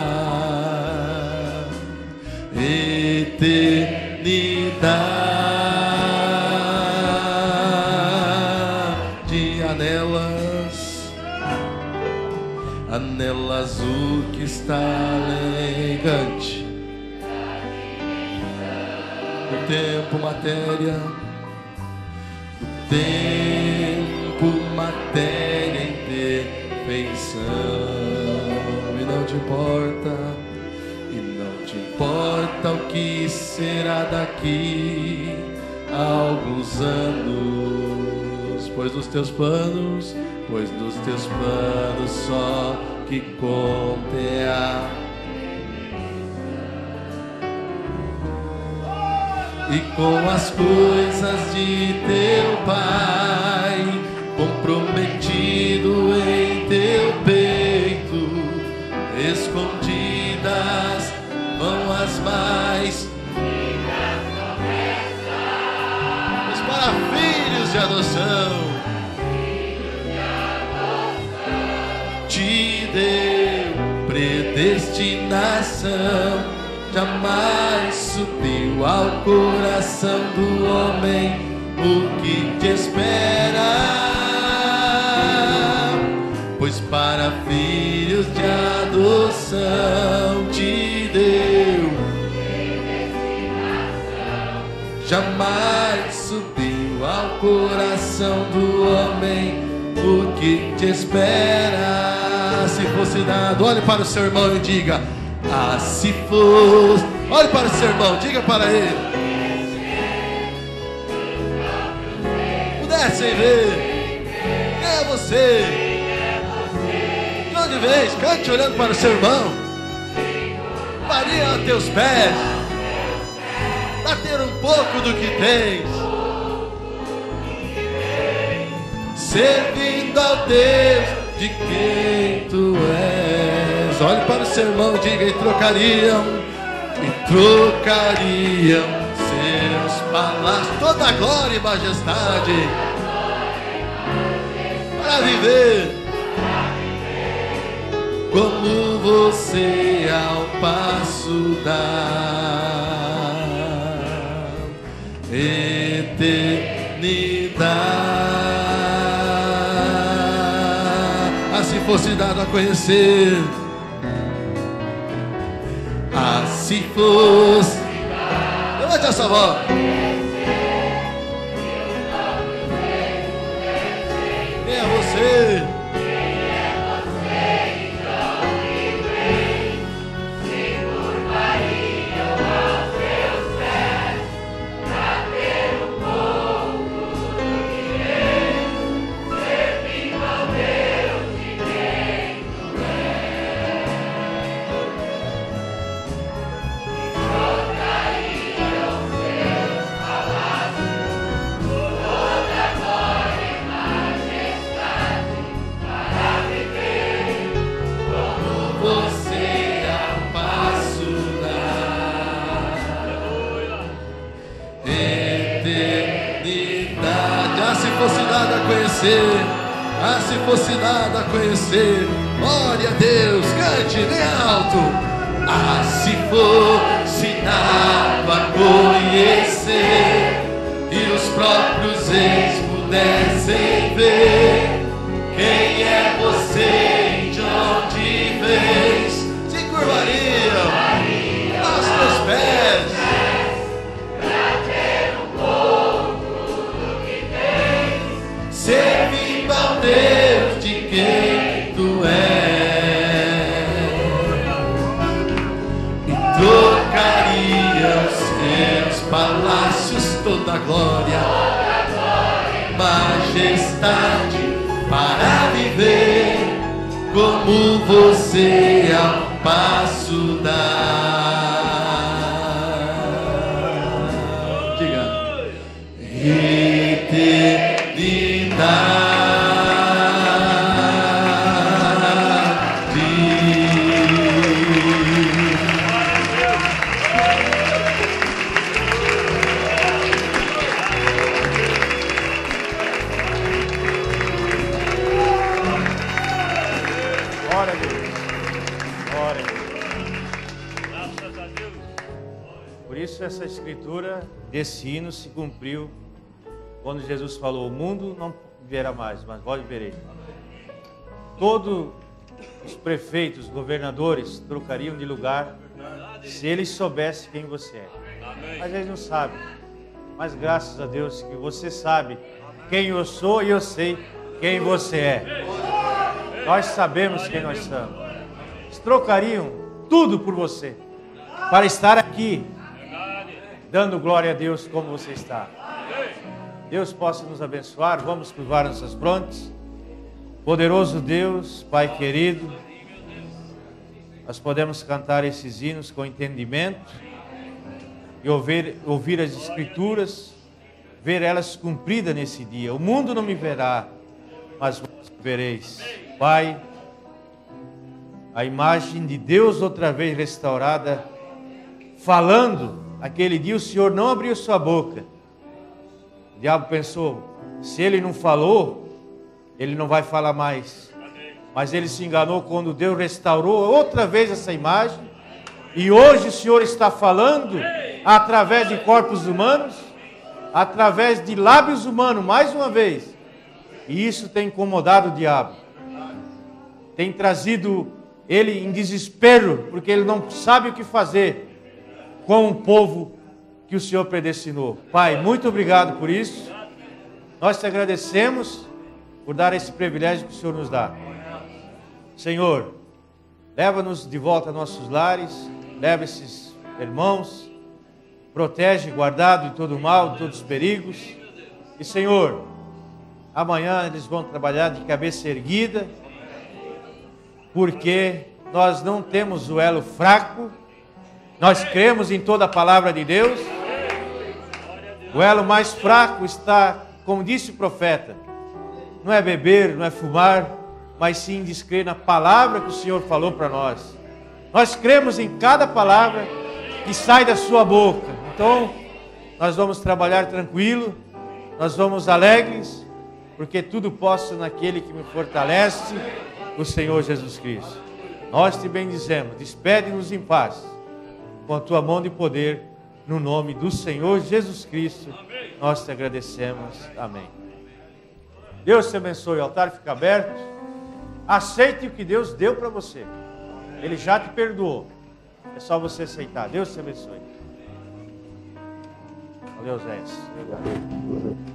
eternidade. Anelas, anelas o que está elegante, o tempo, matéria, o tempo, matéria, imperfeição, e não te importa, e não te importa o que será daqui a alguns anos, pois nos teus planos, pois nos teus planos só que conta é a e com as coisas de teu Pai, comprometido em teu peito, escondidas vão as mais mas para filhos de adoção, te deu predestinação. Jamais subiu ao coração do homem o que te espera, pois para filhos de adoção te deu. Jamais subiu ao coração do homem o que te espera. Se fosse dado, olhe para o seu irmão e diga: ah, se fosse. Olhe para o seu irmão, diga para ele: pudessem ver quem é você, de onde vens, cante olhando para o seu irmão, faria a teus pés, bater um pouco do que tens, servindo ao Deus de quem tu és. Olhe para o seu irmão, diga: e trocariam, e trocariam seus palácios, toda a glória e majestade, para viver como você ao passo da eternidade. Assim fosse dado a conhecer, ah, se fosse, levante essa voz, quem é você? Ah, se fosse nada a conhecer, glória a Deus, cante bem alto. Ah, se fosse nada a conhecer, e os próprios ex pudessem ver quem é você e de onde vens, se curvariam aos teus pés. Servindo ao Deus de quem tu és, e trocaria os seus palácios, toda a glória, majestade, para viver como você ao passo da Glória a Deus. Glória a Deus. Graças a Deus. Por isso essa escritura desse hino se cumpriu quando Jesus falou: o mundo não verá mais, mas vós vereis. Todos os prefeitos, governadores trocariam de lugar se eles soubessem quem você é. Mas eles não sabem. Mas graças a Deus que você sabe quem eu sou e eu sei quem você é. Nós sabemos quem nós somos. Eles trocariam tudo por você para estar aqui dando glória a Deus como você está. Deus possa nos abençoar. Vamos curvar nossas frontes. Poderoso Deus, Pai querido, nós podemos cantar esses hinos com entendimento e ouvir, ouvir as Escrituras, ver elas cumpridas nesse dia. O mundo não me verá, mas vós vereis. Pai, a imagem de Deus outra vez restaurada, falando, aquele dia o Senhor não abriu sua boca. O diabo pensou, se ele não falou, ele não vai falar mais. Mas ele se enganou quando Deus restaurou outra vez essa imagem. E hoje o Senhor está falando através de corpos humanos, através de lábios humanos, mais uma vez. E isso tem incomodado o diabo. Tem trazido ele em desespero, porque ele não sabe o que fazer com o povo que o Senhor predestinou. Pai, muito obrigado por isso. Nós te agradecemos por dar esse privilégio que o Senhor nos dá. Senhor, leva-nos de volta a nossos lares, leva esses irmãos, protege, guardado de todo mal, de todos os perigos. E Senhor, amanhã eles vão trabalhar de cabeça erguida, porque nós não temos o elo fraco, nós cremos em toda a palavra de Deus. O elo mais fraco está, como disse o profeta, não é beber, não é fumar, mas sim descrer na palavra que o Senhor falou para nós. Nós cremos em cada palavra que sai da sua boca. Então, nós vamos trabalhar tranquilo, nós vamos alegres, porque tudo posso naquele que me fortalece, o Senhor Jesus Cristo. Nós te bendizemos, despede-nos em paz, com a tua mão de poder, no nome do Senhor Jesus Cristo, nós te agradecemos. Amém. Deus te abençoe, o altar fica aberto. Aceite o que Deus deu para você. Ele já te perdoou. É só você aceitar. Deus te abençoe. Valeu, Zé. Obrigado.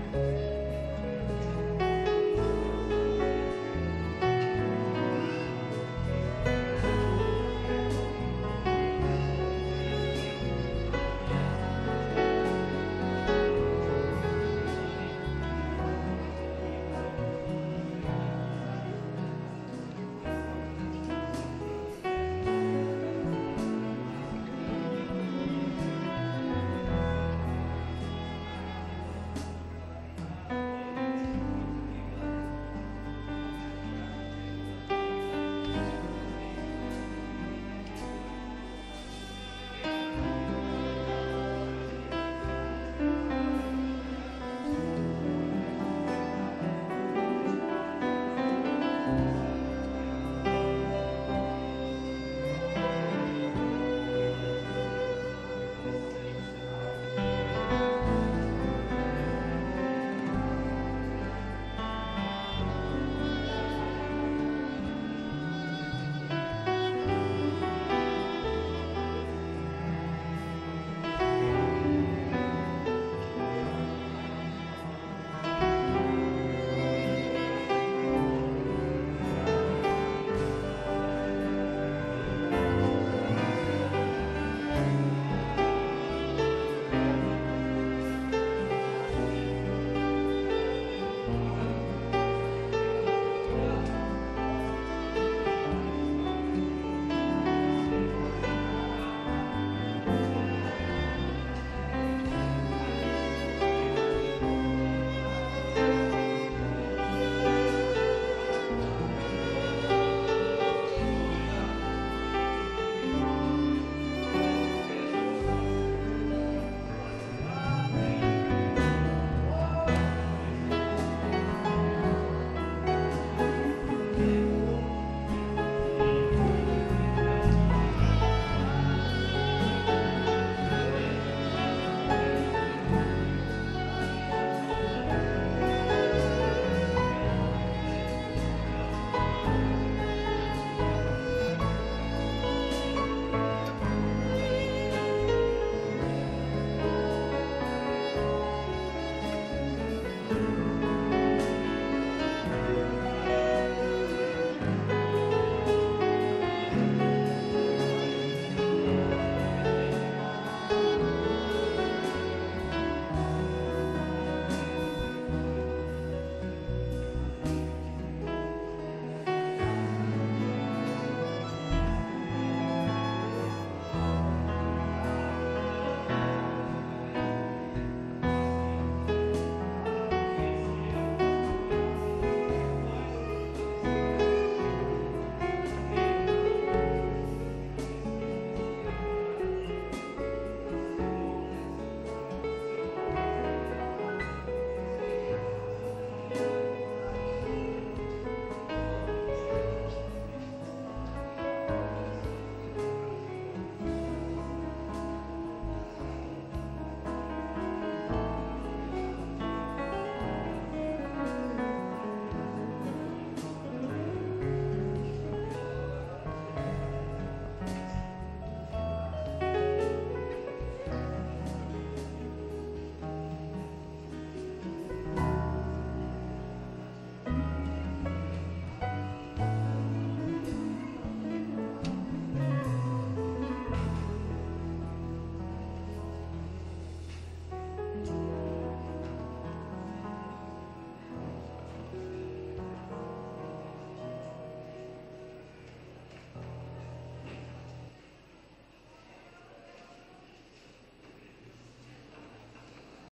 Senhor.